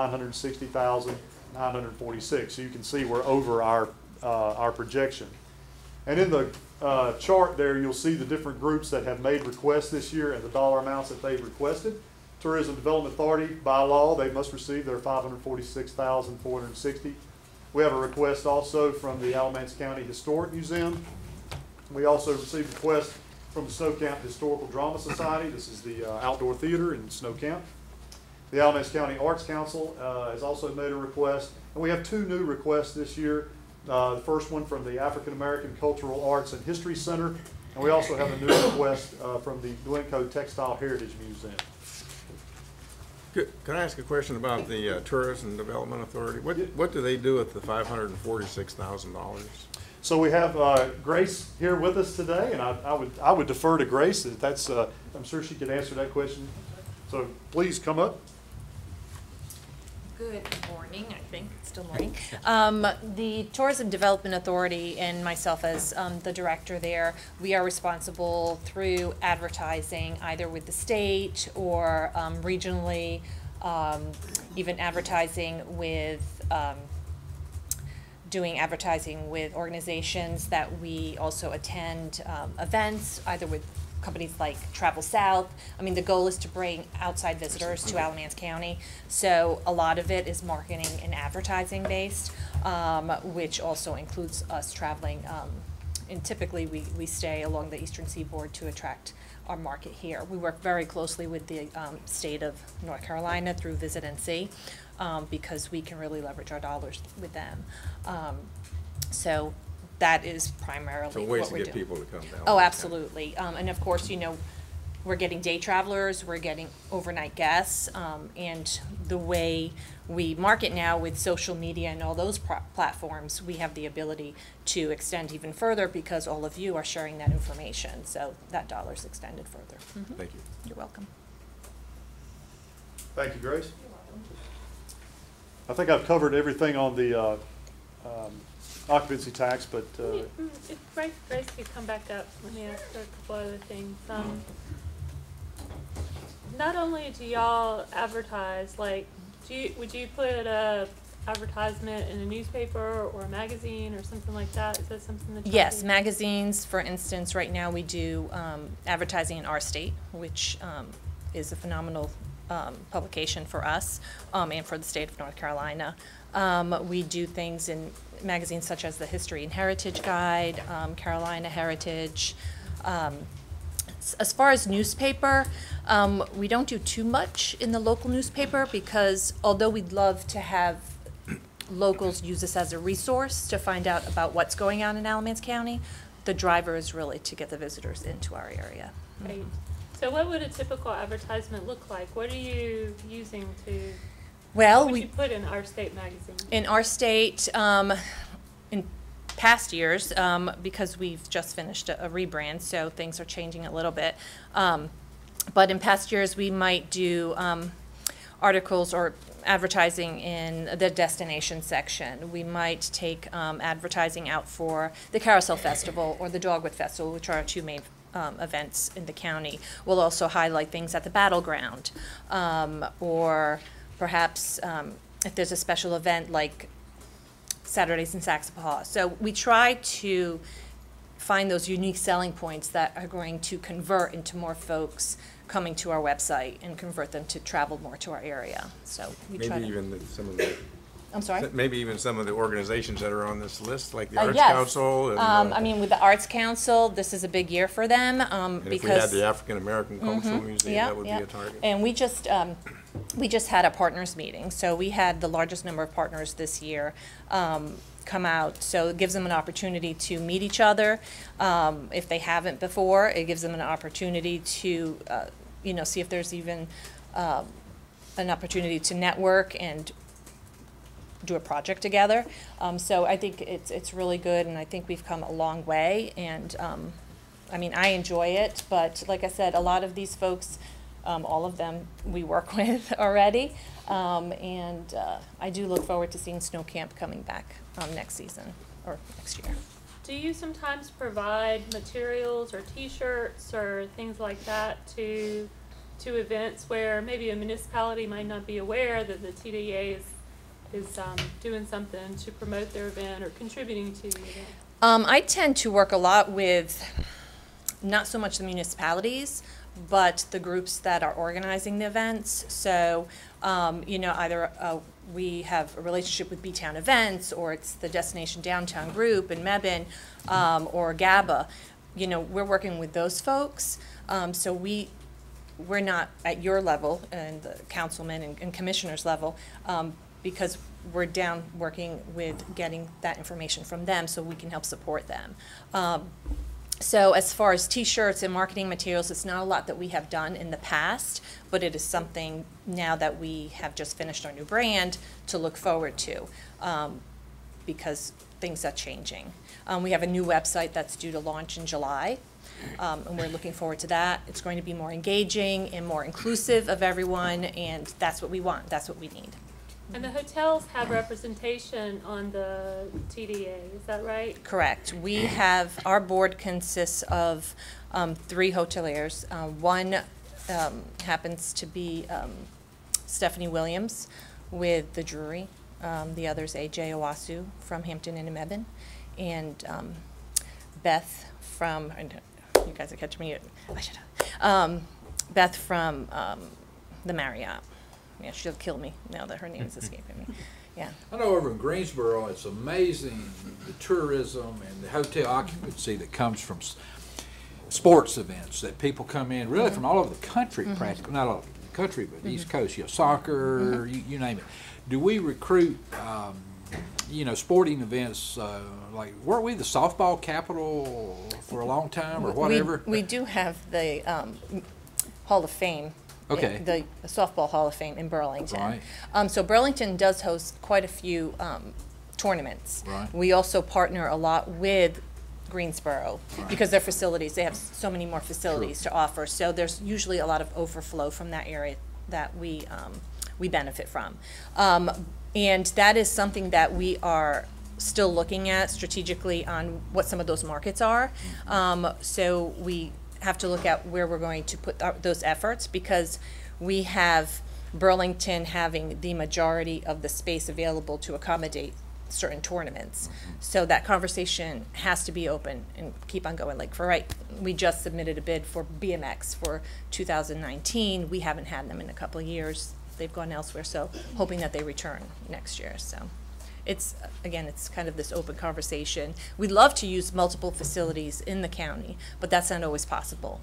$960,946. So you can see we're over our projection. And in the chart there, you'll see the different groups that have made requests this year and the dollar amounts that they've requested. Tourism Development Authority, by law, they must receive their $546,460. We have a request also from the Alamance County Historic Museum. We also received a request from the Snow Camp Historical Drama Society. This is the outdoor theater in Snow Camp. The Alamance County Arts Council has also made a request. And we have 2 new requests this year. The first one from the African American Cultural Arts and History Center. And we also have a new request from the Glencoe Textile Heritage Museum. Can I ask a question about the Tourism Development Authority? What do they do with the $546,000? So we have Grace here with us today, and I would defer to Grace. That's I'm sure she could answer that question. So please come up. Good morning, I think it's still morning. The Tourism Development Authority and myself as the director there, we are responsible through advertising either with the state or regionally, even advertising with doing advertising with organizations that we also attend events either with companies like Travel South. I mean, the goal is to bring outside visitors to Alamance County. So a lot of it is marketing and advertising based, which also includes us traveling. And typically we stay along the Eastern Seaboard to attract our market here. We work very closely with the state of North Carolina through Visit and See, because we can really leverage our dollars with them. So that is primarily so what ways we're to get doing. people to come down. Oh, absolutely. And of course, you know, we're getting day travelers, we're getting overnight guests, and the way we market now with social media and all those platforms, we have the ability to extend even further because all of you are sharing that information. So that dollar's extended further. Mm-hmm. Thank you. You're welcome. Thank you, Grace. I think I've covered everything on the occupancy tax, but If Grace could come back up, let me ask her a couple other things. Not only do y'all advertise, like, would you put a advertisement in a newspaper or a magazine or something like that? Is that something that Yes, do? magazines, for instance, right now we do advertising in Our State, which is a phenomenal publication for us and for the state of North Carolina. We do things in magazines such as the History and Heritage Guide, Carolina Heritage. As far as newspaper, we don't do too much in the local newspaper because although we'd love to have locals use this as a resource to find out about what's going on in Alamance County, the driver is really to get the visitors into our area. Right. So what would a typical advertisement look like? What are you using to, Well, what would you put in Our State magazine? In Our State, in past years, because we've just finished a rebrand, so things are changing a little bit. But in past years, we might do articles or advertising in the destination section. We might take advertising out for the Carousel Festival or the Dogwood Festival, which are our two main events in the county. We'll also highlight things at the Battleground, or perhaps if there's a special event like Saturdays in Saxapahaw. So we try to find those unique selling points that are going to convert into more folks coming to our website and convert them to travel more to our area. So we try Maybe to, even some of the. I'm sorry? Maybe even some of the organizations that are on this list, like the Arts yes. Council. And, I mean, with the Arts Council, this is a big year for them and because if we had the African American Cultural Museum, that would be a target. And we just had a partners meeting, so we had the largest number of partners this year come out. So it gives them an opportunity to meet each other if they haven't before. It gives them an opportunity to see if there's even an opportunity to network and do a project together. So I think it's really good, and I think we've come a long way. And I mean, I enjoy it, but like I said, a lot of these folks, all of them we work with already, and I do look forward to seeing Snow Camp coming back next season or next year. Do you sometimes provide materials or T-shirts or things like that to events where maybe a municipality might not be aware that the TDA is doing something to promote their event or contributing to the event? I tend to work a lot with not so much the municipalities, but the groups that are organizing the events. So, either we have a relationship with B-Town Events, or it's the Destination Downtown Group in Mebane, or GABA. We're working with those folks. So we're not at your level and the councilman and commissioners level, because we're down working with getting that information from them so we can help support them. So as far as T-shirts and marketing materials, it's not a lot that we have done in the past, but it is something now that we have just finished our new brand to look forward to, because things are changing. We have a new website that's due to launch in July, and we're looking forward to that. It's going to be more engaging and more inclusive of everyone, and that's what we want. That's what we need. And the hotels have representation on the TDA, is that right? Correct. We have, our board consists of 3 hoteliers. One happens to be Stephanie Williams with the Drury. The other's AJ Owasu from Hampton Inn in Mebane. And Beth from, you guys are catching me, I should have. Beth from the Marriott. Yeah, she'll kill me now that her name is escaping me. Yeah. I know over in Greensboro, it's amazing the tourism and the hotel occupancy that comes from sports events, that people come in really from all over the country, practically, not all over the country, but East Coast, soccer, you name it. Do we recruit, sporting events, like, weren't we the softball capital for a long time or whatever? We do have the Hall of Fame. Okay. The Softball Hall of Fame in Burlington. Right. So Burlington does host quite a few tournaments. Right. We also partner a lot with Greensboro because their facilities, they have so many more facilities to offer. So there's usually a lot of overflow from that area that we benefit from. And that is something that we are still looking at strategically on what some of those markets are. So we have to look at where we're going to put those efforts, because we have Burlington having the majority of the space available to accommodate certain tournaments. So that conversation has to be open and keep on going. Like we just submitted a bid for BMX for 2019. We haven't had them in a couple of years. They've gone elsewhere, so hoping that they return next year. So it's kind of this open conversation. We'd love to use multiple facilities in the county, but that's not always possible,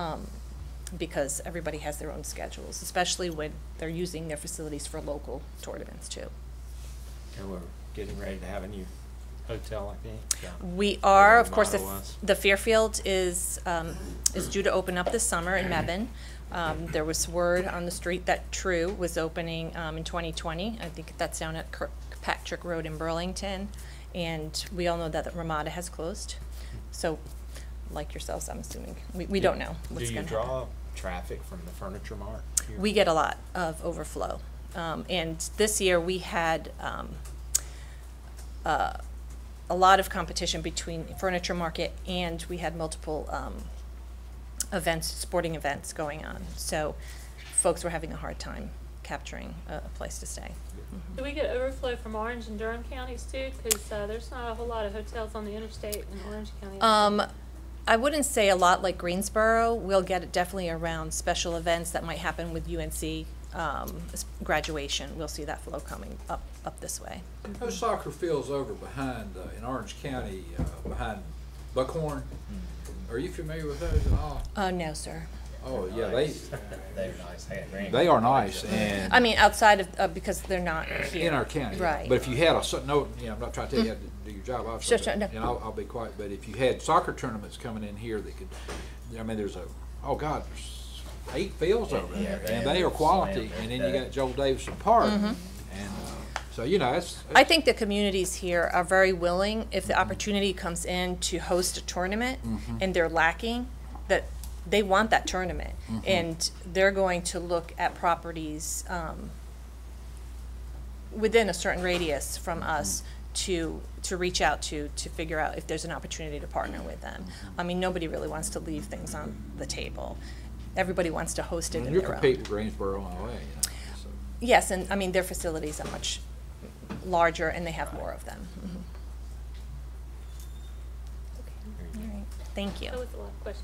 because everybody has their own schedules, especially when they're using their facilities for local tournaments too. And we're getting ready to have a new hotel, I think. We are, of course, the Fairfield is due to open up this summer in Mebane. There was word on the street that True was opening in 2020. I think that's down at Patrick Road in Burlington, and we all know that Ramada has closed. So, like yourselves, I'm assuming we don't know what's going to happen. Do you draw traffic from the Furniture Mart? we get a lot of overflow. And this year we had a lot of competition between furniture market, and we had multiple events, sporting events going on. So folks were having a hard time capturing a place to stay. Do we get overflow from Orange and Durham counties too? Because there's not a whole lot of hotels on the interstate in Orange County. I wouldn't say a lot like Greensboro. We'll get it definitely around special events that might happen with UNC graduation. We'll see that flow coming up this way. Those soccer fields over behind, in Orange County, behind Buckhorn, are you familiar with those at all? No, sir. Oh, yeah, they're nice. they are nice, and I mean, outside of, because they're not here. in our county. Right. But if you had no, I'm not trying to tell you how to do your job, obviously. Sure, no. And I'll be quiet, but if you had soccer tournaments coming in here that could, I mean, there's 8 fields over there, and they are quality, and then you got Joel Davison Park, and so, it's. I think the communities here are very willing, if the opportunity comes in to host a tournament and they're lacking, that they want that tournament, and they're going to look at properties within a certain radius from us to reach out to figure out if there's an opportunity to partner with them. I mean, nobody really wants to leave things on the table. Everybody wants to host it in You their compete own. with Greensboro in a way, so. Yes, and I mean, their facilities are much larger and they have more of them. All right. Thank you. That was a lot of questions.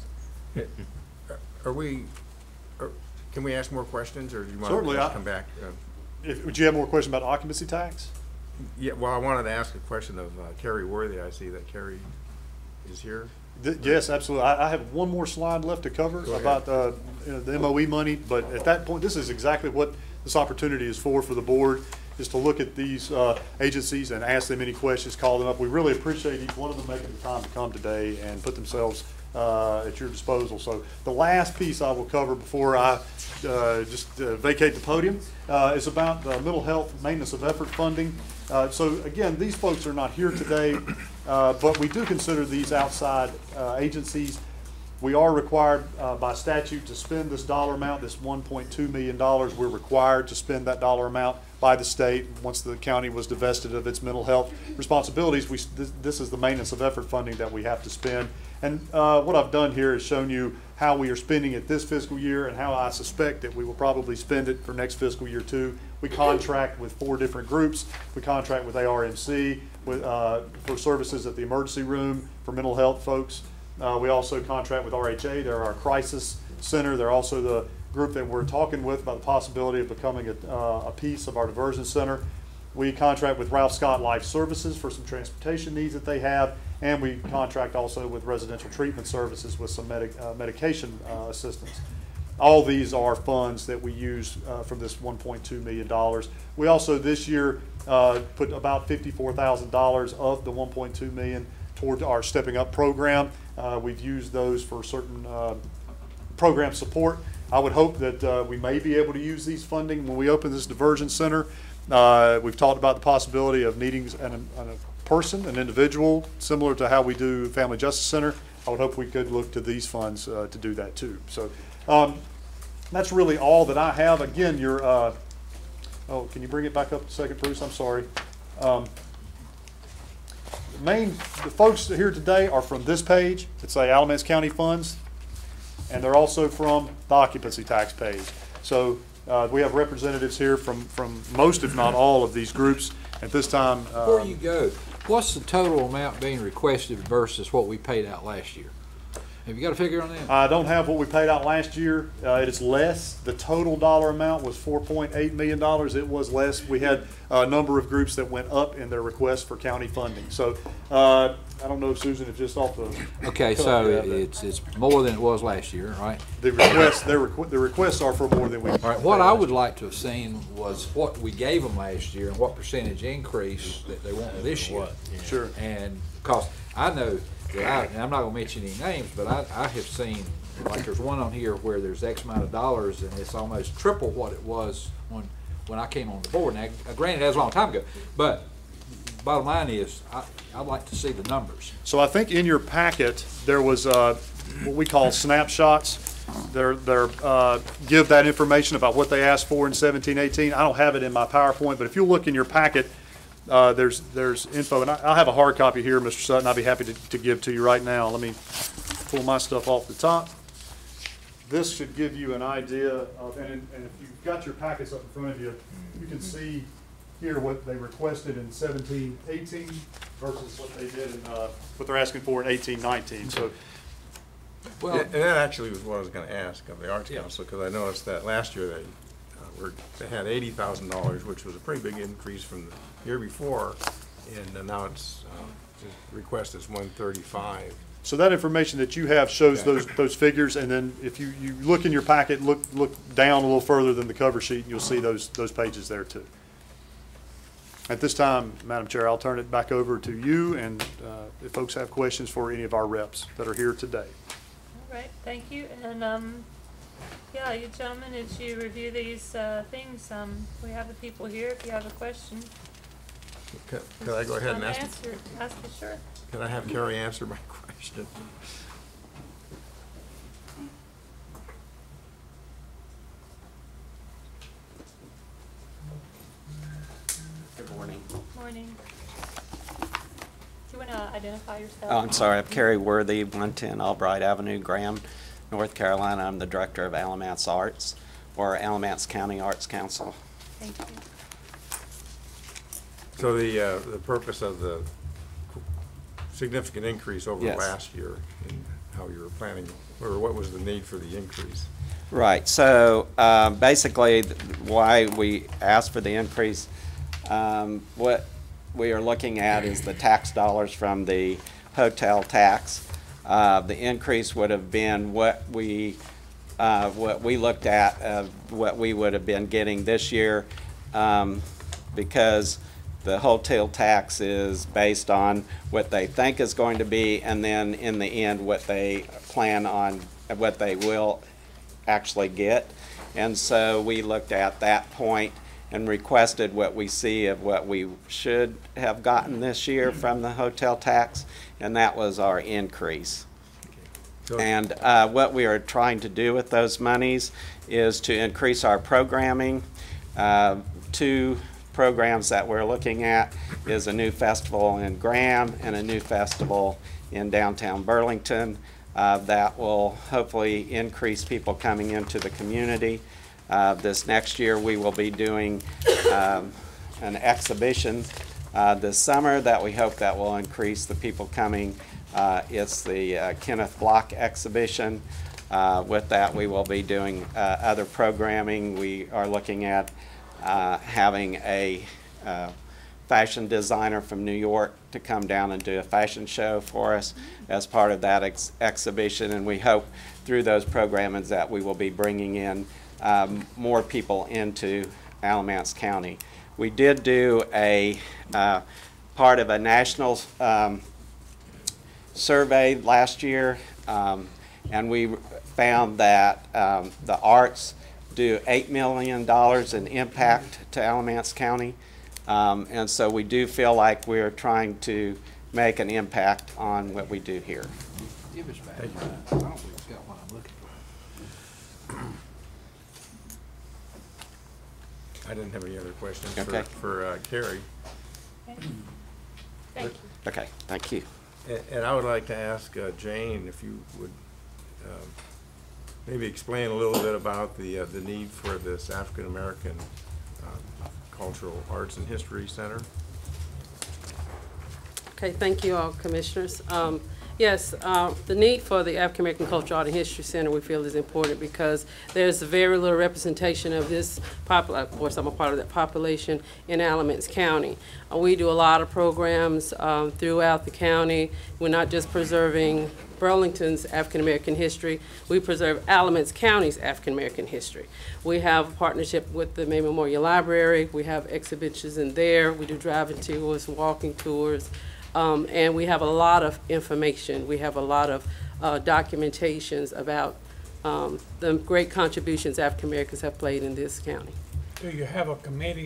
Can we ask more questions, or do you want Certainly, to come back? Would you have more questions about occupancy tax? Yeah, well, I wanted to ask a question of Carrie Worthy. I see that Carrie is here. Yes, absolutely. I have one more slide left to cover about the MOE money, but at that point, this is exactly what this opportunity is for the board, is to look at these agencies and ask them any questions, call them up. We really appreciate each one of them making the time to come today and put themselves at your disposal. So the last piece I will cover before I vacate the podium is about the mental health maintenance of effort funding. So again, these folks are not here today, but we do consider these outside agencies. We are required by statute to spend this dollar amount, this $1.2 million. We're required to spend that dollar amount by the state. Once the county was divested of its mental health responsibilities, this is the maintenance of effort funding that we have to spend. And what I've done here is shown you how we are spending it this fiscal year and how I suspect that we will probably spend it for next fiscal year too. We contract with 4 different groups. We contract with ARMC for services at the emergency room for mental health folks. We also contract with RHA. They're our crisis center. They're also the group that we're talking with about the possibility of becoming a piece of our diversion center. We contract with Ralph Scott Life Services for some transportation needs that they have, and we contract also with residential treatment services with some medication assistance. All these are funds that we use from this $1.2 million. We also this year put about $54,000 of the $1.2 million toward our Stepping Up program. We've used those for certain program support. I would hope that we may be able to use these funding when we open this diversion center. We've talked about the possibility of needing an individual, similar to how we do Family Justice Center. I would hope we could look to these funds to do that too. So that's really all that I have. Again, can you bring it back up a second, Bruce? I'm sorry. The folks here today are from this page. It's Alamance County funds, and they're also from the occupancy tax page. So we have representatives here from most, if not all, of these groups at this time. Before you go, what's the total amount being requested versus what we paid out last year? Have you got a figure on that? I don't have what we paid out last year. It is less. The total dollar amount was $4.8 million. It was less. We had a number of groups that went up in their request for county funding. So I don't know, Susan, if just off the okay, so it's more than it was last year, right? The requests are for more than we. All right. What I would like to have seen was what we gave them last year and what percentage increase that they want this year. Sure. And because I know that and I'm not going to mention any names, but I have seen, like there's one on here where there's X amount of dollars and it's almost triple what it was when I came on the board. Now, granted, that was a long time ago, but bottom line is I'd like to see the numbers. So I think in your packet there was what we call snapshots. give that information about what they asked for in 17-18. I don't have it in my PowerPoint, but if you look in your packet, there's info, and I'll have a hard copy here, Mr. Sutton. I'll be happy to give to you right now. Let me pull my stuff off the top. This should give you an idea of, and if you've got your packets up in front of you, you can see here what they requested in 17-18 versus what they did in, what they're asking for in 18-19. So, well, and that actually was what I was going to ask of the Arts Council, because I noticed that last year they had $80,000, which was a pretty big increase from the year before, and now it's request is 135. So that information that you have shows those figures, and then if you look in your packet, look down a little further than the cover sheet, and you'll see those pages there too. At this time, Madam Chair, I'll turn it back over to you, and if folks have questions for any of our reps that are here today. All right, thank you. And yeah, you gentlemen, as you review these things, we have the people here if you have a question. Could I go ahead and ask it? Ask it, sure. Can I have Carrie answer my question? Good morning. Morning. Do you want to identify yourself? Oh, I'm sorry. I'm Kerry Worthy, 110 Albright Avenue, Graham, North Carolina. I'm the director of Alamance Arts, or Alamance County Arts Council. Thank you. So the purpose of the significant increase over last year, and how you were planning, or what was the need for the increase? Right. So basically, why we asked for the increase, what we are looking at is the tax dollars from the hotel tax. The increase would have been what we looked at, what we would have been getting this year, because the hotel tax is based on what they think is going to be, and then in the end what they plan on, what they will actually get. And so we looked at that point and requested what we see of what we should have gotten this year from the hotel tax, and that was our increase. And what we are trying to do with those monies is to increase our programming. Two programs that we're looking at is a new festival in Graham and a new festival in downtown Burlington that will hopefully increase people coming into the community. This next year we will be doing an exhibition this summer that we hope that will increase the people coming. It's the Kenneth Block exhibition. With that we will be doing other programming. We are looking at having a fashion designer from New York to come down and do a fashion show for us as part of that exhibition, and we hope through those programmings that we will be bringing in more people into Alamance County. We did do a part of a national survey last year, and we found that the arts do $8 million in impact to Alamance County, and so we do feel like we're trying to make an impact on what we do here. Give us back. I don't think it's got what I'm looking for. I didn't have any other questions for Carrie. Thank you. Okay, thank you. And I would like to ask Jane if you would maybe explain a little bit about the need for this African American Cultural Arts and History Center. Okay, thank you all, commissioners. Yes, the need for the African American Cultural Art and History Center we feel is important because there's very little representation of this of course I'm a part of that population in Alamance County. We do a lot of programs throughout the county. We're not just preserving Burlington's African American history, we preserve Alamance County's African American history. We have a partnership with the May Memorial Library. We have exhibitions in there. We do driving tours, walking tours. And we have a lot of information. We have a lot of documentations about the great contributions African Americans have played in this county. Do you have a committee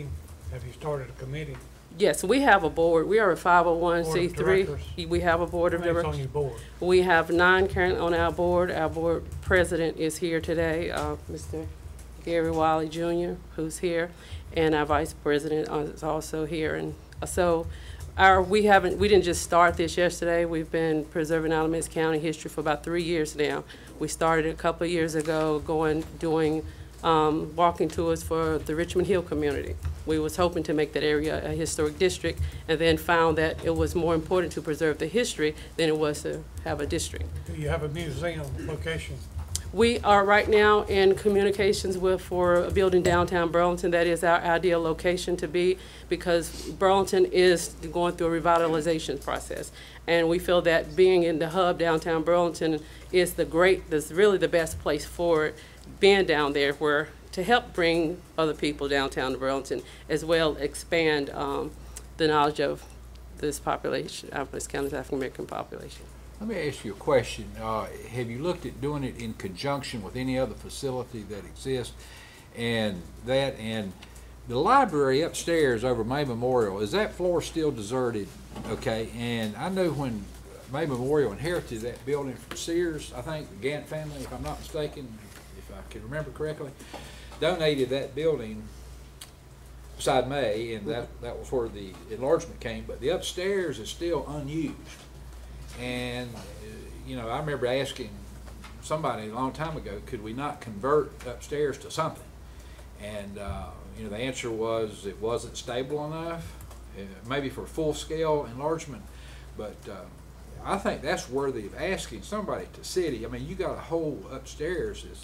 Have you started a committee? Yes, we have a board. We are a 501c3. directors? We have a board of How many's directors. on your board? We have 9 currently on our board. Our board president is here today, Mr. Gary Wiley Jr., who's here, and our vice president is also here. And so we didn't just start this yesterday. We've been preserving Alamance County history for about 3 years now. We started a couple of years ago doing walking tours for the Richmond Hill community. We was hoping to make that area a historic district, and then found that it was more important to preserve the history than it was to have a district. Do you have a museum location? We are right now in communications for a building downtown Burlington. That is our ideal location to be, because Burlington is going through a revitalization process. And we feel that being in the hub downtown Burlington is really the best place for it, being down there to help bring other people downtown to Burlington, as well expand the knowledge of this population, Alamance County's African American population. Let me ask you a question. Have you looked at doing it in conjunction with any other facility that exists? And the library upstairs over May Memorial, is that floor still deserted? Okay, and I know when May Memorial inherited that building from Sears, I think the Gant family, if I'm not mistaken, if I can remember correctly, donated that building beside May, and that was where the enlargement came, but the upstairs is still unused. And, you know, I remember asking somebody a long time ago, could we not convert upstairs to something? And, you know, the answer was it wasn't stable enough, maybe for full-scale enlargement. But I think that's worthy of asking somebody to city. I mean, you got a whole upstairs that's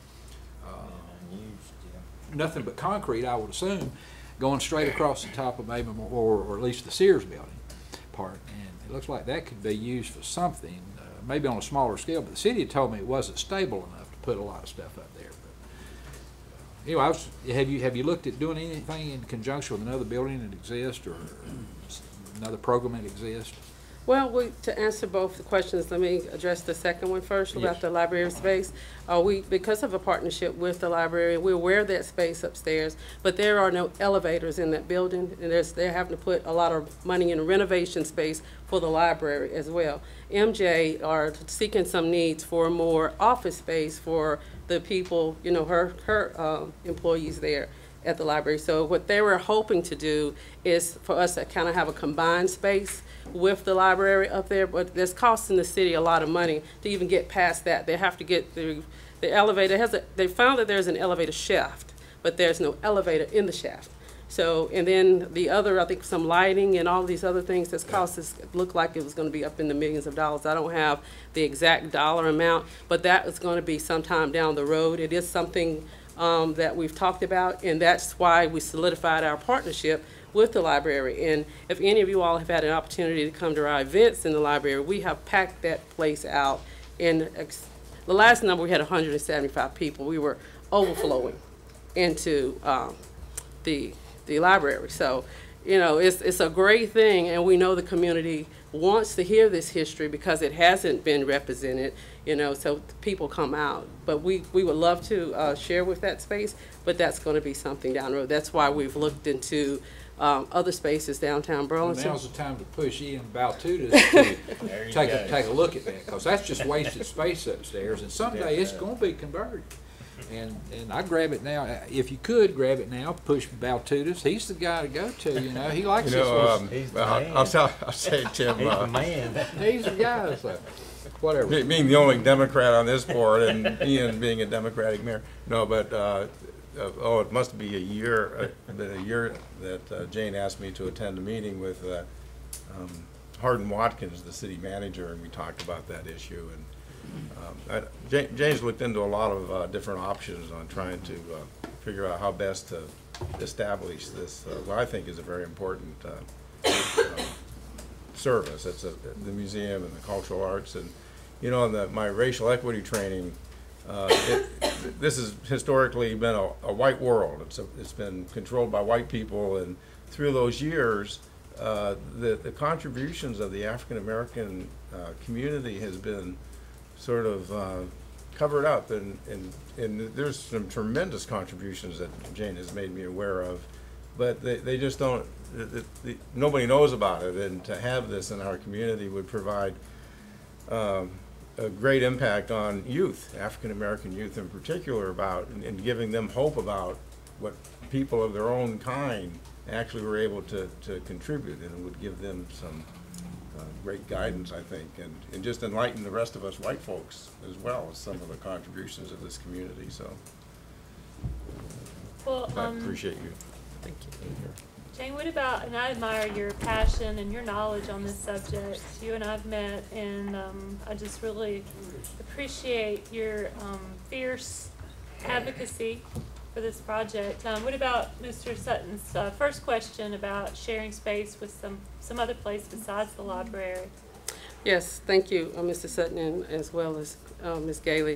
nothing but concrete, I would assume, going straight across the top of maybe, or at least the Sears building part. And it looks like that could be used for something, maybe on a smaller scale. But the city had told me it wasn't stable enough to put a lot of stuff up there. But anyway, have you looked at doing anything in conjunction with another building that exists, or another program that exists? Well, to answer both the questions, let me address the second one first about the library space. Because of a partnership with the library, we're aware of that space upstairs, but there are no elevators in that building, and they're having to put a lot of money in renovation space for the library as well. MJ are seeking some needs for more office space for the people, you know, her employees there at the library. So what they were hoping to do is for us to kind of have a combined space with the library up there, but that's costing the city a lot of money to even get past that. They have to get the elevator. They found that there's an elevator shaft, but there's no elevator in the shaft. So, and then the other, I think some lighting and all these other things that's cost us, looked like it was going to be up in the millions of dollars. I don't have the exact dollar amount, but that is going to be sometime down the road. It is something that we've talked about, and that's why we solidified our partnership with the library. And if any of you all have had an opportunity to come to our events in the library, we have packed that place out. In the last number, we had 175 people. We were overflowing into the library. So, you know, it's a great thing, and we know the community wants to hear this history because it hasn't been represented, you know, so people come out. But we would love to share with that space, but that's going to be something down the road. That's why we've looked into other spaces downtown Burlington. Well, now's the time to push Ian Baltudas to take a look at that, because that's just wasted space upstairs, and someday it's going to be converted. And I grab it now. If you could grab it now, push Baltudas. He's the guy to go to. You know, he likes this. I'll say, Tim. He's the man. He's the guy. So whatever. Being the only Democrat on this board, and Ian being a Democratic mayor. No, but it must be a year that Jane asked me to attend a meeting with Hardin Watkins, the city manager, and we talked about that issue. And James looked into a lot of different options on trying to figure out how best to establish this, what I think is a very important service. It's the museum and the cultural arts. And, you know, in my racial equity training, this has historically been a white world. It's been controlled by white people, and through those years, the contributions of the African American community has been sort of covered up, and there's some tremendous contributions that Jane has made me aware of, but they just don't, nobody knows about it, and to have this in our community would provide a great impact on youth, African American youth in particular, about and giving them hope about what people of their own kind actually were able to contribute, and it would give them some great guidance, I think, and just enlighten the rest of us white folks as well as some of the contributions of this community. So well, I appreciate you. Thank you. Jane, what about, and I admire your passion and your knowledge on this subject. You and I have met, and I just really appreciate your fierce advocacy for this project. What about Mr. Sutton's first question about sharing space with some other place besides the library? Yes, thank you, Mr. Sutton, and as well as Ms. Gailey.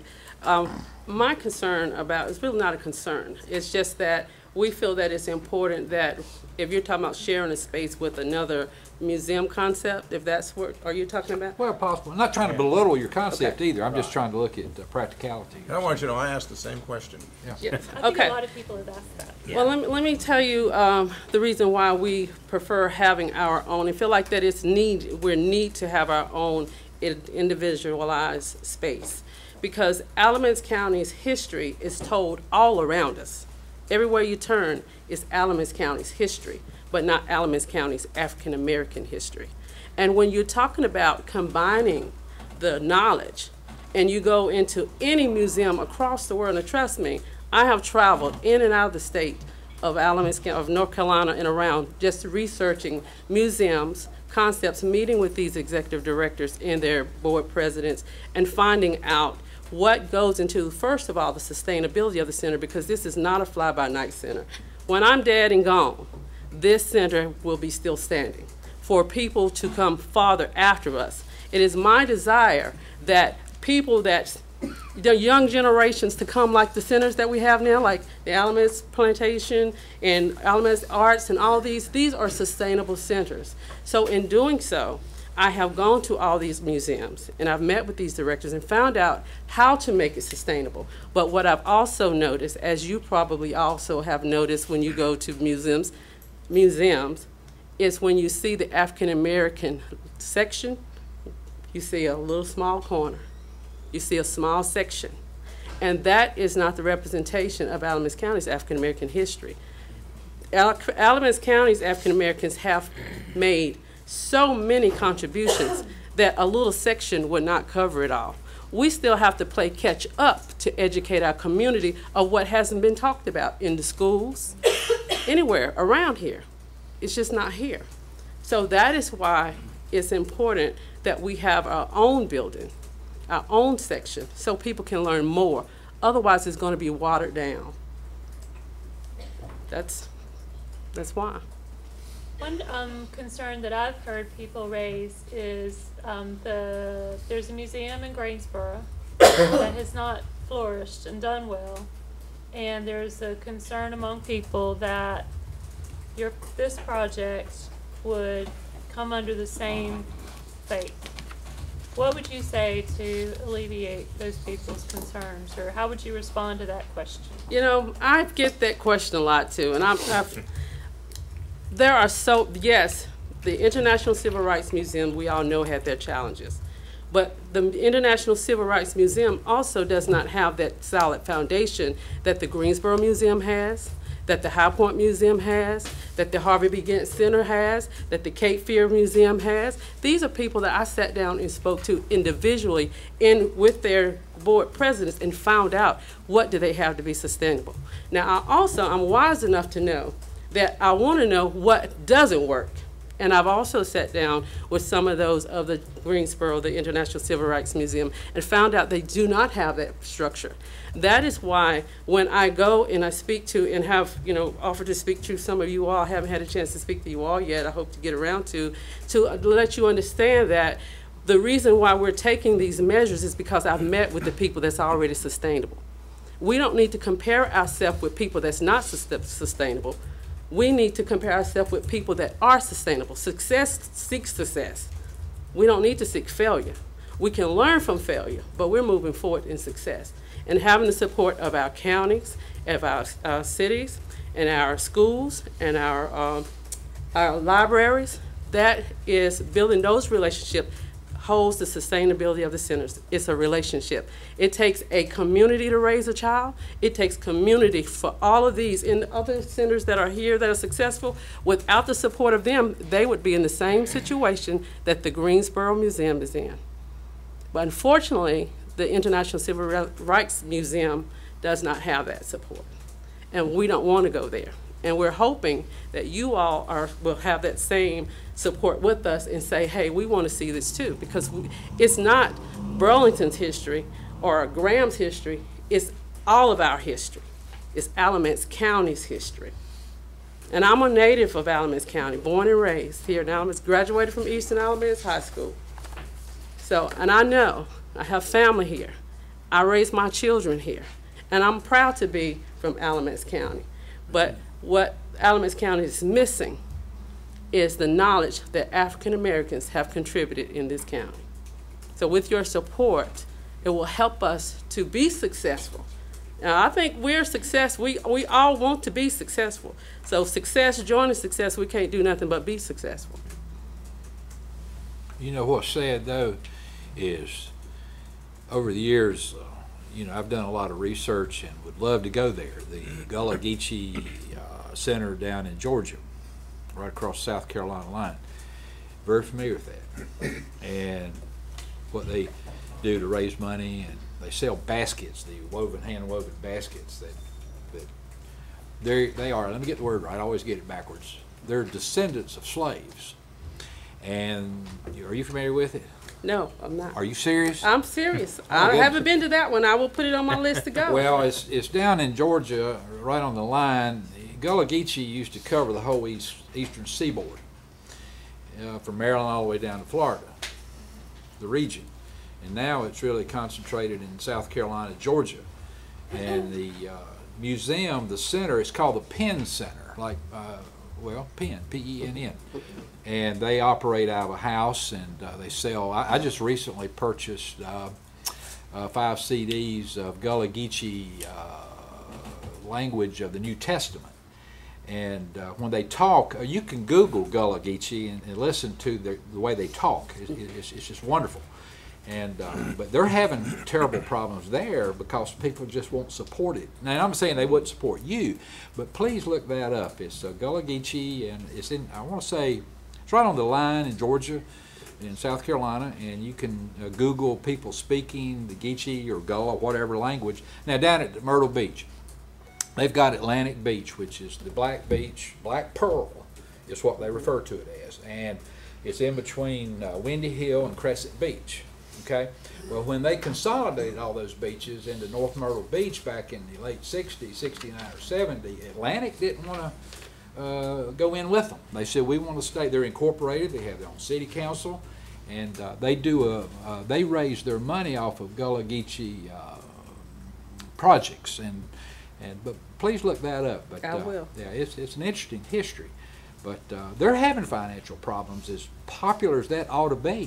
My concern about, it's really not a concern, it's just that we feel that it's important that if you're talking about sharing a space with another museum concept, if that's what, are you talking about? Well, possible. I'm not trying to belittle your concept either. I'm just trying to look at practicality. And I want you to know I asked the same question. Yeah. I think a lot of people have asked that. Yeah. Well, let me tell you the reason why we prefer having our own. I feel like that it's we need to have our own individualized space, because Alamance County's history is told all around us. Everywhere you turn is Alamance County's history, but not Alamance County's African American history. And when you're talking about combining the knowledge, and you go into any museum across the world, and trust me, I have traveled in and out of the state of Alamance County, of North Carolina and around, just researching museums, concepts, meeting with these executive directors and their board presidents, and finding out what goes into, first of all, the sustainability of the center, because this is not a fly-by-night center. When I'm dead and gone, this center will be still standing for people to come farther after us. It is my desire that people that, the young generations to come, like the centers that we have now, like the Alamance Plantation and Alamance Arts and all these are sustainable centers. So in doing so, I have gone to all these museums and I've met with these directors and found out how to make it sustainable. But what I've also noticed, as you probably also have noticed when you go to museums, is when you see the African American section, you see a little small corner. You see a small section. And that is not the representation of Alamance County's African American history. Alamance County's African Americans have made so many contributions that a little section would not cover it all. We still have to play catch up to educate our community of what hasn't been talked about in the schools, anywhere around here. It's just not here. So that is why it's important that we have our own building, our own section, so people can learn more. Otherwise, it's going to be watered down. That's why. One concern that I've heard people raise is there's a museum in Greensboro that has not flourished and done well, and there's a concern among people that this project would come under the same fate. What would you say to alleviate those people's concerns, or how would you respond to that question? You know, I get that question a lot too, and yes, the International Civil Rights Museum, we all know, had their challenges. But the International Civil Rights Museum also does not have that solid foundation that the Greensboro Museum has, that the High Point Museum has, that the Harvey B. Gantt Center has, that the Cape Fear Museum has. These are people that I sat down and spoke to individually with their board presidents and found out what do they have to be sustainable. Now, I'm wise enough to know that I want to know what doesn't work. And I've also sat down with some of those of the Greensboro, the International Civil Rights Museum, and found out they do not have that structure. That is why when I go and I speak to and have, offered to speak to some of you all, I haven't had a chance to speak to you all yet, I hope to get around to let you understand that the reason why we're taking these measures is because I've met with the people that's already sustainable. We don't need to compare ourselves with people that's not sustainable. We need to compare ourselves with people that are sustainable. Success seeks success. We don't need to seek failure. We can learn from failure, but we're moving forward in success. And having the support of our counties, of our cities, and our schools and our libraries. That is building those relationships holds the sustainability of the centers. It's a relationship. It takes a community to raise a child. It takes community for all of these. In other centers that are here that are successful, without the support of them, they would be in the same situation that the Greensboro Museum is in. But unfortunately, the International Civil Rights Museum does not have that support. And we don't want to go there. And we're hoping that you all will have that same support with us and say, hey, we want to see this too, because it's not Burlington's history or Graham's history, it's all of our history. It's Alamance County's history. And I'm a native of Alamance County, born and raised here in Alamance, graduated from Eastern Alamance High School. So, and I know, I have family here. I raised my children here. And I'm proud to be from Alamance County. But what Alamance County is missing is the knowledge that African Americans have contributed in this county. So with your support, it will help us to be successful. Now, I think we're successful. We all want to be successful. So success, joining success, we can't do nothing but be successful. You know what's sad though is over the years, you know, I've done a lot of research and would love to go there. The Gullah Geechee Center down in Georgia, right across the South Carolina line. Very familiar with that. And what they do to raise money, and they sell baskets, the woven, hand-woven baskets that they are, let me get the word right, I always get it backwards. They're descendants of slaves. And are you familiar with it? No, I'm not. Are you serious? I'm serious. I haven't been to that one. I will put it on my list to go. Well, it's down in Georgia, right on the line. Gullah Geechee used to cover the whole eastern seaboard, from Maryland all the way down to Florida, the region. And now it's really concentrated in South Carolina, Georgia. And the museum, the center, is called the Penn Center, like, well, Penn, P-E-N-N. And they operate out of a house, and they sell. I just recently purchased 5 CDs of Gullah Geechee language of the New Testament. And when they talk, you can Google Gullah Geechee and listen to the way they talk. It's just wonderful. And but they're having terrible problems there because people just won't support it. Now, I'm saying they wouldn't support you, but please look that up. It's Gullah Geechee, and it's in, I want to say, it's right on the line in Georgia, in South Carolina, and you can Google people speaking the Geechee or Gullah, whatever language. Now, down at Myrtle Beach, they've got Atlantic Beach, which is the Black Beach, Black Pearl is what they refer to it as, and it's in between Windy Hill and Crescent Beach. Okay, well, when they consolidated all those beaches into North Myrtle Beach back in the late 60s, 69 or 70, Atlantic didn't want to go in with them. They said, we want to stay. They're incorporated. They have their own city council, and they raise their money off of Gullah Geechee projects. But please look that up. But, I will. Yeah, it's an interesting history. But they're having financial problems, as popular as that ought to be.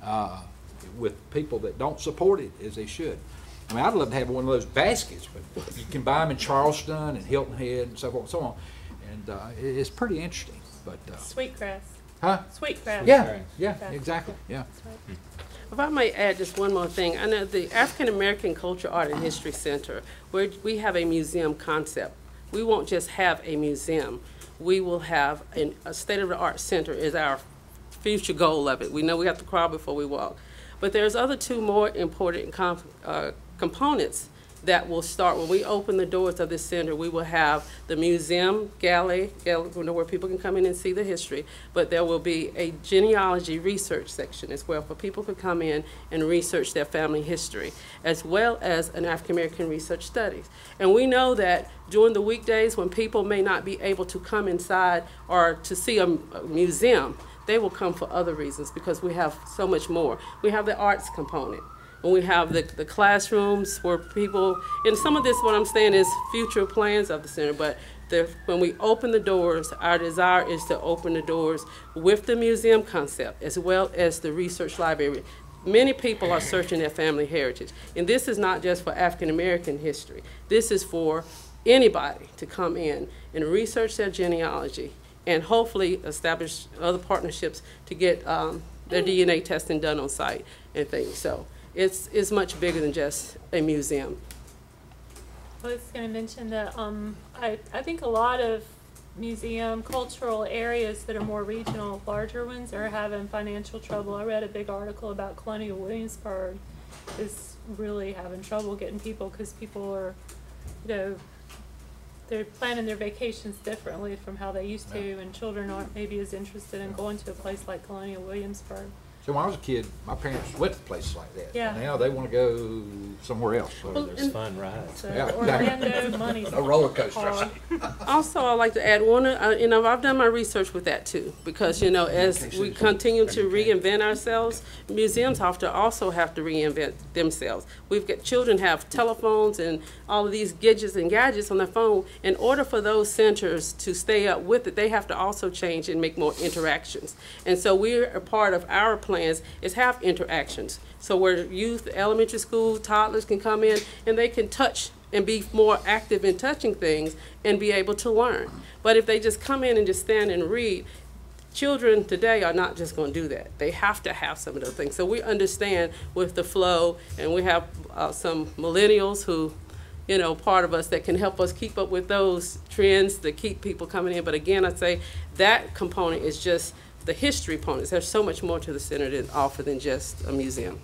With people that don't support it as they should. I mean, I'd love to have one of those baskets, but you can buy them in Charleston and Hilton Head and so forth and so on. And it's pretty interesting. But Sweetgrass. Huh? Sweetgrass. Yeah, exactly. Yeah. Right. If I may add just one more thing, I know the African American Culture, Art, and History Center, where we have a museum concept. We won't just have a museum. We will have a state-of-the-art center is our future goal of it. We know we have to crawl before we walk. But there's other two more important components that will start when we open the doors of this center. We will have the museum gallery where people can come in and see the history, but there will be a genealogy research section as well, for people to come in and research their family history, as well as an African American research studies. And we know that during the weekdays when people may not be able to come inside or to see a museum, they will come for other reasons because we have so much more. We have the arts component, and we have the classrooms where people, and some of this, what I'm saying is future plans of the center, but when we open the doors, our desire is to open the doors with the museum concept as well as the research library. Many people are searching their family heritage, and this is not just for African American history. This is for anybody to come in and research their genealogy and hopefully establish other partnerships to get their DNA testing done on site and things. So it's much bigger than just a museum. I was going to mention that I think a lot of museum cultural areas that are more regional, larger ones, are having financial trouble. I read a big article about Colonial Williamsburg is really having trouble getting people because people are, you know, they're planning their vacations differently from how they used to, and children aren't maybe as interested in going to a place like Colonial Williamsburg. So when I was a kid, my parents went to places like that. Yeah. Now they want to go somewhere else. So Well, There's fun rides. So Yeah, Orlando, money's a roller coaster. hard. Also, I'd like to add one, you know, I've done my research with that too, because, you know, as we continue to reinvent ourselves, museums also have to reinvent themselves. We've got children have telephones and all of these gadgets on their phone. In order for those centers to stay up with it, they have to also change and make more interactions. And so we're a part of our plans is have interactions. So where youth, elementary school, toddlers can come in and they can touch and be more active in touching things and be able to learn. But if they just come in and just stand and read, children today are not just going to do that. They have to have some of those things. So we understand with the flow, and we have some millennials who, you know, part of us that can help us keep up with those trends to keep people coming in. But again, I'd say that component is just the history components. There's so much more to the center than offer than just a museum.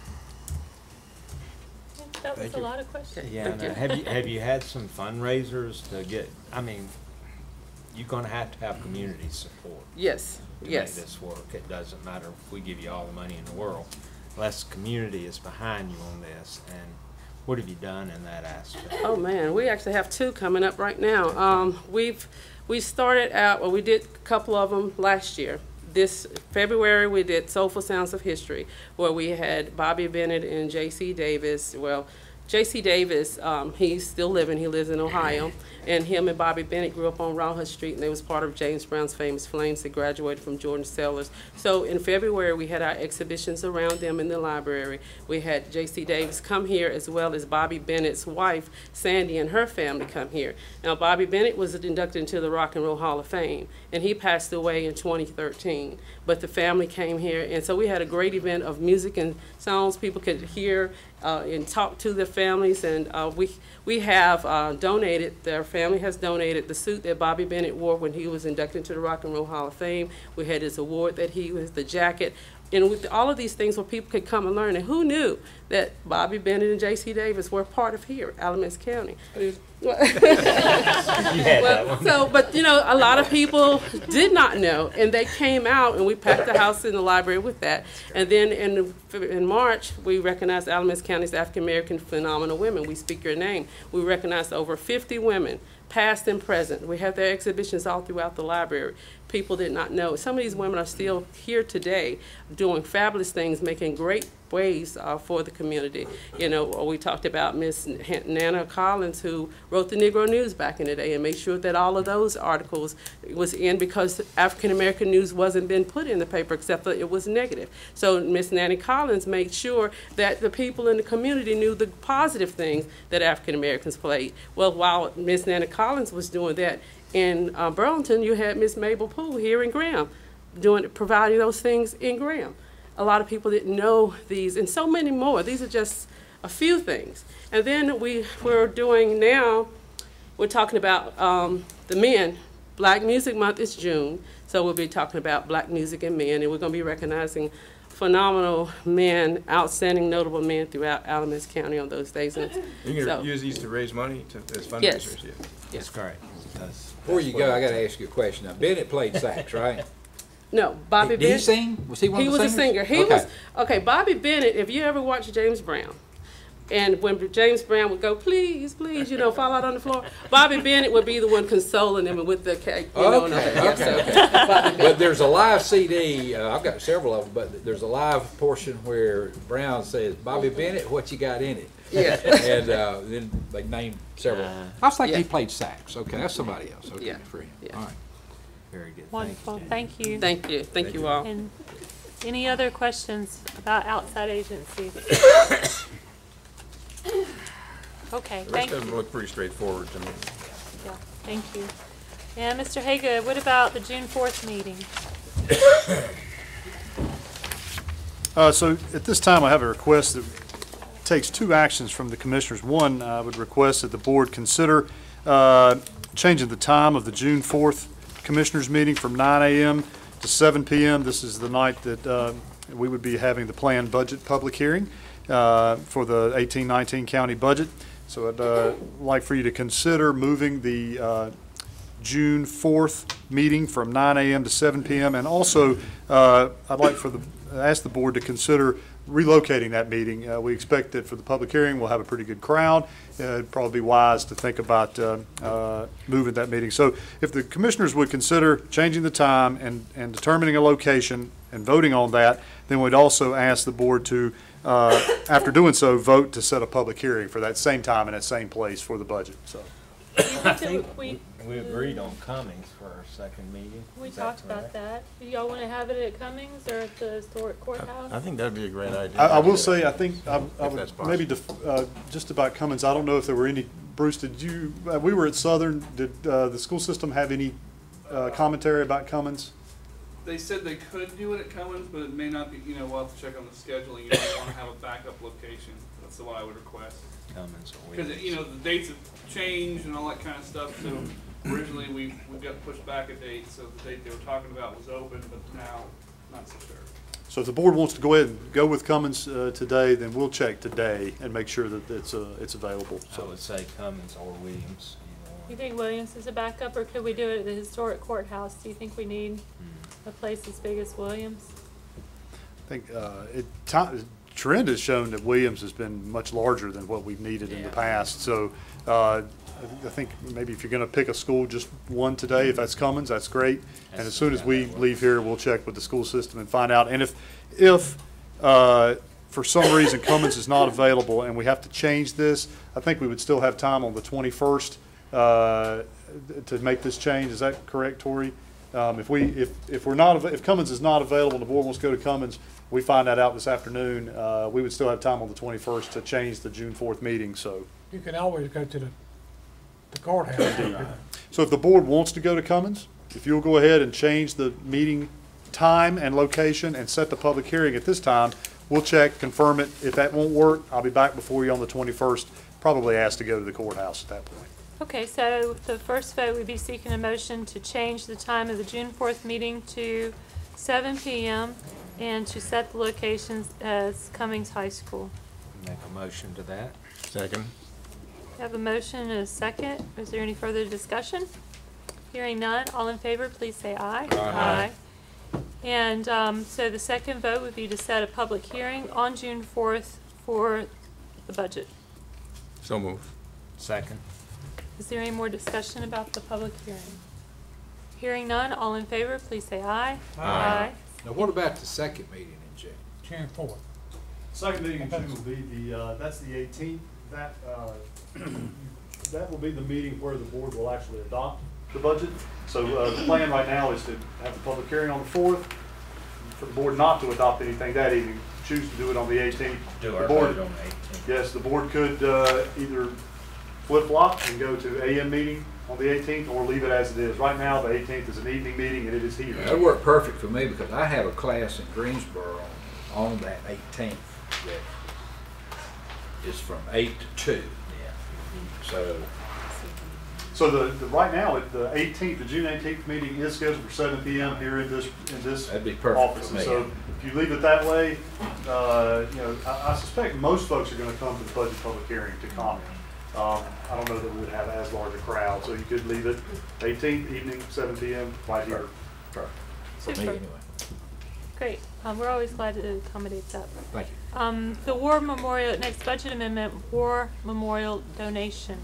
That was a lot of questions. Yeah, now, have you had some fundraisers to get, I mean, you're gonna have to have community support. Yes, to yes. make this work. It doesn't matter if we give you all the money in the world, unless the community is behind you on this. And what have you done in that aspect? Oh man, we actually have two coming up right now. We started out, well, we did a couple of them last year. This February, we did Soulful Sounds of History, where we had Bobby Bennett and J.C. Davis. Well, J.C. Davis, he's still living. He lives in Ohio. And him and Bobby Bennett grew up on Rawhut Street, and they was part of James Brown's Famous Flames. They graduated from Jordan Sellers. So in February, we had our exhibitions around them in the library. We had J.C. Davis come here, as well as Bobby Bennett's wife, Sandy, and her family come here. Now, Bobby Bennett was inducted into the Rock and Roll Hall of Fame, and he passed away in 2013. But the family came here, and so we had a great event of music and songs. People could hear and talk to their families, and we have donated, their family has donated the suit that Bobby Bennett wore when he was inducted into the Rock and Roll Hall of Fame. We had his award that he was, the jacket. And with all of these things where people could come and learn. And who knew that Bobby Bennett and J.C. Davis were part of here, Alamance County? But you know, a lot of people did not know, and they came out, and we packed the house in the library with that. And then in March, we recognized Alamance County's African American Phenomenal Women. We speak your name. We recognized over 50 women, past and present. We have their exhibitions all throughout the library. People did not know. Some of these women are still here today doing fabulous things, making great ways for the community. You know, we talked about Miss Nana Collins, who wrote the Negro News back in the day and made sure that all of those articles was in, because African American news wasn't being put in the paper except that it was negative. So Miss Nanny Collins made sure that the people in the community knew the positive things that African Americans played. Well, while Miss Nanny Collins was doing that, in Burlington, you had Miss Mabel Poole here in Graham, providing those things in Graham. A lot of people didn't know these, and so many more. These are just a few things. And then we're doing now, we're talking about the men. Black Music Month is June, so we'll be talking about black music and men, and we're going to be recognizing phenomenal men, outstanding, notable men throughout Alamance County on those days. And you're going to use these to raise money as fundraisers? Yes. Yeah. Yes, correct. Before you go, I got to ask you a question. Now, Bennett played sax, right? No, Bobby Bennett. Did he sing? Was he one of the singers? He was a singer. He was, okay, Bobby Bennett, if you ever watch James Brown, and when James Brown would go, please, please, you know, fall out on the floor, Bobby Bennett would be the one consoling him with the cake. You know, But there's a live CD, I've got several of them, but there's a live portion where Brown says, Bobby Bennett, what you got in it? Yeah. And then they named several. I was thinking he played sax. Okay, that's somebody else. Okay, for him. Yeah. All right. Very good. Wonderful. Thank you. Thank you. Thank you all. And any other questions about outside agencies? Okay, The thank rest of them you. look pretty straightforward to me. Yeah, thank you. And Mr. Haga, what about the June 4th meeting? So at this time, I have a request that takes two actions from the commissioners. One, I would request that the board consider changing the time of the June 4th commissioners meeting from 9 a.m. to 7 p.m. This is the night that we would be having the planned budget public hearing for the 18-19 county budget. So I'd like for you to consider moving the June 4th meeting from 9 a.m. to 7 p.m. And also, I'd like for ask the board to consider relocating that meeting. We expect that for the public hearing, we'll have a pretty good crowd. It'd probably be wise to think about moving that meeting. So if the commissioners would consider changing the time and determining a location and voting on that, then we'd also ask the board to, after doing so, vote to set a public hearing for that same time and that same place for the budget. So. I think we agreed on Cummings for our second meeting. We Is that talked about correct? that. Do y'all want to have it at Cummings or at the historic courthouse? I think that'd be a great idea. I will say, I think, I that's would possible. maybe just about Cummins, I don't know if there were any, Bruce, did you, we were at Southern, did the school system have any commentary about Cummins? They said they could do it at Cummins, but it may not be, we'll have to check on the scheduling. You might want to have a backup location. That's what I would request. Cummins or Because, Williams. the dates have changed and all that kind of stuff, so originally we got pushed back a date, so the date they were talking about was open, but now not so sure. So if the board wants to go ahead and go with Cummins today, then we'll check today and make sure that it's available. I So would say Cummins or Williams. You think Williams is a backup, or could we do it at the historic courthouse? Do you think we need a place as big as Williams? I think trend has shown that Williams has been much larger than what we've needed in the past. So I think maybe if you're going to pick a school, just one today, if that's Cummins, that's great. And as soon as we leave here, we'll check with the school system and find out. And if for some reason Cummins is not available and we have to change this, I think we would still have time on the 21st to make this change. Is that correct, Tori? If Cummins is not available and the board wants to go to Cummins, we find that out this afternoon, we would still have time on the 21st to change the June 4th meeting. So You can always go to the courthouse. So if the board wants to go to Cummins, if you'll go ahead and change the meeting time and location and set the public hearing at this time, we'll check, confirm it. If that won't work, I'll be back before you on the 21st, probably asked to go to the courthouse at that point. Okay, so the first vote would be seeking a motion to change the time of the June 4th meeting to 7 p.m. and to set the locations as Cummings High School. Make a motion to that. Second. We have a motion and a second. Is there any further discussion? Hearing none, all in favor, please say aye. Aye. And so the second vote would be to set a public hearing on June 4th for the budget. So move. Second. Is there any more discussion about the public hearing? Hearing none, all in favor, please say aye. Aye. Now, what about the second meeting in June? June 4th. Second meeting in June will be that's the 18th. That will be the meeting where the board will actually adopt the budget. So the plan right now is to have the public hearing on the 4th, for the board not to adopt anything that evening, choose to do it on the 18th. Do The our board- vote on the 18th. Yes, the board could either flip-flop and go to AM meeting on the 18th or leave it as it is. Right now, the 18th is an evening meeting and it is here. That worked perfect for me because I have a class in Greensboro on that 18th that is from 8 to 2. So right now, the 18th, the June 18th meeting is scheduled for 7 p.m. here in this That'd be perfect office. for me. So if you leave it that way, I suspect most folks are going to come to the budget public hearing to comment. I don't know that we would have as large a crowd, so you could leave it 18th evening, 7 p.m. right here. Perfect. For me Super. anyway. Great. We're always glad to accommodate that. Thank you. The War Memorial, next budget amendment, War Memorial donation.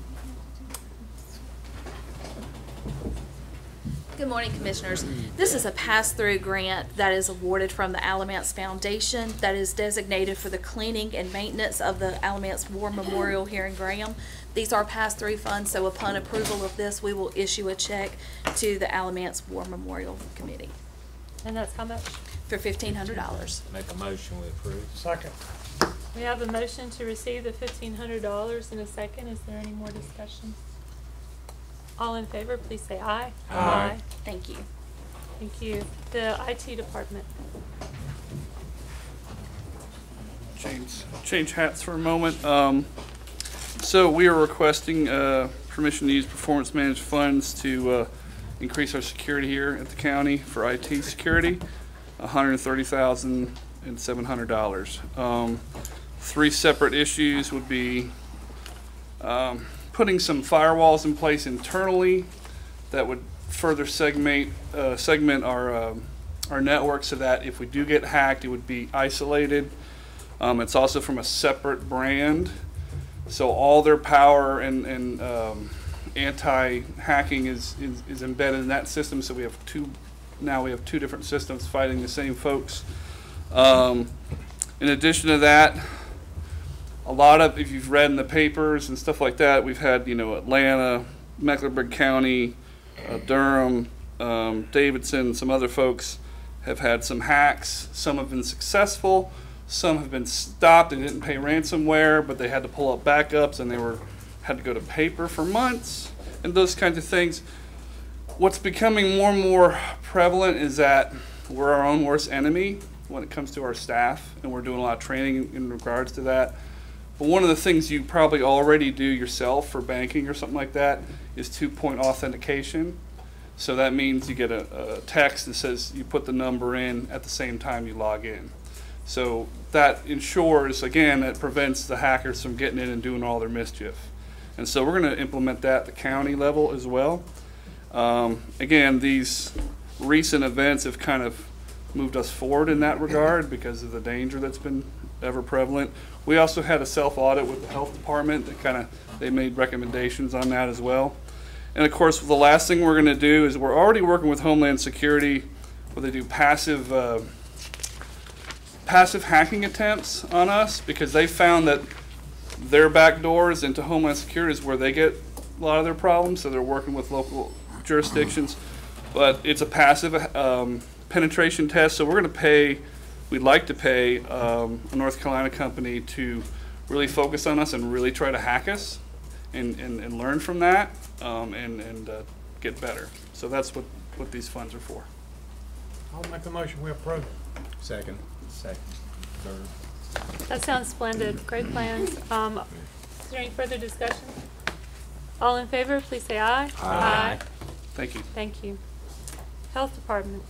Good morning, Commissioners. This is a pass-through grant that is awarded from the Alamance Foundation that is designated for the cleaning and maintenance of the Alamance War Memorial here in Graham. These are pass-through funds, so upon approval of this, we will issue a check to the Alamance War Memorial Committee. And that's how much? For $1,500. Make a motion we approve. Second. We have a motion to receive the $1,500 in a second. Is there any more discussion? All in favor, please say aye. Aye. Thank you. Thank you. The IT department. Change hats for a moment. So we are requesting permission to use performance managed funds to increase our security here at the county for IT security, $130,700. Three separate issues would be putting some firewalls in place internally that would further segment our network so that if we do get hacked, it would be isolated. It's also from a separate brand, so all their power and anti-hacking is embedded in that system. So we have two different systems fighting the same folks. In addition to that, a lot of, if you've read in the papers and stuff like that, we've had, Atlanta, Mecklenburg County, Durham, Davidson, some other folks have had some hacks. Some have been successful. Some have been stopped. They didn't pay ransomware, but they had to pull up backups, and had to go to paper for months, and those kinds of things. What's becoming more and more prevalent is that we're our own worst enemy when it comes to our staff, and we're doing a lot of training in regards to that. But one of the things you probably already do yourself for banking or something like that is two-point authentication. So that means you get a text that says you put the number in at the same time you log in. So that ensures, again, that prevents the hackers from getting in and doing all their mischief. And so we're going to implement that at the county level as well. Again, these recent events have kind of moved us forward in that regard because of the danger that's been ever prevalent. We also had a self-audit with the health department that they made recommendations on that as well. And of course, the last thing we're going to do is we're already working with Homeland Security where they do passive hacking attempts on us because they found that their back doors into Homeland Security is where they get a lot of their problems, so they're working with local jurisdictions. But it's a passive penetration test, so we'd like to pay a North Carolina company to really focus on us and really try to hack us and learn from that and get better. So that's what these funds are for. I'll make a motion, we approve. Second. Third. That sounds splendid. Great plans. Is there any further discussion? All in favor, please say aye. Aye. Thank you. Thank you. Health Department.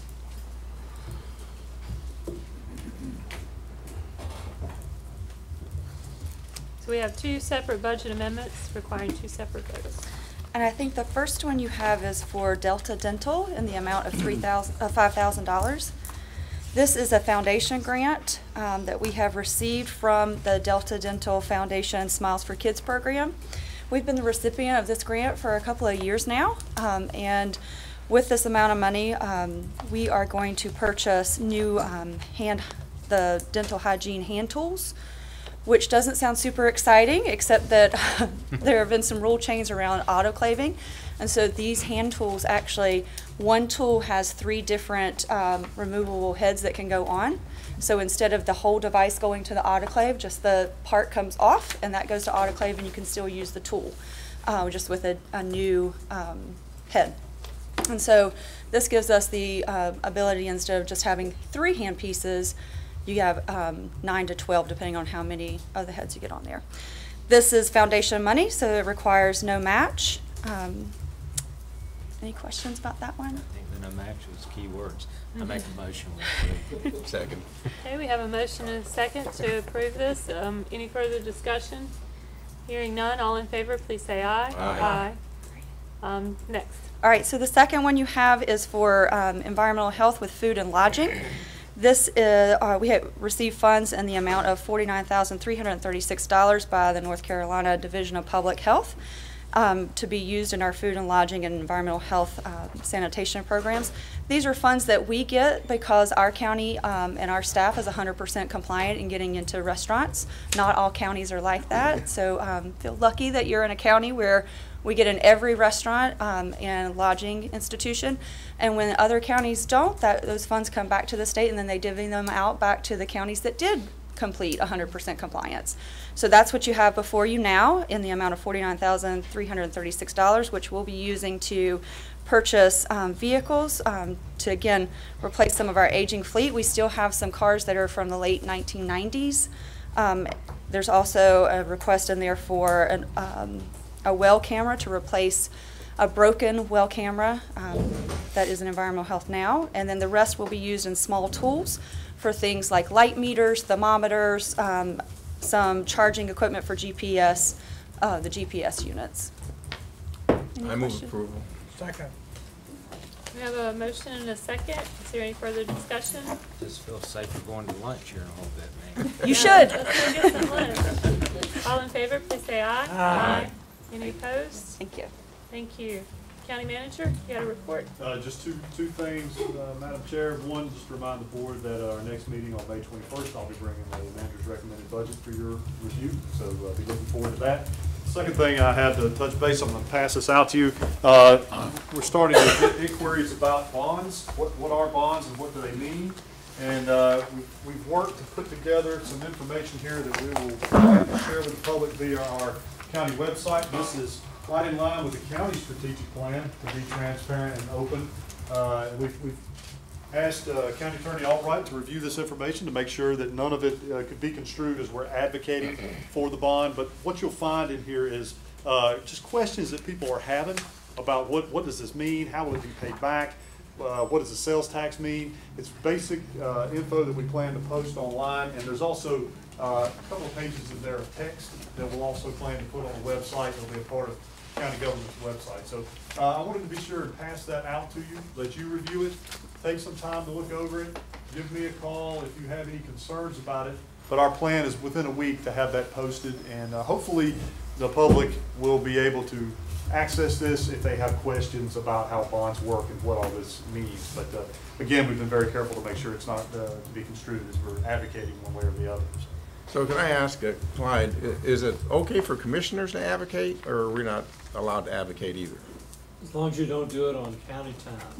So we have two separate budget amendments requiring two separate votes. And I think the first one you have is for Delta Dental in the amount of $5,000. This is a foundation grant that we have received from the Delta Dental Foundation Smiles for Kids program. We've been the recipient of this grant for a couple of years now, and with this amount of money, we are going to purchase new the dental hygiene hand tools, which doesn't sound super exciting, except that there have been some rule changes around autoclaving. And so these hand tools actually, one tool has 3 different removable heads that can go on. So instead of the whole device going to the autoclave, just the part comes off and that goes to autoclave and you can still use the tool, just with a new head. And so this gives us the ability, instead of just having 3 hand pieces, you have 9 to 12 depending on how many of the heads you get on there. This is foundation money, so it requires no match. Any questions about that one? I think the no match was key words. I make a motion. Second. Okay, we have a motion and a second to approve this. Any further discussion? Hearing none, all in favor, please say aye. Aye. Next. All right, so the second one you have is for environmental health with food and lodging. This is, we have received funds in the amount of $49,336 by the North Carolina Division of Public Health to be used in our food and lodging and environmental health sanitation programs. These are funds that we get because our county and our staff is 100% compliant in getting into restaurants. Not all counties are like that, so feel lucky that you're in a county where we get in every restaurant and lodging institution. And when other counties don't, those funds come back to the state and then they divvy them out back to the counties that did complete 100% compliance. So that's what you have before you now in the amount of $49,336, which we'll be using to purchase vehicles to, again, replace some of our aging fleet. We still have some cars that are from the late 1990s. There's also a request in there for a well camera to replace a broken well camera that is in Environmental Health now. And then the rest will be used in small tools for things like light meters, thermometers, some charging equipment for GPS, the GPS units. I move approval. Second. We have a motion and a second. Is there any further discussion? Just feel safer going to lunch here in a little bit, man. You should. Let's go get some lunch. All in favor, please say aye. Aye. Any opposed? Thank you. Thank you. County Manager, you got a report? Just two things, Madam Chair. One, just to remind the board that our next meeting on May 21st, I'll be bringing the manager's recommended budget for your review, so be looking forward to that. Second thing I have to touch base, I'm going to pass this out to you. We're starting to get inquiries about bonds. What are bonds and what do they mean? And we've worked to put together some information here that we will share with the public via our county website. This is right in line with the county strategic plan to be transparent and open. We've asked County Attorney Albright to review this information to make sure that none of it could be construed as we're advocating for the bond. But what you'll find in here is just questions that people are having about what does this mean, how will it be paid back, what does the sales tax mean. It's basic info that we plan to post online, and there's also a couple of pages in there of text that we'll also plan to put on the website. It'll be a part of county government's website. So I wanted to be sure and pass that out to you, let you review it, take some time to look over it, give me a call if you have any concerns about it. But our plan is within a week to have that posted, and hopefully the public will be able to access this if they have questions about how bonds work and what all this means. But again, we've been very careful to make sure it's not to be construed as we're advocating one way or the other. So can I ask, Clyde, is it okay for commissioners to advocate, or are we not allowed to advocate either? As long as you don't do it on county time.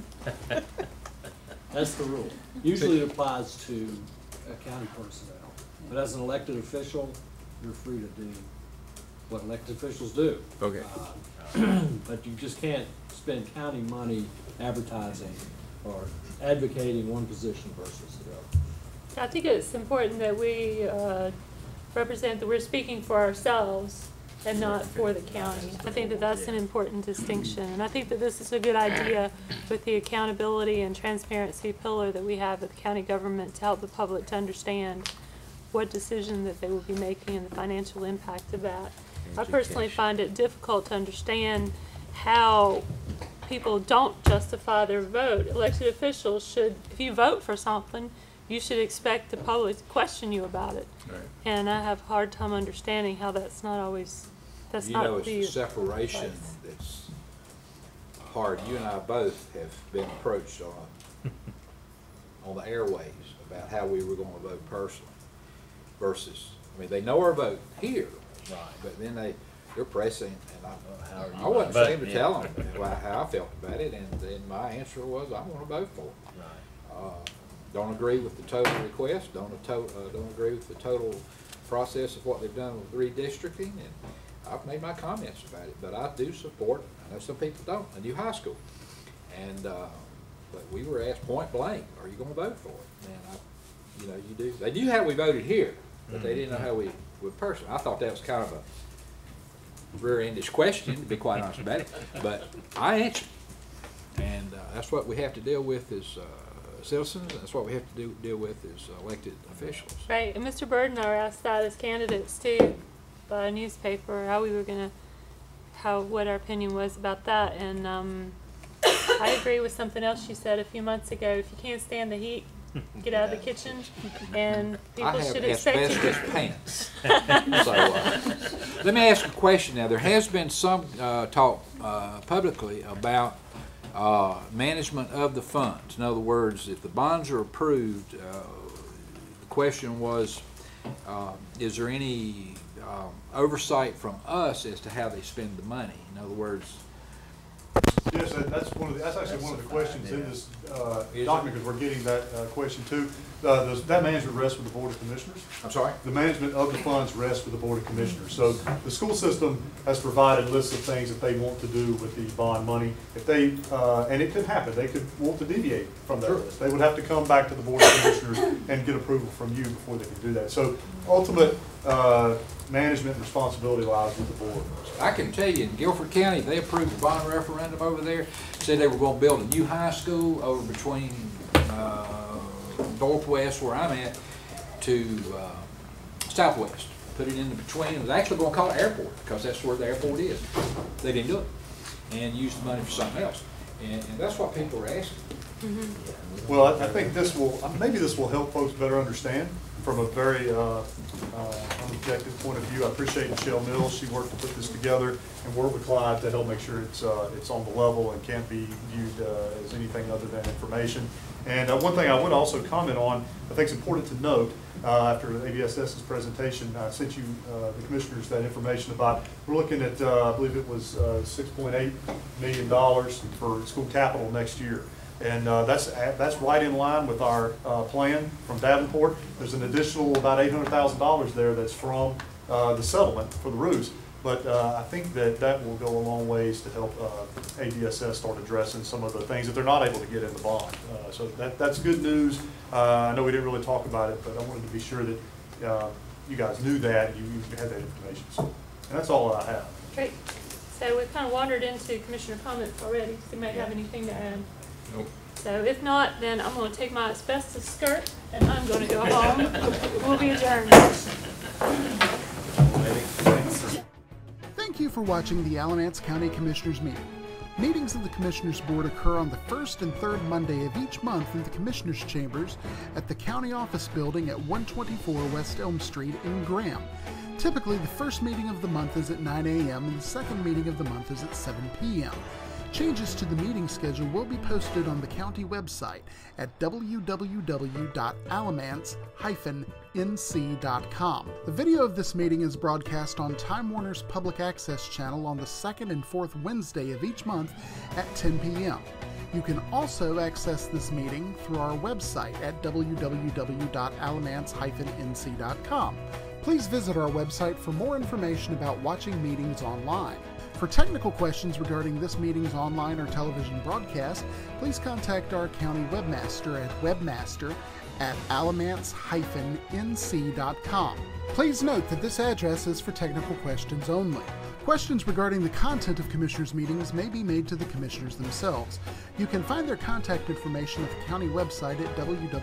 That's the rule. Usually it applies to county personnel, but as an elected official, you're free to do what elected officials do. Okay. But you just can't spend county money advertising or advocating one position versus the other. I think it's important that we represent that we're speaking for ourselves and not for the county. I think that that's an important distinction. And I think that this is a good idea with the accountability and transparency pillar that we have with the county government to help the public to understand what decision that they will be making and the financial impact of that. I personally find it difficult to understand how people don't justify their vote. Elected officials should, if you vote for something, you should expect the public to question you about it. Right. And I have a hard time understanding how that's not always, that's not it's the a separation that's hard. You and I both have been approached on the airways about how we were going to vote personally versus, I mean, they know our vote here, right? But then they're pressing, and I wasn't ashamed to tell them how I felt about it, and then my answer was, I want to vote for it. Right. Don't agree with the total request, don't agree with the total process of what they've done with redistricting, and I've made my comments about it, but I do support, I know some people don't, a new high school. And, but we were asked point blank, are you going to vote for it? And you know, you do. They knew how we voted here, but they didn't know how we would personally. I thought that was kind of a rear-endish question, to be quite honest about it, but I answered. And that's what we have to deal with as citizens, and that's what we have to deal with as elected officials. Right, and Mr. Bird and I were asked that as candidates too, by a newspaper, how we were gonna, what our opinion was about that, and I agree with something else you said a few months ago. If you can't stand the heat, get out of the kitchen, and people should expect you. I have asbestos pants. So, let me ask a question now. There has been some talk publicly about management of the funds. In other words, if the bonds are approved, the question was, is there any oversight from us as to how they spend the money? In other words, yes, that's actually one of the questions in this document, because we're getting that question too. that management rests with the Board of Commissioners. I'm sorry? The management of the funds rests with the Board of Commissioners. So the school system has provided lists of things that they want to do with the bond money. If they, and it could happen, they could want to deviate from that list. They would have to come back to the Board of Commissioners and get approval from you before they can do that. So ultimate management and responsibility lies with the board. I can tell you, in Guilford County, they approved the bond referendum over there, said they were going to build a new high school over between northwest, where I'm at, to southwest. Put it in the between. It was actually going to call it airport, because that's where the airport is. They didn't do it, and used the money for something else. And that's what people are asking. Mm-hmm. Well, I think this will, maybe this will help folks better understand from a very objective point of view. I appreciate Michelle Mills. She worked to put this together and worked with Clyde to help make sure it's on the level and can't be viewed as anything other than information. And one thing I would also comment on, I think it's important to note, after ABSS's presentation, I sent you, the commissioners, that information about, we're looking at, I believe it was $6.8 million for school capital next year. And that's right in line with our plan from Davenport. There's an additional about $800,000 there that's from the settlement for the roofs. But I think that will go a long ways to help ABSS start addressing some of the things that they're not able to get in the bond. So that's good news. I know we didn't really talk about it, but I wanted to be sure that you guys knew that and you had that information. So, and that's all I have. Great. So we've kind of wandered into commissioner comments already. Does anybody have anything to add? Nope. So if not, then I'm going to take my asbestos skirt and I'm going to go home. We'll be adjourned. Thank you for watching the Alamance County Commissioners meeting. Meetings of the Commissioners Board occur on the first and third Monday of each month in the Commissioners' Chambers at the County Office Building at 124 West Elm Street in Graham. Typically, the first meeting of the month is at 9 a.m. and the second meeting of the month is at 7 p.m. Changes to the meeting schedule will be posted on the county website at www.alamance-nc.com. The video of this meeting is broadcast on Time Warner's Public Access channel on the second and fourth Wednesday of each month at 10 p.m. You can also access this meeting through our website at www.alamance-nc.com. Please visit our website for more information about watching meetings online. For technical questions regarding this meeting's online or television broadcast, please contact our county webmaster at webmaster@alamance-nc.com. Please note that this address is for technical questions only. Questions regarding the content of Commissioners' meetings may be made to the Commissioners themselves. You can find their contact information at the county website at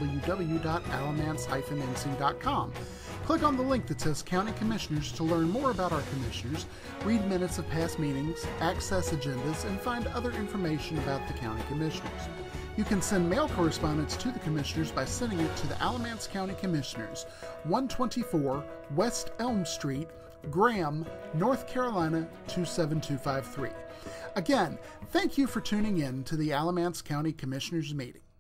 www.alamance-nc.com. Click on the link that says County Commissioners to learn more about our Commissioners, read minutes of past meetings, access agendas, and find other information about the County Commissioners. You can send mail correspondence to the Commissioners by sending it to the Alamance County Commissioners, 124 West Elm Street, Graham, North Carolina 27253. Again, thank you for tuning in to the Alamance County Commissioners meeting.